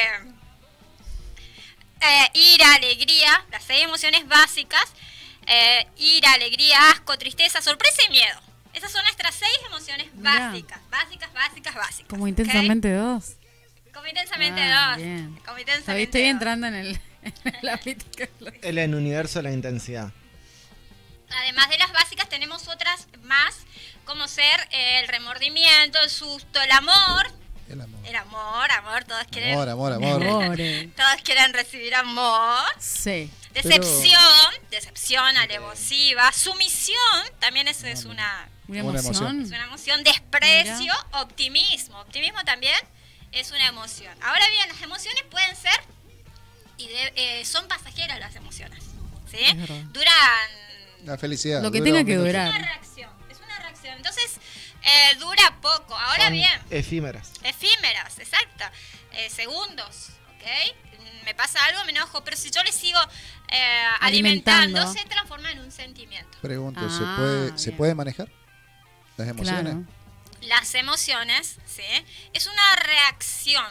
Speaker 8: Eh, ira, alegría, las seis emociones básicas. Eh, ira, alegría, asco, tristeza, sorpresa y miedo. Esas son nuestras seis emociones
Speaker 6: Mirá.
Speaker 8: básicas, básicas, básicas, básicas.
Speaker 6: Como
Speaker 8: ¿ok?
Speaker 6: intensamente dos.
Speaker 8: Como intensamente
Speaker 6: Ah,
Speaker 8: dos.
Speaker 6: bien.
Speaker 8: Como
Speaker 6: Estoy,
Speaker 8: intensamente
Speaker 6: estoy
Speaker 8: dos.
Speaker 6: entrando en el, en la mítica.
Speaker 5: El en universo de la intensidad.
Speaker 8: Además de las básicas tenemos otras más, como ser eh, el remordimiento, el susto, el amor.
Speaker 7: El amor.
Speaker 8: El amor, amor, todos quieren,
Speaker 7: Amor, amor, amor.
Speaker 6: Amore.
Speaker 8: todos quieren recibir amor.
Speaker 6: Sí.
Speaker 8: Decepción, decepción, alevosiva, sumisión, también eso es una,
Speaker 6: Una
Speaker 7: Una
Speaker 6: emoción.
Speaker 7: emoción.
Speaker 8: es una emoción, desprecio, optimismo. Optimismo también es una emoción. Ahora bien, las emociones pueden ser, y de- eh, son pasajeras las emociones, ¿sí?
Speaker 6: Es verdad.
Speaker 8: Duran,
Speaker 7: La felicidad.
Speaker 6: Lo que
Speaker 7: dura
Speaker 6: tenga
Speaker 7: un
Speaker 6: que
Speaker 7: minuto.
Speaker 8: es una
Speaker 6: durar.
Speaker 8: reacción, es una reacción. Entonces, eh, dura poco. Ahora
Speaker 5: Son
Speaker 8: bien,
Speaker 5: efímeras.
Speaker 8: efímeras, exacto, eh, segundos, ¿ok? Me pasa algo, me enojo, pero si yo le sigo eh, alimentando,
Speaker 6: Alimentando.
Speaker 8: se transforma en un sentimiento.
Speaker 7: Pregunto, ¿se,
Speaker 6: Ah,
Speaker 7: puede, ¿se
Speaker 6: bien.
Speaker 7: puede manejar las emociones?
Speaker 6: Claro.
Speaker 8: Las emociones, ¿sí? Es una reacción,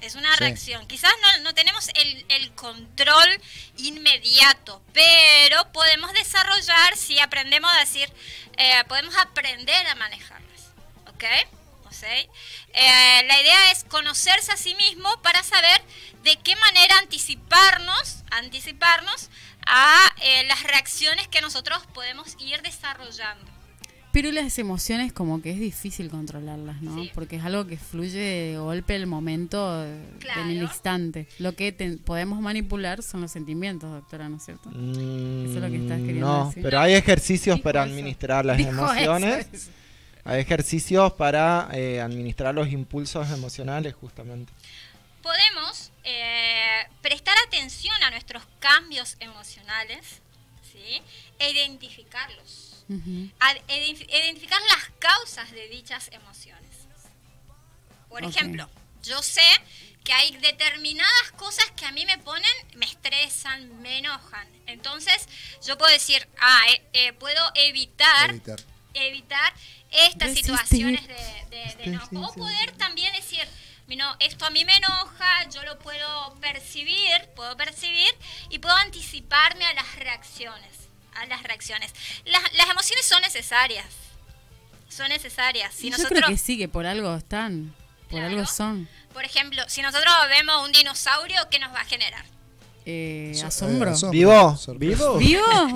Speaker 8: es una
Speaker 7: Sí.
Speaker 8: reacción. Quizás no, no tenemos el, el control inmediato, pero podemos desarrollar si aprendemos a decir, eh, podemos aprender a manejarlas, ¿ok? ¿O sea, eh, la idea es conocerse a sí mismo para saber de qué manera anticiparnos, anticiparnos a eh, las reacciones que nosotros podemos ir desarrollando.
Speaker 6: Pero las emociones como que es difícil controlarlas, ¿no?
Speaker 8: Sí.
Speaker 6: Porque es algo que fluye de golpe el momento, eh,
Speaker 8: Claro.
Speaker 6: en el instante. Lo que te- podemos manipular son los sentimientos, doctora, ¿no es cierto?
Speaker 5: Mm,
Speaker 6: Eso es lo que estás queriendo
Speaker 5: no,
Speaker 6: decir.
Speaker 5: pero hay ejercicios
Speaker 6: Dijo
Speaker 5: para
Speaker 6: eso.
Speaker 5: administrar las
Speaker 6: Dijo
Speaker 5: emociones.
Speaker 6: eso, eso.
Speaker 5: Hay ejercicios para eh, administrar los impulsos emocionales, justamente.
Speaker 8: Podemos eh, prestar atención a nuestros cambios emocionales, ¿sí? E identificarlos.
Speaker 6: Ujú.
Speaker 8: A identif- identificar las causas de dichas emociones. Por
Speaker 6: Ok.
Speaker 8: ejemplo, yo sé que hay determinadas cosas que a mí me ponen, me estresan, me enojan. Entonces, yo puedo decir, ah, eh, eh, puedo evitar,
Speaker 7: Evitar.
Speaker 8: evitar estas
Speaker 6: Resistir.
Speaker 8: situaciones de, de- de enojo. O poder también decir, no, esto a mí me enoja, yo lo puedo percibir, puedo percibir y puedo anticiparme a las reacciones. A las reacciones. Las, las emociones son necesarias. Son necesarias. Si
Speaker 6: Y yo
Speaker 8: nosotros,
Speaker 6: creo que sí, que por algo están, por
Speaker 8: Claro.
Speaker 6: algo son.
Speaker 8: por ejemplo, si nosotros vemos un dinosaurio, ¿qué nos va a generar?
Speaker 6: Eh,
Speaker 7: So-
Speaker 6: asombro.
Speaker 7: eh, asombro,
Speaker 5: ¿Vivo?
Speaker 7: sorpresa.
Speaker 2: ¿Vivo?
Speaker 6: ¿Vivo?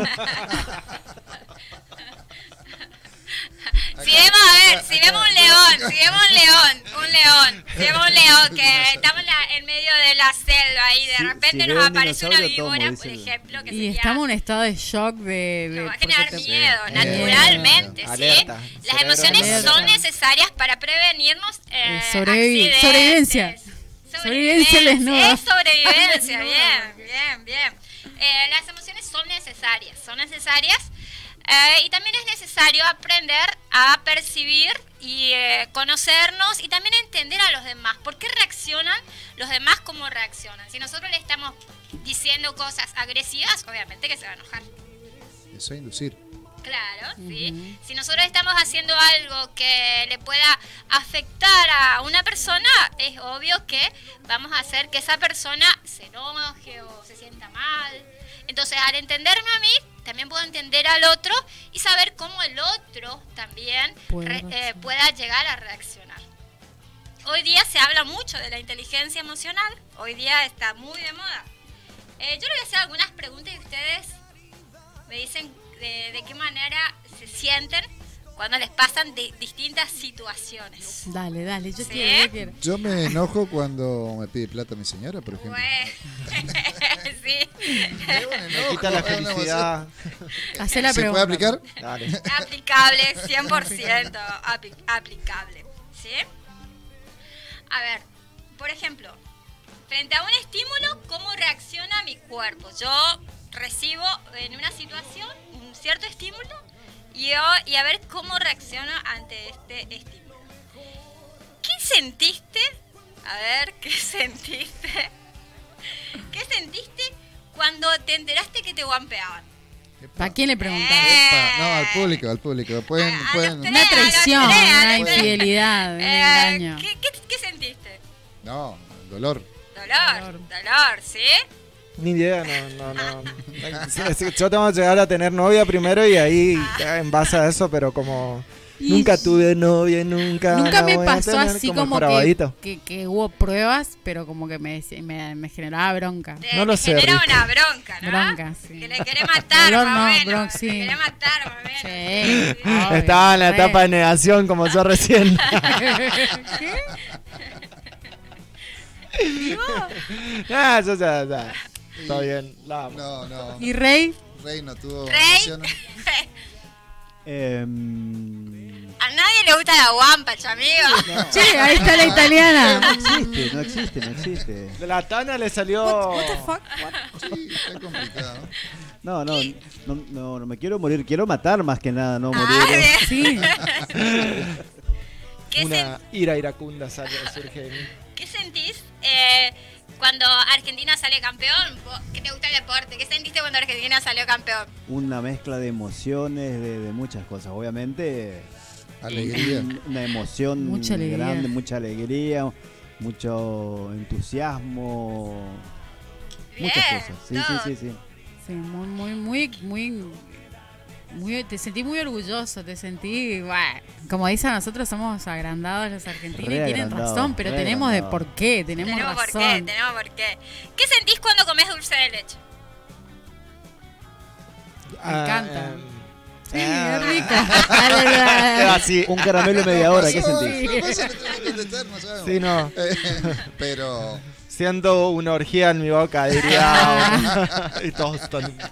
Speaker 8: Si vemos, a ver, si vemos un león, si vemos un león, un león, si vemos un león que estamos en, la- en medio de la selva y de
Speaker 2: Si-
Speaker 8: repente
Speaker 2: si
Speaker 8: nos
Speaker 2: veo un
Speaker 8: aparece una
Speaker 2: dinosaurio, tomo,
Speaker 8: víbora,
Speaker 2: dice
Speaker 8: por
Speaker 2: el-
Speaker 8: ejemplo, que
Speaker 6: Y
Speaker 8: sería...
Speaker 6: estamos en un estado de shock de... de
Speaker 8: Nos va a
Speaker 6: porque
Speaker 8: generar
Speaker 6: te-
Speaker 8: miedo,
Speaker 7: Sí.
Speaker 8: naturalmente, ¿sí?
Speaker 5: Alerta.
Speaker 8: Las
Speaker 5: Cerebro
Speaker 8: emociones
Speaker 6: alerta.
Speaker 8: son necesarias para prevenirnos eh,
Speaker 6: Eh, sobrevivi-
Speaker 8: accidentes.
Speaker 6: sobrevivencia. Sobrevivencia desnuda.
Speaker 8: Es sobrevivencia, bien, bien, bien. Eh, las emociones son necesarias, son necesarias. Eh, y también es necesario aprender a percibir y eh, conocernos y también entender a los demás. ¿Por qué reaccionan los demás como reaccionan? Si nosotros le estamos diciendo cosas agresivas, obviamente que se va a enojar.
Speaker 7: Eso es inducir.
Speaker 8: Claro, sí. Si nosotros estamos haciendo algo que le pueda afectar a una persona, es obvio que vamos a hacer que esa persona se enoje o se sienta mal. Entonces, al entenderme a mí, también puedo entender al otro y saber cómo el otro también
Speaker 6: Puede
Speaker 8: re- eh,
Speaker 6: reaccionar.
Speaker 8: pueda llegar a reaccionar. Hoy día se habla mucho de la inteligencia emocional. Hoy día está muy de moda. Eh, yo le voy a hacer algunas preguntas y ustedes me dicen de, de qué manera se sienten cuando les pasan de distintas situaciones.
Speaker 6: Dale, dale, yo
Speaker 8: ¿Sí?
Speaker 6: quiero, yo quiero.
Speaker 7: Yo me enojo cuando me pide plata mi señora, por ejemplo.
Speaker 8: Bueno, sí.
Speaker 5: Me quita la felicidad.
Speaker 6: Hacé la
Speaker 7: ¿Se
Speaker 6: pregunta.
Speaker 7: puede aplicar?
Speaker 5: Dale.
Speaker 8: Aplicable, cien por ciento apli- aplicable. ¿Sí? A ver, por ejemplo, frente a un estímulo, ¿cómo reacciona mi cuerpo? Yo recibo en una situación un cierto estímulo y, yo, y a ver cómo reacciono ante este estímulo. ¿Qué sentiste? A ver, ¿qué sentiste? ¿Qué sentiste cuando te enteraste que te guampeaban?
Speaker 6: ¿Para quién le preguntas?
Speaker 7: Epa, no, al público, al público. Pueden,
Speaker 8: A- a
Speaker 7: pueden.
Speaker 8: los tres.
Speaker 6: Una traición,
Speaker 8: a los tres, a
Speaker 6: una
Speaker 8: los tres.
Speaker 6: infidelidad, un
Speaker 8: Eh,
Speaker 6: engaño.
Speaker 8: ¿qué, qué, qué sentiste?
Speaker 7: No, dolor.
Speaker 8: Dolor,
Speaker 6: Dolor.
Speaker 8: dolor, ¿sí?
Speaker 5: Ni idea, no, no, no. Sí, sí, yo tengo que llegar a tener novia primero y ahí ya en base a eso, pero como
Speaker 6: Y
Speaker 5: nunca tuve novia, nunca.
Speaker 6: Nunca
Speaker 5: la
Speaker 6: me
Speaker 5: voy a
Speaker 6: pasó
Speaker 5: tener,
Speaker 6: así
Speaker 5: el
Speaker 6: como que,
Speaker 5: jorobadito.
Speaker 6: que, que hubo pruebas, pero como que me, me, me generaba bronca.
Speaker 8: Te,
Speaker 5: No lo
Speaker 8: te
Speaker 5: sé,
Speaker 8: genera
Speaker 5: Rick.
Speaker 8: una bronca, ¿no?
Speaker 6: Bronca, sí.
Speaker 8: Que le querés matar,
Speaker 6: Dolor
Speaker 8: más o
Speaker 6: no,
Speaker 8: menos.
Speaker 6: bronca,
Speaker 8: Te
Speaker 6: sí.
Speaker 8: querés matar, más o menos.
Speaker 6: Sí.
Speaker 8: Sí.
Speaker 6: Obvio,
Speaker 5: Estaba en la
Speaker 6: re.
Speaker 5: etapa de negación como yo recién.
Speaker 6: ¿Qué?
Speaker 5: Ah, ya, ya, ya. Está bien, la amo.
Speaker 7: No, no.
Speaker 6: ¿Y Rey?
Speaker 7: Rey no tuvo
Speaker 8: Rey.
Speaker 7: emociones.
Speaker 2: Em,
Speaker 8: A nadie le gusta la guampa, amigo.
Speaker 6: Sí, ahí está la
Speaker 2: no
Speaker 6: italiana.
Speaker 2: existe, no existe, no existe.
Speaker 5: De la Tana le salió.
Speaker 6: What the fuck?
Speaker 7: Sí, está complicado.
Speaker 2: No, no, no, no, no me quiero morir, quiero matar más que nada, no morir.
Speaker 8: Ah, bien.
Speaker 6: Sí.
Speaker 8: ¿Qué, sen-
Speaker 5: Una ira iracunda sale, surge de mí.
Speaker 8: ¿Qué sentís eh, cuando Argentina sale campeón? Vos, ¿qué te gusta el deporte? ¿Qué sentiste cuando Argentina salió campeón?
Speaker 2: Una mezcla de emociones, de, de muchas cosas. Obviamente,
Speaker 7: Alegría.
Speaker 2: un- una emoción
Speaker 6: Mucha alegría.
Speaker 2: grande, mucha alegría. mucho entusiasmo,
Speaker 8: Bien,
Speaker 2: muchas cosas. Sí, sí,
Speaker 8: todo.
Speaker 2: sí, sí.
Speaker 6: Sí, muy, muy, muy, muy, muy, te sentí muy orgulloso, te sentí, bueno, como dicen, nosotros somos agrandados los argentinos
Speaker 2: Re
Speaker 6: y tienen
Speaker 2: agrandado,
Speaker 6: razón, pero
Speaker 2: re
Speaker 6: tenemos de
Speaker 2: agrandado.
Speaker 6: por qué, tenemos,
Speaker 8: Tenemos por
Speaker 6: razón.
Speaker 8: qué, tenemos por qué. ¿Qué sentís cuando comes dulce de leche?
Speaker 6: Me encanta.
Speaker 5: Ah,
Speaker 6: Sí,
Speaker 5: ah.
Speaker 6: es rica.
Speaker 5: Así.
Speaker 2: Un caramelo media hora, ¿qué
Speaker 7: No,
Speaker 2: sentís?
Speaker 7: no, no se le tengo que contestar, no sabemos.
Speaker 5: Sí, no.
Speaker 7: Eh, Pero
Speaker 5: Siento una orgía en mi boca, diría. Y todos tontos.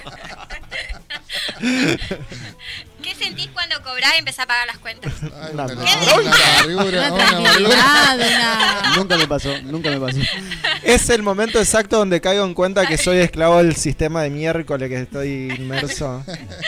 Speaker 8: ¿Qué sentís cuando cobrás y empezás a pagar las cuentas?
Speaker 7: ay,
Speaker 5: Una
Speaker 7: una,
Speaker 5: bronca.
Speaker 7: una amargura,
Speaker 6: Una
Speaker 7: una amargura.
Speaker 6: tranquilidad, una...
Speaker 2: Nunca me pasó, nunca me pasó.
Speaker 5: Es el momento exacto donde caigo en cuenta que soy esclavo del sistema de miércoles que estoy inmerso.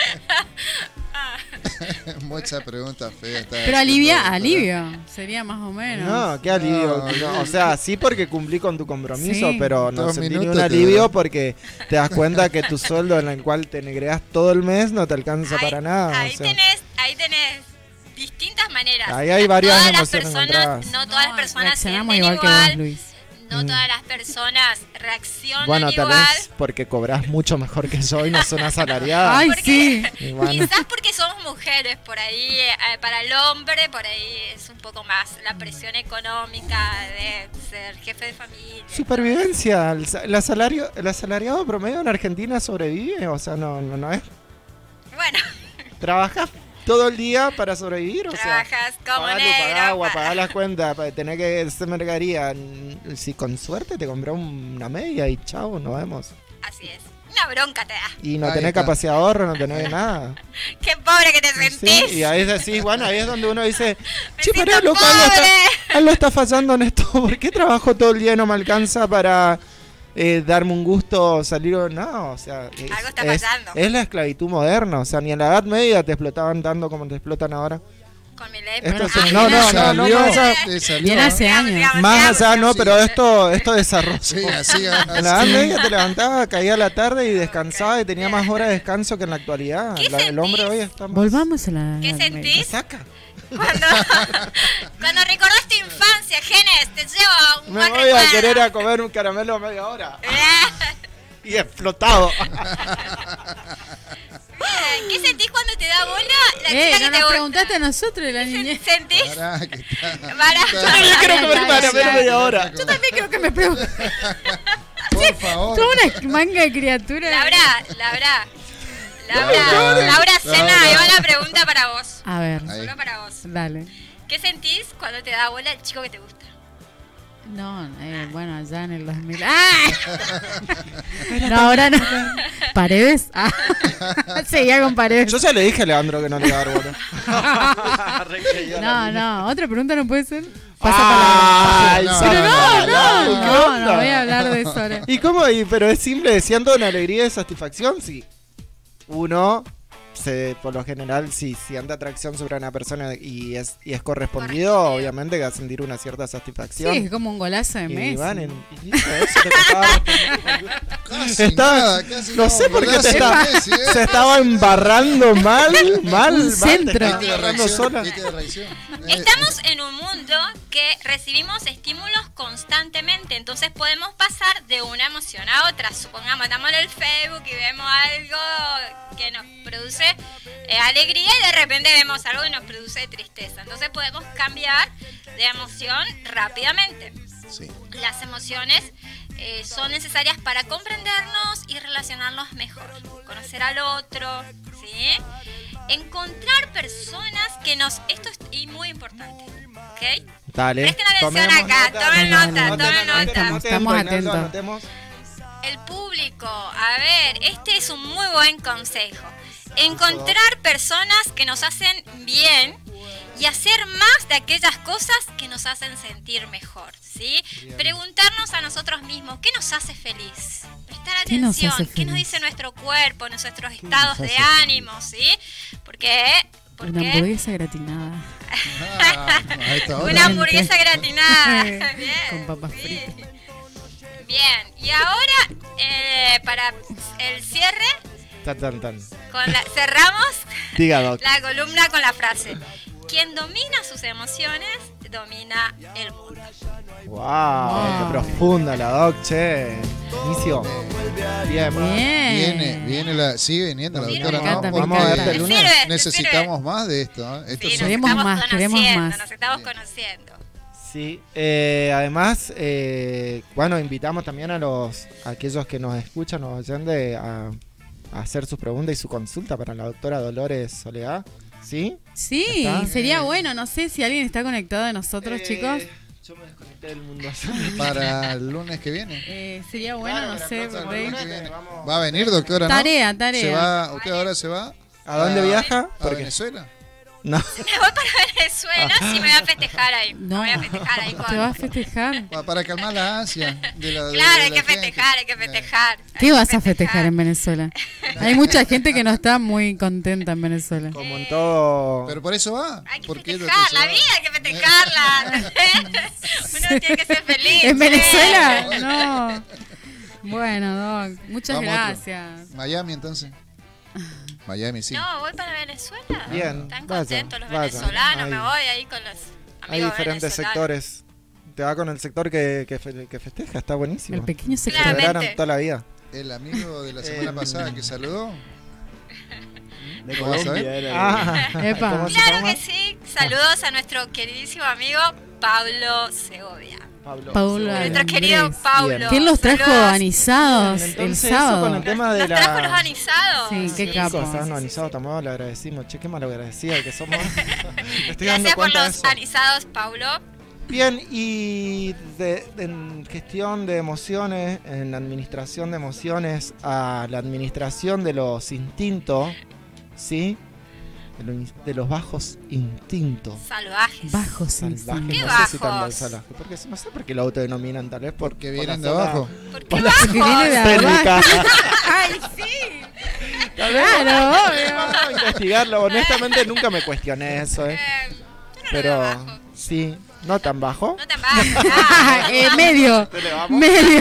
Speaker 7: Mucha pregunta fea. está
Speaker 6: Pero
Speaker 7: haciendo,
Speaker 6: alivia,
Speaker 7: pero-
Speaker 6: alivio, sería más o menos.
Speaker 5: No, qué alivio.
Speaker 7: No,
Speaker 5: No, o sea, sí porque cumplí con tu compromiso,
Speaker 6: Sí.
Speaker 5: pero no
Speaker 7: Dos
Speaker 5: sentí ni
Speaker 7: minutos
Speaker 5: un
Speaker 7: te
Speaker 5: alivio
Speaker 7: duró.
Speaker 5: porque te das cuenta que tu sueldo en el cual te negreas todo el mes no te alcanza
Speaker 8: Ahí,
Speaker 5: para nada.
Speaker 8: ahí
Speaker 5: o sea.
Speaker 8: tenés, ahí tenés distintas maneras.
Speaker 5: Ahí hay varias
Speaker 8: todas las
Speaker 5: emociones
Speaker 8: personas,
Speaker 5: encontradas.
Speaker 8: no todas las
Speaker 6: No,
Speaker 8: personas
Speaker 6: reaccionamos
Speaker 8: sienten
Speaker 6: igual que
Speaker 8: igual,
Speaker 6: vos, Luis.
Speaker 8: no
Speaker 5: Mm.
Speaker 8: todas las personas reaccionan
Speaker 5: Bueno, tal
Speaker 8: igual.
Speaker 5: vez porque cobras mucho mejor que yo y no son asalariada.
Speaker 6: Ay,
Speaker 8: Porque-
Speaker 6: sí.
Speaker 5: Y bueno.
Speaker 8: Quizás porque somos mujeres, por ahí, eh, para el hombre, por ahí es un poco más la presión económica de ser jefe de familia.
Speaker 5: Supervivencia. El, sa- el asalario, el asalariado promedio en Argentina sobrevive. O sea, no, no, no es.
Speaker 8: Bueno,
Speaker 5: Trabajas todo el día para sobrevivir. O sea,
Speaker 8: trabajas como
Speaker 5: pagar luz,
Speaker 8: negro.
Speaker 5: pagar agua,
Speaker 8: pa-
Speaker 5: pagar las cuentas, pa- tener que hacer mercadería. Mm, Si con suerte te compras una media y chao, nos vemos.
Speaker 8: Así es. Una bronca te da.
Speaker 5: Y no
Speaker 7: Ahí
Speaker 5: tenés
Speaker 7: está.
Speaker 5: capacidad de ahorro, no tenés nada.
Speaker 8: Qué pobre que te
Speaker 5: Sí,
Speaker 8: sentís.
Speaker 5: y ahí decís, bueno, ahí es donde uno dice,
Speaker 8: Me
Speaker 5: che,
Speaker 8: siento
Speaker 5: pará, loco, algo
Speaker 8: pobre".
Speaker 5: está, algo está fallando en esto. ¿Por qué trabajo todo el día y no me alcanza para eh, darme un gusto, salir o no? O sea, es,
Speaker 8: Algo está
Speaker 5: es-
Speaker 8: fallando.
Speaker 5: es la esclavitud moderna. O sea, ni en la Edad Media te explotaban tanto como te explotan ahora.
Speaker 8: Con mi ley.
Speaker 5: Esto
Speaker 6: Bueno,
Speaker 5: es-
Speaker 6: ah,
Speaker 5: no, no,
Speaker 6: mira,
Speaker 5: no, no,
Speaker 7: salió,
Speaker 5: no, esa-
Speaker 7: eh, salió,
Speaker 6: Viene
Speaker 7: ¿no?
Speaker 6: hace años.
Speaker 5: Más allá, no,
Speaker 7: sí,
Speaker 5: pero
Speaker 7: sí.
Speaker 5: esto, esto desarrolló.
Speaker 7: Sí, así,
Speaker 5: En la Edad
Speaker 7: así.
Speaker 5: Media te levantabas, caía a la tarde y descansaba y tenía más horas de descanso que en la actualidad.
Speaker 8: ¿Qué
Speaker 5: La- el hombre
Speaker 8: sentís?
Speaker 5: hoy está más...
Speaker 6: Volvamos a la...
Speaker 8: ¿Qué
Speaker 6: Edad Media.
Speaker 5: Me
Speaker 8: sentís?
Speaker 5: saca.
Speaker 8: Cuando, cuando recordás tu infancia, Genes, te llevo a un
Speaker 5: Me
Speaker 8: buen
Speaker 5: voy a
Speaker 8: recuerdo.
Speaker 5: querer a comer un caramelo a media hora.
Speaker 8: Eh,
Speaker 5: Y explotado.
Speaker 8: ¿Qué sentís cuando te da bola la
Speaker 6: Eh,
Speaker 8: chica
Speaker 6: no
Speaker 8: que te
Speaker 6: nos
Speaker 8: gusta?
Speaker 6: preguntaste a nosotros de la niñez.
Speaker 8: ¿Sentís?
Speaker 7: Pará, que está-
Speaker 8: Pará.
Speaker 7: está-
Speaker 8: Yo también
Speaker 5: quiero comer
Speaker 6: Ay,
Speaker 5: caramelo
Speaker 6: ay,
Speaker 5: media
Speaker 6: ay.
Speaker 5: hora.
Speaker 6: Yo también creo que me pregunto.
Speaker 7: Por favor.
Speaker 6: Toda una manga de criatura.
Speaker 8: Laura, Laura. Laura, Laura Sena,
Speaker 7: Laura.
Speaker 8: ahí va la pregunta para vos.
Speaker 6: A ver,
Speaker 7: Ahí.
Speaker 8: Solo para vos.
Speaker 6: dale.
Speaker 8: ¿Qué sentís cuando te da bola el chico que te gusta?
Speaker 6: No, eh, bueno, allá en el dos mil. ¡Ah! No, ahora no. ¿Paredes? Ah. Seguía con Paredes.
Speaker 5: Yo ya le dije a Leandro que no le iba a dar bola.
Speaker 6: No, no, otra pregunta no puede ser. Pasa
Speaker 5: Ay,
Speaker 7: No,
Speaker 6: palabra. Pero no, no,
Speaker 5: ¿qué
Speaker 6: no,
Speaker 5: onda?
Speaker 6: no voy a hablar de eso ahora.
Speaker 5: ¿Y cómo? Y, pero es simple, siendo una alegría y satisfacción, sí. Uno, se, por lo general, si siente atracción sobre una persona y es, y es correspondido,
Speaker 8: Correspondido.
Speaker 5: obviamente que va a sentir una cierta satisfacción.
Speaker 6: Sí, es como un golazo de
Speaker 5: Y
Speaker 6: Messi.
Speaker 5: van en- y listo, eso te tocaba responder.
Speaker 7: Casi
Speaker 5: Está-
Speaker 7: nada, casi
Speaker 5: no sé por qué
Speaker 7: golazo
Speaker 5: te está-
Speaker 7: de Messi, ¿eh?
Speaker 5: Se estaba embarrando mal, mal,
Speaker 6: Un
Speaker 5: mal,
Speaker 6: centro.
Speaker 5: te
Speaker 7: Viste
Speaker 5: estás
Speaker 7: la
Speaker 5: embarrando
Speaker 7: reacción,
Speaker 5: sola.
Speaker 7: viste la reacción. Eh,
Speaker 8: Estamos en un mundo que recibimos estímulos constantemente, entonces podemos pasar de una emoción a otra. Supongamos, estamos en el Facebook y vemos algo que nos produce eh, alegría y de repente vemos algo que nos produce tristeza. Entonces podemos cambiar de emoción rápidamente.
Speaker 7: Sí.
Speaker 8: Las emociones eh, son necesarias para comprendernos y relacionarnos mejor, conocer al otro, ¿sí? Encontrar personas que nos... Esto es y muy importante, ¿ok?
Speaker 5: Dale.
Speaker 8: Presten atención
Speaker 5: tomemos
Speaker 8: acá,
Speaker 5: nota,
Speaker 8: tomen
Speaker 6: nota,
Speaker 8: nota,
Speaker 6: nota,
Speaker 8: tomen
Speaker 6: nota.
Speaker 8: nota.
Speaker 6: Estamos, estamos
Speaker 5: Reinaldo,
Speaker 6: atentos.
Speaker 5: anotemos.
Speaker 8: El público, a ver, este es un muy buen consejo. Encontrar personas que nos hacen bien y hacer más de aquellas cosas que nos hacen sentir mejor, ¿sí?
Speaker 5: Bien.
Speaker 8: Preguntarnos a nosotros mismos, ¿qué nos hace feliz? Prestar
Speaker 6: ¿Qué nos
Speaker 8: atención,
Speaker 6: hace
Speaker 8: ¿qué nos
Speaker 6: feliz?
Speaker 8: dice nuestro cuerpo, nuestros
Speaker 2: nos
Speaker 8: estados de
Speaker 2: hace feliz?
Speaker 8: ánimo, ¿sí? Porque...
Speaker 6: Una
Speaker 8: porque
Speaker 6: hamburguesa gratinada.
Speaker 7: Ah, a esta hora.
Speaker 8: una hamburguesa gratinada.
Speaker 6: Eh,
Speaker 8: Bien,
Speaker 6: con papas
Speaker 8: sí.
Speaker 6: fritas.
Speaker 8: Bien, y ahora eh, para el cierre,
Speaker 5: Tan, tan, tan.
Speaker 8: con la- cerramos
Speaker 5: Diga, Doc.
Speaker 8: la columna con la frase: quien domina sus emociones, domina el mundo.
Speaker 5: Wow, qué profunda la doc, che. Inicio. Bien,
Speaker 6: Bien.
Speaker 7: Viene, viene la, sigue viniendo la
Speaker 8: Sí,
Speaker 7: doctora,
Speaker 6: me encanta,
Speaker 7: ¿no?
Speaker 6: me
Speaker 7: Porque
Speaker 5: encanta.
Speaker 8: Me
Speaker 5: lunes
Speaker 8: sirve, me
Speaker 7: necesitamos
Speaker 8: sirve.
Speaker 7: más de esto. ¿eh? Esto
Speaker 8: Sí,
Speaker 7: es
Speaker 8: nos
Speaker 7: un-
Speaker 6: Queremos
Speaker 8: estamos
Speaker 6: más, queremos
Speaker 8: conociendo,
Speaker 6: más.
Speaker 8: Nos estamos conociendo.
Speaker 5: Sí, eh, además, eh, bueno, invitamos también a los a aquellos que nos escuchan, nos oyen de, a, a hacer sus preguntas y su consulta para la doctora Dolores Soledad. ¿Sí?
Speaker 6: Sí,
Speaker 5: ¿Está?
Speaker 6: sería bueno. No sé si alguien está conectado de nosotros,
Speaker 5: Eh,
Speaker 6: chicos.
Speaker 5: Yo me desconecté del mundo.
Speaker 7: para el lunes que viene.
Speaker 6: Eh, sería bueno,
Speaker 5: Claro,
Speaker 6: no
Speaker 5: la
Speaker 6: sé.
Speaker 5: próxima
Speaker 6: por ahí.
Speaker 5: lunes
Speaker 7: que viene.
Speaker 5: vamos-
Speaker 7: Va a venir, doctora, ¿no?
Speaker 6: Tarea, tarea.
Speaker 7: Se va, ¿usted ahora se va?
Speaker 5: ¿A dónde viaja?
Speaker 7: ¿A
Speaker 5: Porque-
Speaker 7: Venezuela?
Speaker 5: No.
Speaker 8: Me voy para Venezuela, sí me voy a festejar ahí. Me
Speaker 6: No,
Speaker 8: voy a festejar ahí con...
Speaker 6: te vas a festejar.
Speaker 7: Pa- Para calmar la ansia de la de-
Speaker 8: Claro,
Speaker 7: de
Speaker 8: hay
Speaker 7: la
Speaker 8: que
Speaker 7: gente.
Speaker 8: festejar, hay que festejar. hay
Speaker 6: ¿Qué
Speaker 8: que
Speaker 6: vas a festejar en Venezuela? Hay mucha gente que no está muy contenta en Venezuela.
Speaker 5: Como en todo.
Speaker 7: Pero por eso va.
Speaker 8: Hay que
Speaker 7: ¿Por qué
Speaker 8: festejar,
Speaker 7: doctora,
Speaker 8: la
Speaker 7: se va?
Speaker 8: vida hay que festejarla. Uno tiene que ser feliz.
Speaker 6: ¿En
Speaker 8: ¿sí?
Speaker 6: Venezuela? No. Bueno, Doc, muchas
Speaker 7: Vamos otro.
Speaker 6: gracias.
Speaker 7: Miami, entonces. Miami, sí.
Speaker 8: No, voy para Venezuela.
Speaker 5: Bien,
Speaker 8: Están
Speaker 5: vaya,
Speaker 8: contentos los
Speaker 5: vaya.
Speaker 8: venezolanos,
Speaker 5: Hay-
Speaker 8: me voy ahí con los amigos
Speaker 5: Hay diferentes
Speaker 8: venezolanos.
Speaker 5: sectores. Te va con el sector que, que, fe- que festeja, está buenísimo.
Speaker 6: El pequeño
Speaker 5: Se
Speaker 6: sector.
Speaker 5: lograron toda la vida.
Speaker 7: El amigo de la semana
Speaker 5: Eh,
Speaker 7: pasada que saludó.
Speaker 2: De
Speaker 7: ¿Cómo vas a
Speaker 2: Colombia
Speaker 7: ver?
Speaker 2: era.
Speaker 5: Ah,
Speaker 6: Epa.
Speaker 5: ¿cómo se
Speaker 8: Claro
Speaker 5: llama?
Speaker 8: que sí. Saludos a nuestro queridísimo amigo Pablo Segovia.
Speaker 5: Pablo.
Speaker 6: Paula
Speaker 8: Nuestro
Speaker 6: Andrés.
Speaker 8: querido Pablo.
Speaker 6: ¿Quién los trajo
Speaker 8: Saludos.
Speaker 6: anizados el
Speaker 5: Entonces, eso
Speaker 6: sábado?
Speaker 5: con el tema de
Speaker 8: ¿Nos
Speaker 5: la...
Speaker 8: trajo los anizados?
Speaker 6: Sí, qué capo.
Speaker 5: Estaban anizados, también le agradecimos. Che, qué mal agradecida que somos. Me estoy dando
Speaker 8: Gracias por
Speaker 5: cuenta de
Speaker 8: los
Speaker 5: eso.
Speaker 8: anizados, Pablo.
Speaker 5: Bien, y de, de- en gestión de emociones, en la administración de emociones, a la administración de los instintos, ¿sí? De, lo in- de los bajos instintos.
Speaker 8: Salvajes.
Speaker 6: Bajos
Speaker 5: Salvajes,
Speaker 6: instintos.
Speaker 8: ¿Qué
Speaker 5: no sé si tan
Speaker 8: bajos?
Speaker 5: salvajes, porque no sé por qué lo autodenominan, tal vez por,
Speaker 7: Porque
Speaker 5: por
Speaker 7: vienen de
Speaker 5: la zona
Speaker 7: abajo.
Speaker 8: ¿Por qué
Speaker 5: Por la-
Speaker 8: bajos?
Speaker 6: Que viene de
Speaker 5: técnica.
Speaker 6: abajo.
Speaker 8: Ay, sí.
Speaker 6: Claro, obvio.
Speaker 5: Vamos a investigarlo, honestamente nunca me cuestioné eso, ¿eh?
Speaker 8: Eh, yo no lo
Speaker 5: Pero
Speaker 8: veo bajo.
Speaker 5: sí, no tan bajo.
Speaker 8: No te bajo. Ah,
Speaker 6: Eh, medio.
Speaker 5: ¿Te le vamos?
Speaker 6: Medio.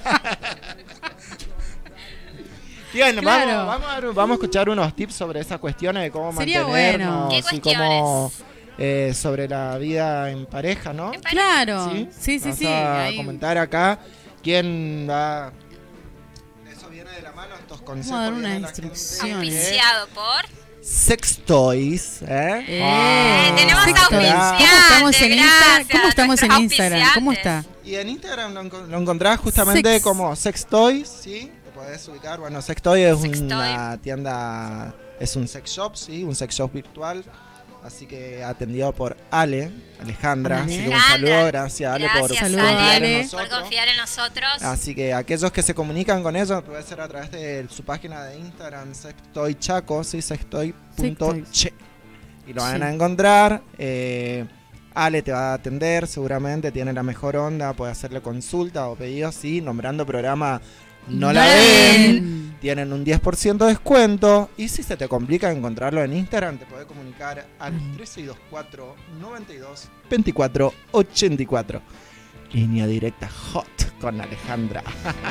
Speaker 5: Bien,
Speaker 6: Claro.
Speaker 5: vamos, vamos, a ver- vamos a escuchar unos tips sobre esas cuestiones de cómo
Speaker 6: Sería
Speaker 5: mantenernos
Speaker 6: bueno.
Speaker 8: ¿Qué
Speaker 5: y cómo
Speaker 8: cuestiones?
Speaker 5: eh, sobre la vida en pareja, ¿no?
Speaker 8: En pareja.
Speaker 6: Claro.
Speaker 5: Sí,
Speaker 6: Sí, sí,
Speaker 5: Vamos
Speaker 6: sí.
Speaker 5: a
Speaker 6: Ahí-
Speaker 5: comentar acá quién va. Eso viene de la mano, estos consejos.
Speaker 6: Vamos a dar una
Speaker 5: viene la gente
Speaker 6: instrucción.
Speaker 8: Auspiciado por.
Speaker 5: Sex Toys, ¿eh?
Speaker 6: Eh,
Speaker 8: Eh, tenemos
Speaker 6: sexto.
Speaker 8: auspiciantes,
Speaker 6: ¿Cómo estamos en Insta?
Speaker 8: gracias,
Speaker 6: ¿Cómo estamos en
Speaker 8: nuestros
Speaker 6: Instagram? ¿Cómo está?
Speaker 8: auspiciantes.
Speaker 5: Y en Instagram lo, encon- lo encontrás justamente
Speaker 6: Sex.
Speaker 5: como Sex Toys, ¿sí? Te podés ubicar. Bueno, Sex Toy es
Speaker 8: Sex
Speaker 5: una tienda, es un sex shop, ¿sí? Un sex shop virtual. Así que atendido por Ale, Alejandra.
Speaker 6: Ale.
Speaker 5: Así que un
Speaker 8: Alejandra.
Speaker 5: saludo, gracias Ale por
Speaker 8: Gracias,
Speaker 6: Saludo,
Speaker 5: confiar en
Speaker 6: Ale.
Speaker 8: Por
Speaker 5: nosotros.
Speaker 8: confiar en nosotros.
Speaker 5: Así que aquellos que se comunican con ellos puede ser a través de su página de Instagram, sextoychaco, sí, sextoy punto che. Y lo van a
Speaker 6: Sí.
Speaker 5: encontrar. eh, Ale te va a atender, seguramente tiene la mejor onda, puede hacerle consulta o pedidos, sí, nombrando programa No la ven. Tienen un diez por ciento de descuento. Y si se te complica encontrarlo en Instagram, te podés comunicar al tres seis dos cuatro, nueve dos, veinticuatro ochenta y cuatro. Línea directa hot con Alejandra.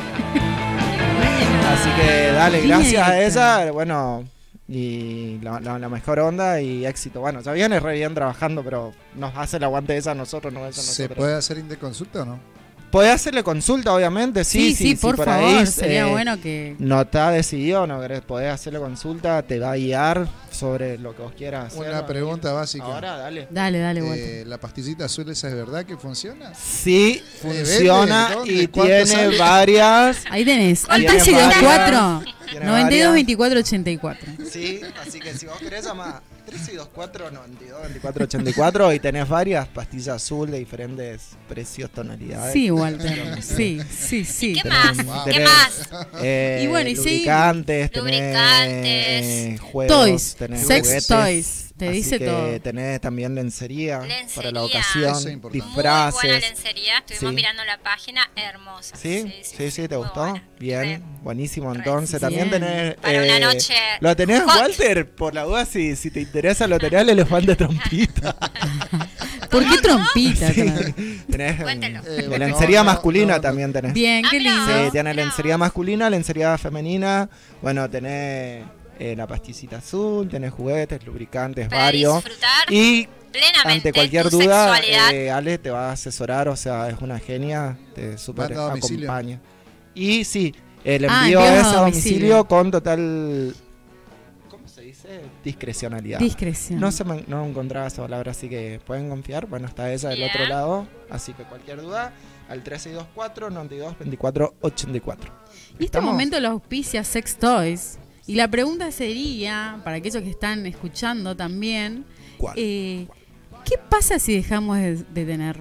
Speaker 5: Así que dale, gracias a ella. Bueno, y la, la- la mejor onda y éxito. Bueno, ya viene re bien trabajando, pero nos hace el aguante esa a nosotros, no es a
Speaker 7: ¿Se
Speaker 5: nosotros.
Speaker 7: puede hacer interconsulta o no?
Speaker 5: Podés hacerle consulta, obviamente, sí,
Speaker 6: Sí, sí, por favor,
Speaker 5: ahí,
Speaker 6: sería
Speaker 5: eh,
Speaker 6: bueno que-
Speaker 5: no está decidido, no querés, podés hacerle consulta, te va a guiar sobre lo que vos quieras hacer.
Speaker 7: Una pregunta básica.
Speaker 5: Ahora, dale.
Speaker 6: Dale, dale,
Speaker 7: Eh,
Speaker 6: Walter.
Speaker 7: ¿La pastillita azul esa es verdad que funciona?
Speaker 5: Sí,
Speaker 7: ¿vende?
Speaker 5: funciona
Speaker 7: ¿Dónde?
Speaker 5: y
Speaker 7: ¿Cuánto
Speaker 5: tiene
Speaker 7: sale?
Speaker 5: varias.
Speaker 6: Ahí tenés. Al
Speaker 5: Tiene
Speaker 6: tres dos cuatro,
Speaker 5: varias, tiene
Speaker 6: noventa y dos,
Speaker 5: varias.
Speaker 6: veinticuatro, ochenta y cuatro.
Speaker 5: Sí, así que si vos querés llamar tres seis dos cuatro, noventa y dos, veinticuatro ochenta y cuatro y tenés varias pastillas azul de diferentes precios, tonalidades.
Speaker 6: Sí, Walter. Sí, sí, sí.
Speaker 8: ¿Qué
Speaker 5: Tenés-
Speaker 8: más? ¿Qué
Speaker 5: tenés,
Speaker 8: más?
Speaker 5: eh,
Speaker 6: Y bueno, y sí.
Speaker 5: lubricantes, tenés
Speaker 8: Lubricantes.
Speaker 5: juegos,
Speaker 6: Toys,
Speaker 5: tenés
Speaker 6: sex
Speaker 5: juguetes.
Speaker 6: toys, te
Speaker 5: Así
Speaker 6: dice
Speaker 5: que
Speaker 6: todo.
Speaker 5: tenés también lencería, para
Speaker 8: Lencería.
Speaker 5: la
Speaker 7: Eso
Speaker 5: ocasión,
Speaker 7: es importante.
Speaker 8: Muy buena
Speaker 5: disfraces.
Speaker 8: lencería. Estuvimos
Speaker 5: Sí.
Speaker 8: mirando la página, hermosa.
Speaker 5: ¿Sí? Sí, sí, ¿te
Speaker 8: muy
Speaker 5: gustó?
Speaker 8: buena.
Speaker 5: Bien,
Speaker 8: Re.
Speaker 5: buenísimo.
Speaker 8: Re.
Speaker 5: Entonces, también
Speaker 6: Bien.
Speaker 5: tenés.
Speaker 8: Para una
Speaker 5: eh,
Speaker 8: noche
Speaker 5: ¿Lo tenés,
Speaker 8: hot.
Speaker 5: Walter? Por la duda, si, si te interesa, lo tenés al elefante trompita.
Speaker 6: ¿Por qué trompita?
Speaker 5: Sí.
Speaker 6: atrás?
Speaker 5: Tenés
Speaker 8: Cuéntelo.
Speaker 5: eh,
Speaker 7: Eh,
Speaker 5: lencería
Speaker 7: no, no,
Speaker 5: masculina
Speaker 7: no, no.
Speaker 5: también tenés.
Speaker 6: Bien,
Speaker 8: Ah,
Speaker 6: qué
Speaker 8: mirá.
Speaker 6: lindo.
Speaker 5: Sí, tiene
Speaker 8: Mirá
Speaker 5: lencería
Speaker 8: vos.
Speaker 5: masculina, lencería femenina. Bueno, tenés eh, la pastillita azul, tenés juguetes, lubricantes,
Speaker 8: Para
Speaker 5: varios.
Speaker 8: disfrutar
Speaker 5: Y
Speaker 8: plenamente
Speaker 5: ante cualquier
Speaker 8: tu
Speaker 5: duda,
Speaker 8: sexualidad.
Speaker 5: eh, Ale te va a asesorar, o sea, es una genia, te super
Speaker 7: Manda a domicilio.
Speaker 5: acompaña. Y sí, el
Speaker 6: Ah,
Speaker 5: envío
Speaker 6: envío a
Speaker 5: es a
Speaker 6: domicilio.
Speaker 5: domicilio con total, ¿cómo se dice? Discrecionalidad.
Speaker 6: Discreción.
Speaker 5: No se me, no encontraba esa palabra, así que pueden confiar. Bueno, está ella del
Speaker 8: Bien.
Speaker 5: otro lado, así que cualquier duda al tres seis dos cuatro, noventa y dos, veinticuatro, ochenta y cuatro.
Speaker 6: Y este
Speaker 5: ¿Estamos?
Speaker 6: momento lo auspicia Sex Toys. Y la pregunta sería, para aquellos que están escuchando también,
Speaker 5: ¿Cuál?
Speaker 6: eh, ¿qué pasa si dejamos de, de tener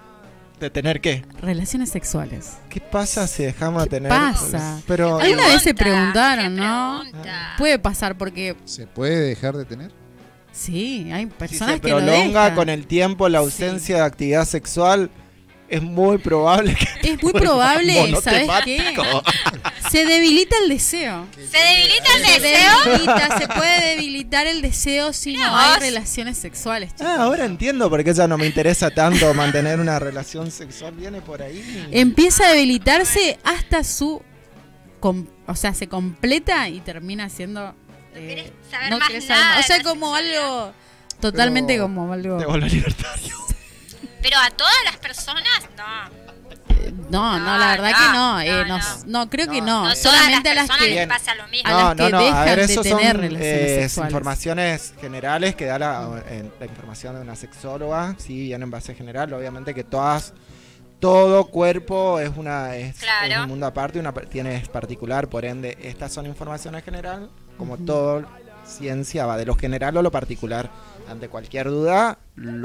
Speaker 5: ¿De tener qué?
Speaker 6: relaciones sexuales?
Speaker 5: ¿Qué pasa si dejamos de tener?
Speaker 6: pasa?
Speaker 5: Pero
Speaker 6: ¿Alguna vez se
Speaker 8: Pregunta,
Speaker 6: preguntaron,
Speaker 8: qué
Speaker 6: no?
Speaker 8: pregunta.
Speaker 6: Puede pasar porque,
Speaker 7: ¿Se puede dejar de tener?
Speaker 6: sí, hay
Speaker 5: si
Speaker 6: personas
Speaker 5: se
Speaker 6: que lo
Speaker 5: prolonga
Speaker 6: dejan.
Speaker 5: con el tiempo la ausencia de actividad sexual, es muy probable que
Speaker 6: Es muy probable, ¿sabes qué? Se debilita el deseo.
Speaker 8: ¿Se debilita el
Speaker 6: Se
Speaker 8: deseo?
Speaker 6: debilita, se puede debilitar el deseo si
Speaker 8: Mira
Speaker 6: no hay
Speaker 8: vos.
Speaker 6: relaciones sexuales, chicos.
Speaker 5: Ah, ahora entiendo por qué ya no me interesa tanto mantener una relación sexual. Viene por ahí.
Speaker 6: Empieza a debilitarse hasta su... com- o sea, se completa y termina siendo... eh,
Speaker 8: querés saber
Speaker 6: no
Speaker 8: más
Speaker 6: querés saber
Speaker 8: nada
Speaker 6: más. O sea,
Speaker 8: de la
Speaker 6: como
Speaker 8: sexualidad.
Speaker 6: algo... Totalmente
Speaker 5: Pero
Speaker 6: como algo...
Speaker 5: Te vuelvo libertario.
Speaker 8: Pero a todas las personas, no.
Speaker 6: No, no,
Speaker 8: No,
Speaker 6: la verdad
Speaker 8: no,
Speaker 6: que no. eh,
Speaker 8: no,
Speaker 6: no, no, creo que no.
Speaker 8: No todas
Speaker 6: Solamente a
Speaker 8: las
Speaker 6: las
Speaker 8: personas
Speaker 6: que...
Speaker 8: les pasa lo mismo.
Speaker 6: a las que dejan
Speaker 5: a ver,
Speaker 6: de
Speaker 5: eso
Speaker 6: tener
Speaker 5: son
Speaker 6: relaciones
Speaker 5: eh,
Speaker 6: sexuales.
Speaker 5: informaciones generales que da la, en- la información de una sexóloga, sí, viene en base general, obviamente que todas, todo cuerpo es una es,
Speaker 8: Claro.
Speaker 5: es un mundo aparte, una par- tiene es particular, por ende, estas son informaciones general, como todo ciencia va de lo general o lo particular. Ante cualquier duda,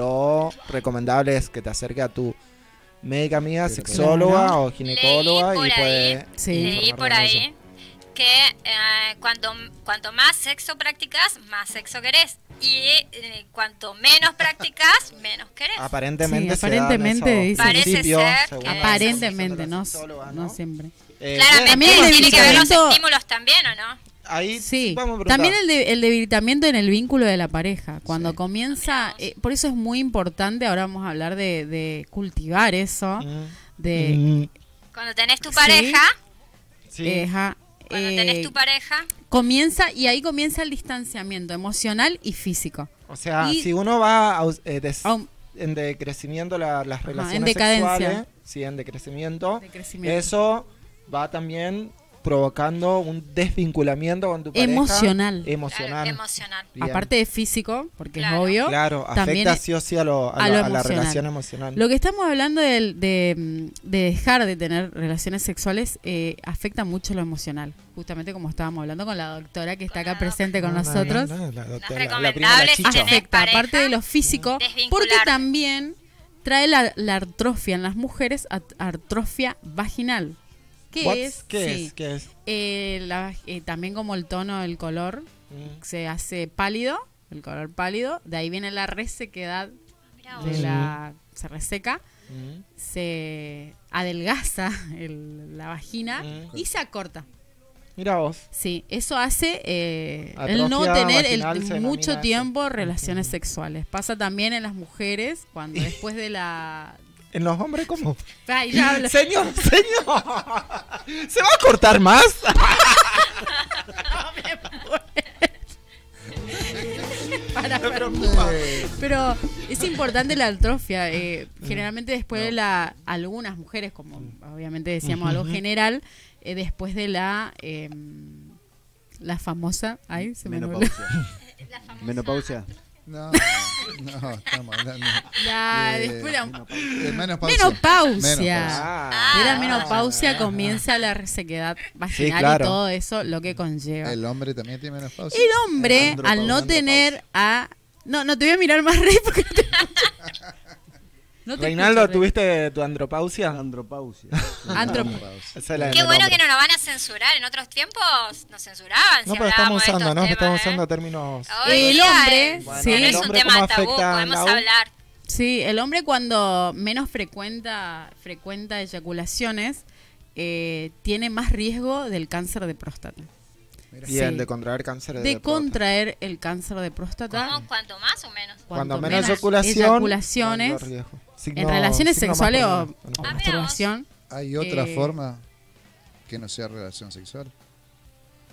Speaker 5: lo recomendable es que te acerque a tu médica amiga,
Speaker 7: Pero
Speaker 5: sexóloga
Speaker 6: claro.
Speaker 5: o ginecóloga
Speaker 8: Leí por
Speaker 5: y
Speaker 8: ahí,
Speaker 5: puede
Speaker 6: Sí.
Speaker 8: Leí
Speaker 5: informarte
Speaker 8: por
Speaker 5: de
Speaker 8: ahí
Speaker 5: eso.
Speaker 8: que eh, cuanto, cuanto más sexo practicas, más sexo querés. Y eh, cuanto menos practicas, menos querés.
Speaker 5: Aparentemente,
Speaker 6: Sí,
Speaker 5: se dan
Speaker 6: aparentemente
Speaker 5: esos
Speaker 6: dice.
Speaker 8: Parece
Speaker 5: principios,
Speaker 8: ser
Speaker 5: según
Speaker 8: que-
Speaker 5: la
Speaker 6: Aparentemente,
Speaker 5: información de la
Speaker 6: no,
Speaker 5: sexóloga,
Speaker 6: no siempre.
Speaker 5: Eh,
Speaker 8: Claramente
Speaker 6: También el
Speaker 8: tiene que ver los
Speaker 6: debilitamiento-
Speaker 8: estímulos también, ¿o no?
Speaker 5: Ahí
Speaker 6: Sí,
Speaker 5: vamos a preguntar.
Speaker 6: también el, de- el debilitamiento en el vínculo de la pareja. Cuando comienza, eh, por eso es muy importante, ahora vamos a hablar de, de cultivar eso,
Speaker 5: Mm.
Speaker 6: de...
Speaker 5: Mm,
Speaker 8: Cuando tenés tu
Speaker 6: Sí.
Speaker 8: pareja,
Speaker 5: sí.
Speaker 6: eh, ajá,
Speaker 8: cuando
Speaker 6: eh,
Speaker 8: tenés tu pareja,
Speaker 6: comienza, y ahí comienza el distanciamiento emocional y físico.
Speaker 5: O sea,
Speaker 6: y-
Speaker 5: si uno va a, eh, des-
Speaker 6: Aum-
Speaker 5: en decrecimiento la- las relaciones
Speaker 6: en decadencia.
Speaker 5: sexuales, sí, en decrecimiento,
Speaker 6: De crecimiento.
Speaker 5: eso va también provocando un desvinculamiento con tu pareja.
Speaker 6: Emocional.
Speaker 5: Emocional.
Speaker 8: claro, emocional.
Speaker 5: Bien.
Speaker 6: Aparte de físico, porque
Speaker 8: Claro.
Speaker 6: es obvio.
Speaker 5: Claro,
Speaker 6: también
Speaker 5: afecta
Speaker 6: es-
Speaker 5: sí o sí a, lo- a
Speaker 6: a
Speaker 5: lo-
Speaker 6: lo
Speaker 5: a la
Speaker 6: emocional.
Speaker 5: relación emocional.
Speaker 6: Lo que estamos hablando del- de, mm, de dejar de tener relaciones sexuales eh, afecta mucho lo emocional. Justamente como estábamos hablando con la doctora que está acá
Speaker 8: Con la
Speaker 6: presente con
Speaker 5: No, no,
Speaker 6: nosotros.
Speaker 5: no, no, la doctora-
Speaker 8: No es
Speaker 5: la prima de la
Speaker 8: recomendable si
Speaker 5: chicha.
Speaker 8: tenés
Speaker 6: Afecta,
Speaker 8: pareja,
Speaker 6: aparte de lo físico,
Speaker 8: desvincularte.
Speaker 6: porque también trae la, la artrofia en las mujeres, at- artrofia vaginal. ¿Qué
Speaker 5: What?
Speaker 6: es?
Speaker 5: ¿Qué
Speaker 6: Sí.
Speaker 5: es? ¿Qué es?
Speaker 6: Eh, la- eh, también como el tono, el color,
Speaker 5: Mm.
Speaker 6: se hace pálido, el color pálido, de ahí viene la resequedad
Speaker 8: Mirá
Speaker 6: de
Speaker 8: vos.
Speaker 6: la, se reseca,
Speaker 5: Mm.
Speaker 6: se adelgaza el- la vagina
Speaker 5: Mm.
Speaker 6: y se acorta.
Speaker 5: Mira vos.
Speaker 6: Sí, eso hace eh,
Speaker 5: Atrofia
Speaker 6: el no tener el-
Speaker 5: vaginal se
Speaker 6: mucho
Speaker 5: denomina
Speaker 6: tiempo
Speaker 5: eso.
Speaker 6: relaciones
Speaker 5: Ujú.
Speaker 6: sexuales. Pasa también en las mujeres cuando después de la...
Speaker 5: ¿En los hombres cómo?
Speaker 6: Ay, ya hablo.
Speaker 5: Señor, señor. ¿Se va a cortar más?
Speaker 6: Para,
Speaker 5: Me
Speaker 6: para.
Speaker 5: preocupa.
Speaker 6: Pero es importante la atrofia. eh, generalmente después de la... Algunas mujeres, como obviamente decíamos algo
Speaker 5: Ujú.
Speaker 6: general, eh, después de la... eh, la famosa... Ay, se me olvidó.
Speaker 2: Menopausia.
Speaker 8: La famosa-
Speaker 2: Menopausia.
Speaker 7: No, no, estamos hablando.
Speaker 6: La,
Speaker 7: Eh,
Speaker 6: después la...
Speaker 7: Eh, menopausia.
Speaker 6: Menopausia.
Speaker 5: Ah.
Speaker 6: De la menopausia comienza la resequedad vaginal
Speaker 5: claro.
Speaker 6: y todo eso lo que conlleva. El,
Speaker 7: El hombre también tiene menopausia.
Speaker 6: hombre,
Speaker 2: Andropausia.
Speaker 6: al no tener a... No, no te voy a mirar más, Rey, porque no te escucho. No te
Speaker 5: Reinaldo,
Speaker 6: escucho, Rey.
Speaker 5: ¿tuviste tu andropausia?
Speaker 2: Andropausia.
Speaker 6: Andro-
Speaker 5: Esa es la de
Speaker 8: Qué
Speaker 5: mi
Speaker 8: bueno
Speaker 5: nombre.
Speaker 8: que no nos van a censurar. En otros tiempos nos censuraban.
Speaker 5: No,
Speaker 8: si
Speaker 5: pero estamos
Speaker 8: hablábamos de
Speaker 5: usando,
Speaker 8: estos
Speaker 5: ¿no?
Speaker 8: temas,
Speaker 5: Estamos
Speaker 8: ¿eh?
Speaker 5: usando términos.
Speaker 8: Hoy
Speaker 6: El
Speaker 8: día,
Speaker 6: hombre,
Speaker 8: eh,
Speaker 6: sí.
Speaker 8: no
Speaker 6: El
Speaker 8: es un
Speaker 5: hombre,
Speaker 8: tema
Speaker 5: ¿cómo
Speaker 8: tabú,
Speaker 5: afecta a
Speaker 8: podemos
Speaker 5: Lau?
Speaker 8: hablar.
Speaker 6: Sí, el hombre cuando menos frecuenta, frecuenta eyaculaciones eh, tiene más riesgo del cáncer de próstata.
Speaker 5: Bien,
Speaker 6: Sí.
Speaker 5: de contraer cáncer de,
Speaker 6: De
Speaker 5: próstata.
Speaker 6: contraer el cáncer de próstata.
Speaker 8: ¿Cómo? ¿Cuánto más o menos?
Speaker 5: Cuando
Speaker 6: cuanto
Speaker 5: menos
Speaker 6: menos
Speaker 5: eyaculación,
Speaker 6: eyaculaciones,
Speaker 5: mayor riesgo. Signo-
Speaker 6: en relaciones
Speaker 5: signo
Speaker 6: sexuales o,
Speaker 5: masculino.
Speaker 6: o
Speaker 8: Ah, mira vos.
Speaker 6: masturbación.
Speaker 7: ¿Hay otra
Speaker 6: Eh,
Speaker 7: forma que no sea relación sexual?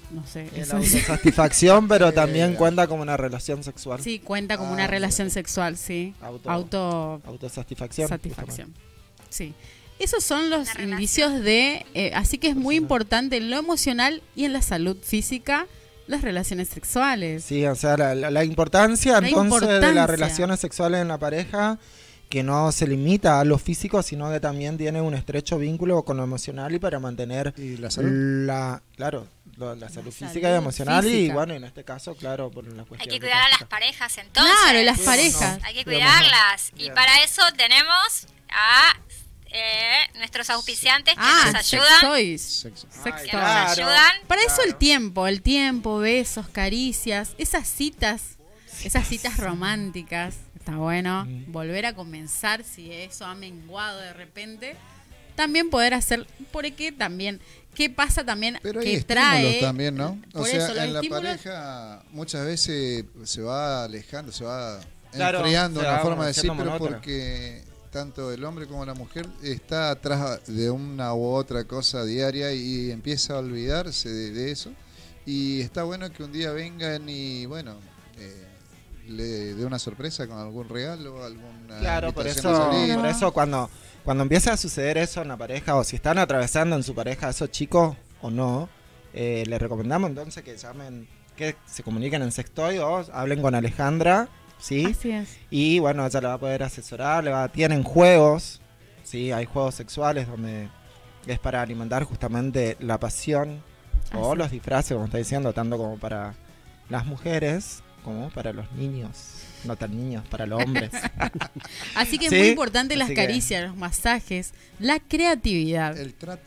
Speaker 6: no sé.
Speaker 5: La
Speaker 6: Eso es-
Speaker 5: autosatisfacción, pero
Speaker 7: Eh,
Speaker 5: también cuenta como una relación sexual.
Speaker 6: Sí, cuenta como
Speaker 7: Ah,
Speaker 6: una
Speaker 7: sí.
Speaker 6: relación sexual, sí.
Speaker 5: Auto-
Speaker 6: Auto
Speaker 5: Autosatisfacción.
Speaker 6: satisfacción. Sí. Esos son los
Speaker 8: Una
Speaker 6: indicios de... eh, así que es muy importante en lo emocional y en la salud física las relaciones sexuales.
Speaker 5: Sí, o sea, la, la- la importancia
Speaker 6: La
Speaker 5: entonces de
Speaker 6: importancia.
Speaker 5: las relaciones sexuales en la pareja, que no se limita a lo físico, sino que también tiene un estrecho vínculo con lo emocional y para mantener
Speaker 7: ¿Y la salud?
Speaker 5: la, claro, lo- la salud
Speaker 6: La
Speaker 5: física
Speaker 6: salud
Speaker 5: y emocional y
Speaker 6: física.
Speaker 5: bueno, en este caso, claro, por la
Speaker 8: Hay
Speaker 5: cuestión
Speaker 8: que
Speaker 5: de
Speaker 8: cuidar a las
Speaker 5: práctica.
Speaker 8: parejas entonces.
Speaker 6: Claro, las
Speaker 5: Sí,
Speaker 6: parejas.
Speaker 5: no.
Speaker 8: Hay que
Speaker 5: Pero
Speaker 8: cuidarlas. Y
Speaker 5: Bien.
Speaker 8: para eso tenemos a eh, nuestros auspiciantes que
Speaker 6: Ah,
Speaker 8: nos
Speaker 6: sex
Speaker 8: ayudan.
Speaker 6: toys.
Speaker 7: Sexo.
Speaker 6: Sex
Speaker 5: Ay,
Speaker 8: Que
Speaker 6: toys.
Speaker 8: nos
Speaker 5: claro.
Speaker 8: ayudan.
Speaker 6: Para eso el
Speaker 5: Claro.
Speaker 6: tiempo, el tiempo, besos, caricias, esas citas, esas citas románticas. Está bueno
Speaker 5: Mm.
Speaker 6: volver a comenzar si eso ha menguado de repente. También poder hacer, porque también, ¿qué pasa también?
Speaker 7: Pero hay
Speaker 6: que
Speaker 7: estímulos
Speaker 6: trae
Speaker 7: también, ¿no? O
Speaker 6: Por
Speaker 7: sea,
Speaker 6: eso, los
Speaker 7: en la
Speaker 6: estímulos-
Speaker 7: pareja muchas veces se va alejando, se va
Speaker 5: Claro,
Speaker 7: enfriando,
Speaker 5: se
Speaker 7: una
Speaker 5: va
Speaker 7: forma de decir,
Speaker 5: haciendo
Speaker 7: pero
Speaker 5: monótona.
Speaker 7: porque tanto el hombre como la mujer está atrás de una u otra cosa diaria y empieza a olvidarse de, de eso. Y está bueno que un día vengan y, bueno, eh, le dé una sorpresa con algún regalo, alguna
Speaker 5: Claro, por
Speaker 7: invitación
Speaker 5: eso,
Speaker 7: a salir.
Speaker 5: por eso cuando, cuando empieza a suceder eso en la pareja, o si están atravesando en su pareja esos chicos o no, eh, les recomendamos entonces que llamen, que se comuniquen en Sextoy o hablen con Alejandra, ¿sí?
Speaker 6: Así es.
Speaker 5: Y bueno, ella le va a poder asesorar, le va, tienen juegos, ¿sí? Hay juegos sexuales donde es para alimentar justamente la pasión o
Speaker 6: Así.
Speaker 5: los disfraces, como está diciendo, tanto como para las mujeres como para los niños. No tan niños, para los hombres.
Speaker 6: Así que es
Speaker 5: Sí,
Speaker 6: muy importante las
Speaker 5: así que-
Speaker 6: caricias, los masajes, la creatividad.
Speaker 7: El trato.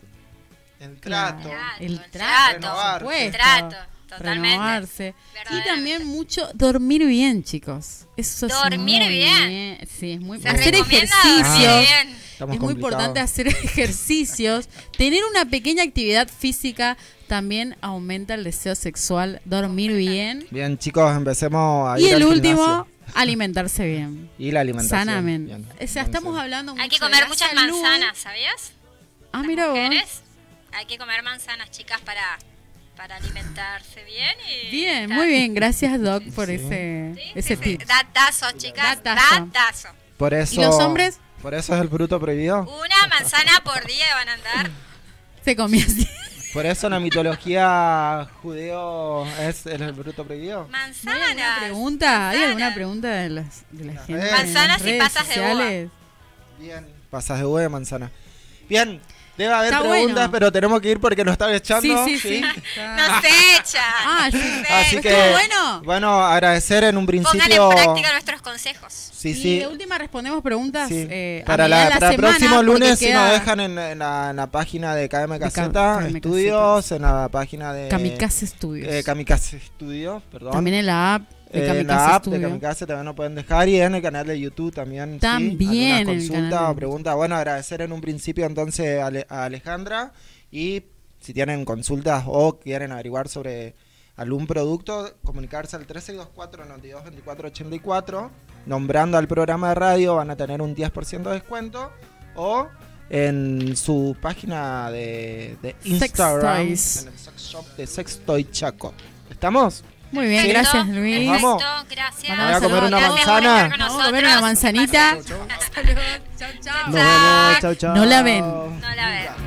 Speaker 5: El
Speaker 6: Claro,
Speaker 5: trato.
Speaker 6: el
Speaker 8: el
Speaker 6: trato,
Speaker 5: trato.
Speaker 6: por
Speaker 8: El
Speaker 6: supuesto.
Speaker 8: trato, totalmente.
Speaker 6: Renovarse. Y
Speaker 8: Verdaderamente.
Speaker 6: también mucho dormir bien, chicos. Eso es
Speaker 8: Dormir
Speaker 6: muy
Speaker 8: bien.
Speaker 6: Sí, es muy
Speaker 8: Se
Speaker 6: hacer
Speaker 8: recomienda
Speaker 6: ejercicios.
Speaker 8: dormir bien.
Speaker 5: Estamos
Speaker 6: Es muy
Speaker 5: complicados.
Speaker 6: importante hacer ejercicios, tener una pequeña actividad física también aumenta el deseo sexual, dormir bien
Speaker 5: Bien, chicos, empecemos a
Speaker 6: y
Speaker 5: ir
Speaker 6: el
Speaker 5: al
Speaker 6: último,
Speaker 5: gimnasio.
Speaker 6: alimentarse bien,
Speaker 5: Y la alimentación.
Speaker 6: sanamente.
Speaker 5: Bien.
Speaker 6: O sea,
Speaker 5: Entonces,
Speaker 6: estamos hablando mucho
Speaker 8: Hay que
Speaker 6: de
Speaker 8: comer
Speaker 6: la
Speaker 8: muchas
Speaker 6: salud.
Speaker 8: manzanas, ¿sabías?
Speaker 6: Ah,
Speaker 8: Las
Speaker 6: mira vos.
Speaker 8: mujeres, hay que comer manzanas, chicas, para, para alimentarse bien. Y
Speaker 6: Bien,
Speaker 8: estar-
Speaker 6: muy bien, gracias Doc por
Speaker 5: Sí.
Speaker 6: ese
Speaker 8: Sí,
Speaker 6: ese
Speaker 8: sí, sí.
Speaker 6: tip.
Speaker 8: Datazo, chicas,
Speaker 6: Datazo.
Speaker 8: datazo.
Speaker 5: Por eso,
Speaker 6: ¿Y los hombres?
Speaker 5: Por eso es el fruto prohibido.
Speaker 8: Una manzana por día van a andar.
Speaker 6: Se comía así.
Speaker 5: Por eso en la mitología judeo es el fruto prohibido.
Speaker 6: ¿No hay alguna
Speaker 8: Manzanas.
Speaker 6: pregunta? ¿Hay alguna
Speaker 8: manzanas.
Speaker 6: pregunta de, las, de la
Speaker 5: Las
Speaker 6: gente?
Speaker 5: redes.
Speaker 6: en las
Speaker 8: Manzanas y
Speaker 6: redes
Speaker 8: pasas de uva.
Speaker 6: sociales?
Speaker 5: Bien. Pasas de uva de manzana. Bien. Debe haber
Speaker 6: Está
Speaker 5: preguntas,
Speaker 6: bueno.
Speaker 5: pero tenemos que ir porque nos están echando.
Speaker 6: Sí, sí, sí.
Speaker 8: Nos echan.
Speaker 6: Ah, sí.
Speaker 8: Nos
Speaker 5: Así
Speaker 8: echan.
Speaker 5: que,
Speaker 6: ¿Estuvo bueno?
Speaker 5: bueno, agradecer en un
Speaker 8: Pongan
Speaker 5: principio.
Speaker 8: en práctica nuestros consejos.
Speaker 5: Sí,
Speaker 6: Y
Speaker 5: sí.
Speaker 6: de última respondemos preguntas
Speaker 5: Sí.
Speaker 6: eh, a
Speaker 5: para
Speaker 6: medida
Speaker 5: la,
Speaker 6: de la
Speaker 5: para el
Speaker 6: semana,
Speaker 5: próximo
Speaker 6: porque
Speaker 5: lunes, si
Speaker 6: queda
Speaker 5: nos dejan en, en la, en la página de K M
Speaker 6: De
Speaker 5: Z
Speaker 6: K M
Speaker 5: Estudios, en la página de
Speaker 6: Kamikaze Studios.
Speaker 5: eh, Kamikaze Studios, perdón.
Speaker 6: También en la app de
Speaker 5: Eh,
Speaker 6: Kamikaze
Speaker 5: en la app
Speaker 6: Studio.
Speaker 5: de Kamikaze también nos pueden dejar y en el canal de YouTube también.
Speaker 6: También
Speaker 5: sí,
Speaker 6: en
Speaker 5: alguna
Speaker 6: el
Speaker 5: consulta
Speaker 6: canal de
Speaker 5: o pregunta. Bueno, agradecer en un principio entonces a, Ale- a Alejandra y si tienen consultas o quieren averiguar sobre algún producto, comunicarse al tres seis dos cuatro, nueve dos, dos cuatro ocho cuatro, nombrando al programa de radio, van a tener un diez por ciento de descuento o en su página de, de
Speaker 6: Sex
Speaker 5: Instagram,
Speaker 6: Toys.
Speaker 5: en el sex shop de Sextoy Chaco. ¿Estamos?
Speaker 6: Muy bien,
Speaker 5: Sí.
Speaker 6: gracias Luis.
Speaker 5: Nos vamos.
Speaker 8: Perfecto, gracias.
Speaker 6: Bueno, voy a comer una
Speaker 8: Gracias por
Speaker 5: manzana.
Speaker 8: estar con
Speaker 6: Vamos a
Speaker 8: nosotros.
Speaker 6: comer una manzanita.
Speaker 8: Saludos.
Speaker 6: Chau, chau.
Speaker 2: Nos vemos, chau, chau.
Speaker 6: No la ven.
Speaker 8: No la veo.